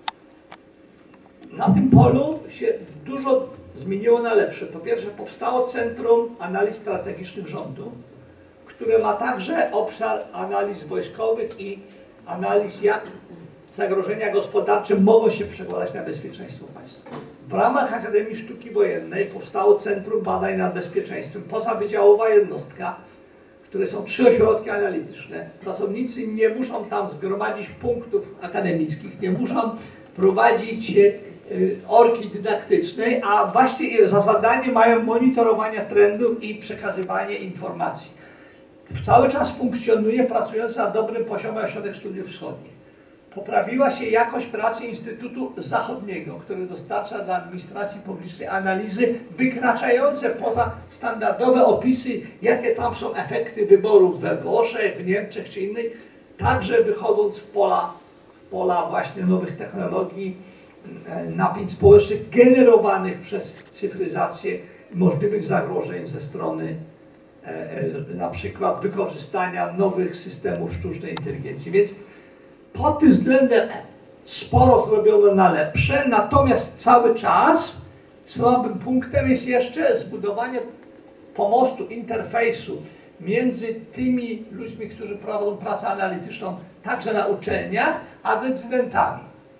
Na tym polu się dużo zmieniło na lepsze. Po pierwsze, powstało Centrum Analiz Strategicznych Rządu, które ma także obszar analiz wojskowych i analiz, jak zagrożenia gospodarcze mogą się przekładać na bezpieczeństwo państwa. W ramach Akademii Sztuki Wojennej powstało Centrum Badań nad Bezpieczeństwem, pozawydziałowa jednostka, które są 3 ośrodki analityczne. Pracownicy nie muszą tam zgromadzić punktów akademickich, nie muszą prowadzić orki dydaktycznej, a właśnie za zadanie mają monitorowania trendów i przekazywanie informacji. Cały czas funkcjonuje pracujący na dobrym poziomie Ośrodek Studiów Wschodnich. Poprawiła się jakość pracy Instytutu Zachodniego, który dostarcza dla administracji publicznej analizy wykraczające poza standardowe opisy, jakie tam są efekty wyborów we Włoszech, w Niemczech czy innych, także wychodząc w pola właśnie nowych technologii, napięć społecznych generowanych przez cyfryzację, możliwych zagrożeń ze strony na przykład wykorzystania nowych systemów sztucznej inteligencji. Więc pod tym względem sporo zrobiono na lepsze, natomiast cały czas słabym punktem jest jeszcze zbudowanie pomostu, interfejsu między tymi ludźmi, którzy prowadzą pracę analityczną także na uczelniach, a decydentami.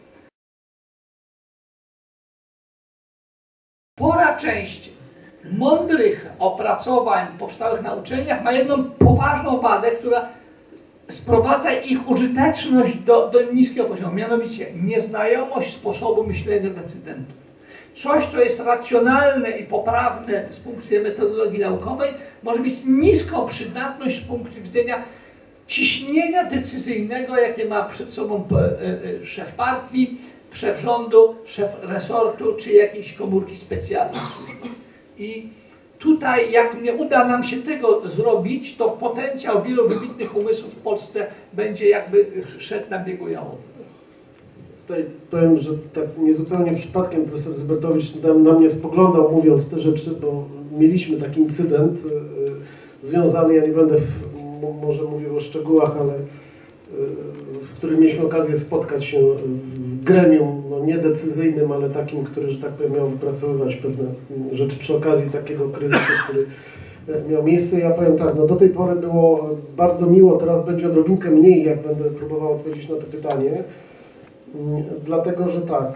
Spora część mądrych opracowań powstałych na uczelniach ma jedną poważną wadę, która sprowadza ich użyteczność do niskiego poziomu, mianowicie nieznajomość sposobu myślenia decydentów. Coś, co jest racjonalne i poprawne z punktu widzenia metodologii naukowej, może mieć niską przydatność z punktu widzenia ciśnienia decyzyjnego, jakie ma przed sobą szef partii, szef rządu, szef resortu, czy jakiejś komórki specjalnej. I tutaj, jak nie uda nam się tego zrobić, to potencjał wielu wybitnych umysłów w Polsce będzie jakby szedł na biegu jałowym. Tutaj powiem, że tak niezupełnie przypadkiem profesor Zybertowicz na mnie spoglądał, mówiąc te rzeczy, bo mieliśmy taki incydent związany, ja nie będę może mówił o szczegółach, ale w którym mieliśmy okazję spotkać się w gremium, no niedecyzyjnym, ale takim, który, że tak powiem, miał wypracowywać pewne rzeczy przy okazji takiego kryzysu, który miał miejsce. Ja powiem tak, no do tej pory było bardzo miło, teraz będzie odrobinkę mniej, jak będę próbował odpowiedzieć na to pytanie, dlatego, że tak,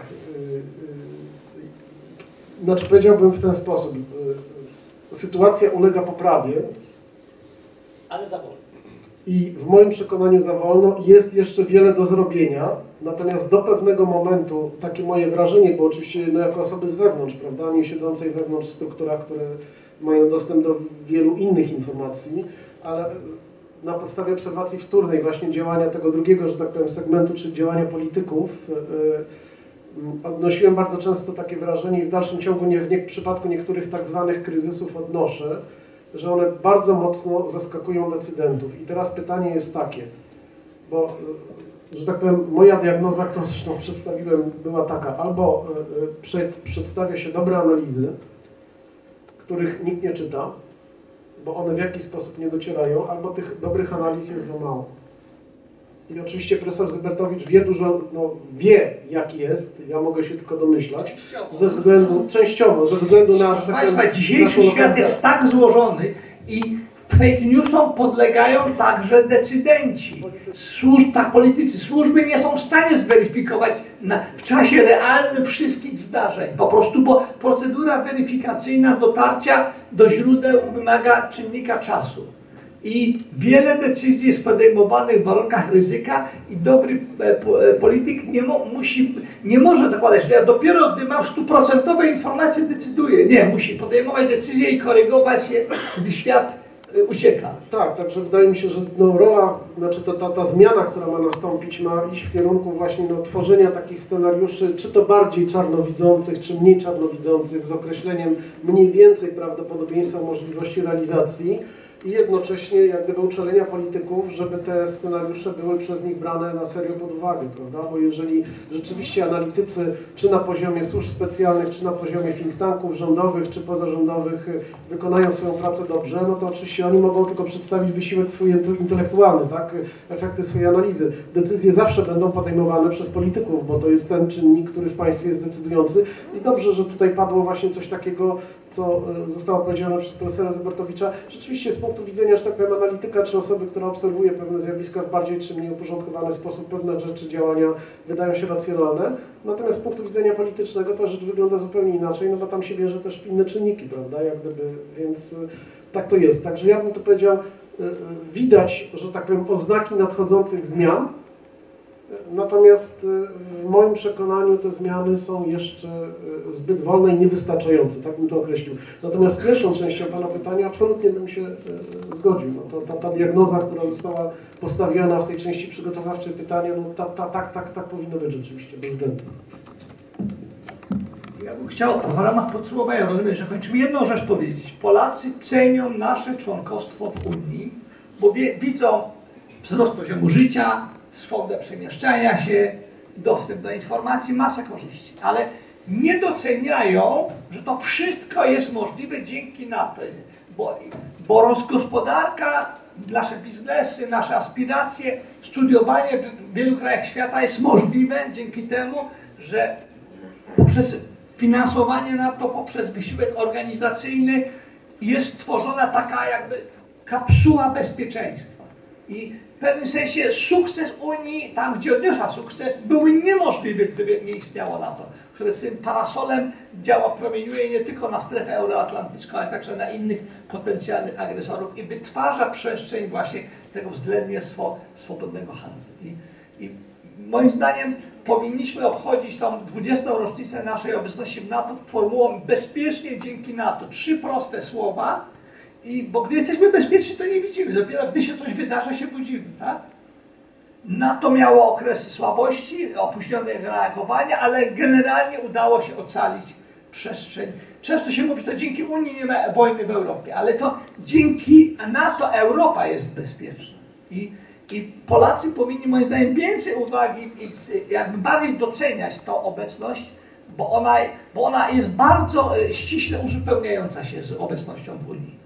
znaczy powiedziałbym w ten sposób, sytuacja ulega poprawie, ale za wolno. I w moim przekonaniu za wolno, jest jeszcze wiele do zrobienia, natomiast do pewnego momentu, takie moje wrażenie, bo oczywiście no, jako osoby z zewnątrz, prawda, nie siedzącej wewnątrz w strukturach, które mają dostęp do wielu innych informacji, ale na podstawie obserwacji wtórnej właśnie działania tego drugiego, że tak powiem, segmentu, czyli działania polityków, odnosiłem bardzo często takie wrażenie i w dalszym ciągu w przypadku niektórych tak zwanych kryzysów odnoszę, że one bardzo mocno zaskakują decydentów. I teraz pytanie jest takie, bo, że tak powiem, moja diagnoza, którą zresztą przedstawiłem, była taka, albo przedstawia się dobre analizy, których nikt nie czyta, bo one w jakiś sposób nie docierają, albo tych dobrych analiz jest za mało. I oczywiście profesor Zybertowicz wie dużo, no wie jaki jest, ja mogę się tylko domyślać, częściowo, ze względu na... Proszę Państwa, dzisiejszy świat jest tak złożony i fake newsom podlegają także decydenci, politycy. Służby nie są w stanie zweryfikować w czasie realnym wszystkich zdarzeń. Po prostu, bo procedura weryfikacyjna dotarcia do źródeł wymaga czynnika czasu. I wiele decyzji jest podejmowanych w warunkach ryzyka i dobry polityk nie może zakładać, że ja dopiero gdy mam 100% informacje decyduję. Nie, musi podejmować decyzje i korygować je, gdy świat ucieka. Tak, także wydaje mi się, że no, rola, znaczy ta zmiana, która ma nastąpić, ma iść w kierunku właśnie no, tworzenia takich scenariuszy, czy to bardziej czarnowidzących, czy mniej czarnowidzących, z określeniem mniej więcej prawdopodobieństwa możliwości realizacji i jednocześnie jak gdyby uczulenia polityków, żeby te scenariusze były przez nich brane na serio pod uwagę, prawda? Bo jeżeli rzeczywiście analitycy, czy na poziomie służb specjalnych, czy na poziomie think tanków rządowych, czy pozarządowych wykonają swoją pracę dobrze, no to oczywiście oni mogą tylko przedstawić wysiłek swój intelektualny, tak? Efekty swojej analizy. Decyzje zawsze będą podejmowane przez polityków, bo to jest ten czynnik, który w państwie jest decydujący i dobrze, że tutaj padło właśnie coś takiego, co zostało powiedziane przez profesora Zybertowicza. Rzeczywiście z punktu widzenia, że tak powiem, analityka, czy osoby, która obserwuje pewne zjawiska w bardziej czy mniej uporządkowany sposób, pewne rzeczy, działania wydają się racjonalne. Natomiast z punktu widzenia politycznego ta rzecz wygląda zupełnie inaczej, no bo tam się bierze też inne czynniki, prawda, jak gdyby, więc tak to jest. Także ja bym to powiedział, widać, że tak powiem, oznaki nadchodzących zmian, Natomiast w moim przekonaniu te zmiany są jeszcze zbyt wolne i niewystarczające, tak bym to określił. Natomiast z pierwszą częścią Pana pytania absolutnie bym się zgodził. No ta diagnoza, która została postawiona w tej części przygotowawczej pytania, no tak powinno być rzeczywiście, bezwzględnie. Ja bym chciał w ramach podsumowania, rozumiem, że kończymy, jedną rzecz powiedzieć. Polacy cenią nasze członkostwo w Unii, bo widzą wzrost poziomu życia, swobodę przemieszczania się, dostęp do informacji, masę korzyści, ale nie doceniają, że to wszystko jest możliwe dzięki NATO, bo gospodarka, nasze biznesy, nasze aspiracje, studiowanie w wielu krajach świata jest możliwe dzięki temu, że poprzez finansowanie NATO, poprzez wysiłek organizacyjny jest stworzona taka jakby kapsuła bezpieczeństwa. I w pewnym sensie sukces Unii, tam gdzie odniosła sukces, byłby niemożliwy, gdyby nie istniało NATO, które z tym parasolem działa, promieniuje nie tylko na strefę euroatlantycką, ale także na innych potencjalnych agresorów i wytwarza przestrzeń właśnie tego względnie swobodnego handlu. I moim zdaniem powinniśmy obchodzić tą 20. rocznicę naszej obecności w NATO formułą bezpiecznie dzięki NATO. 3 proste słowa, bo gdy jesteśmy bezpieczni, to nie widzimy. Dopiero gdy się coś wydarza, się budzimy. Tak? NATO miało okresy słabości, opóźnionego reagowania, ale generalnie udało się ocalić przestrzeń. Często się mówi, to dzięki Unii nie ma wojny w Europie, ale to dzięki NATO Europa jest bezpieczna. I Polacy powinni moim zdaniem więcej uwagi i jakby bardziej doceniać tą obecność, bo ona jest bardzo ściśle uzupełniająca się z obecnością w Unii.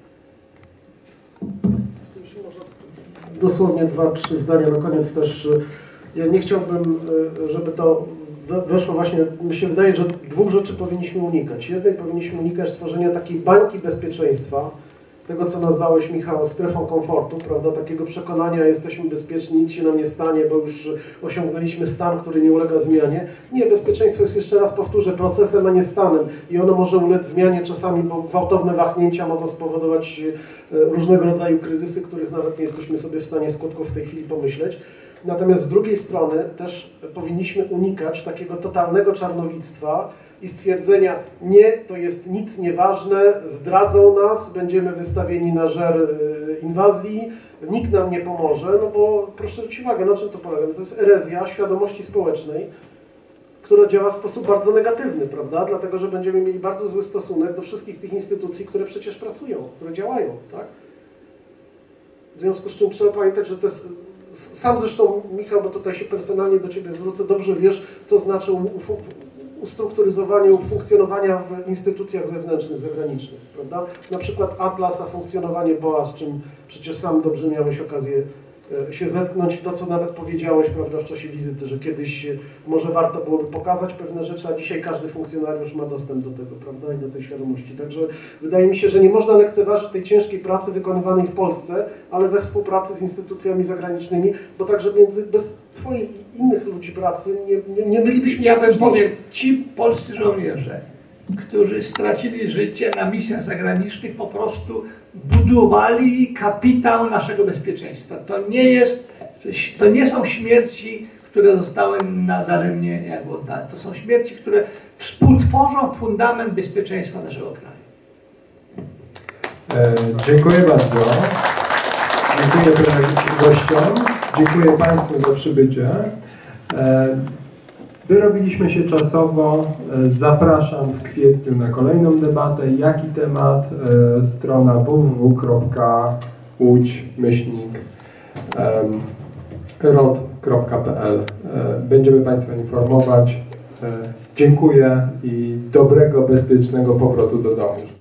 Dosłownie 2-3 zdania na koniec też. Ja nie chciałbym, żeby to weszło właśnie, mi się wydaje, że 2 rzeczy powinniśmy unikać. Jednej powinniśmy unikać stworzenia takiej bańki bezpieczeństwa, tego co nazwałeś, Michał, strefą komfortu, prawda, takiego przekonania, jesteśmy bezpieczni, nic się nam nie stanie, bo już osiągnęliśmy stan, który nie ulega zmianie. Nie, bezpieczeństwo jest, jeszcze raz powtórzę, procesem, a nie stanem i ono może ulec zmianie czasami, bo gwałtowne wahnięcia mogą spowodować różnego rodzaju kryzysy, których nawet nie jesteśmy sobie w stanie skutków w tej chwili pomyśleć. Natomiast z drugiej strony też powinniśmy unikać takiego totalnego czarnowictwa i stwierdzenia, nie, to jest nic nieważne, zdradzą nas, będziemy wystawieni na żer inwazji, nikt nam nie pomoże, no bo proszę zwrócić uwagę, na czym to polega? To jest erezja świadomości społecznej, która działa w sposób bardzo negatywny, prawda? Dlatego, że będziemy mieli bardzo zły stosunek do wszystkich tych instytucji, które przecież pracują, które działają, tak? W związku z czym trzeba pamiętać, że to jest... Sam zresztą, Michał, bo tutaj się personalnie do Ciebie zwrócę, dobrze wiesz, co znaczy ustrukturyzowanie, funkcjonowania w instytucjach zewnętrznych, zagranicznych, prawda? Na przykład Atlas, a funkcjonowanie BOA, z czym przecież sam dobrze miałeś okazję się zetknąć. To, co nawet powiedziałeś, prawda, w czasie wizyty, że kiedyś może warto byłoby pokazać pewne rzeczy, a dzisiaj każdy funkcjonariusz ma dostęp do tego, prawda, i do tej świadomości. Także wydaje mi się, że nie można lekceważyć tej ciężkiej pracy wykonywanej w Polsce, ale we współpracy z instytucjami zagranicznymi, bo także bez Twojej i innych ludzi pracy nie bylibyśmy... Ja bym powiem, ci polscy żołnierze, którzy stracili życie na misjach zagranicznych, po prostu budowali kapitał naszego bezpieczeństwa. To nie są śmierci, które zostały nadaremnie jakby oddane. To są śmierci, które współtworzą fundament bezpieczeństwa naszego kraju. Dziękuję bardzo. Dziękuję gościom. Dziękuję Państwu za przybycie. Wyrobiliśmy się czasowo. Zapraszam w kwietniu na kolejną debatę. Jaki temat? Strona www.łódź-rod.pl. Będziemy Państwa informować. Dziękuję i dobrego, bezpiecznego powrotu do domu.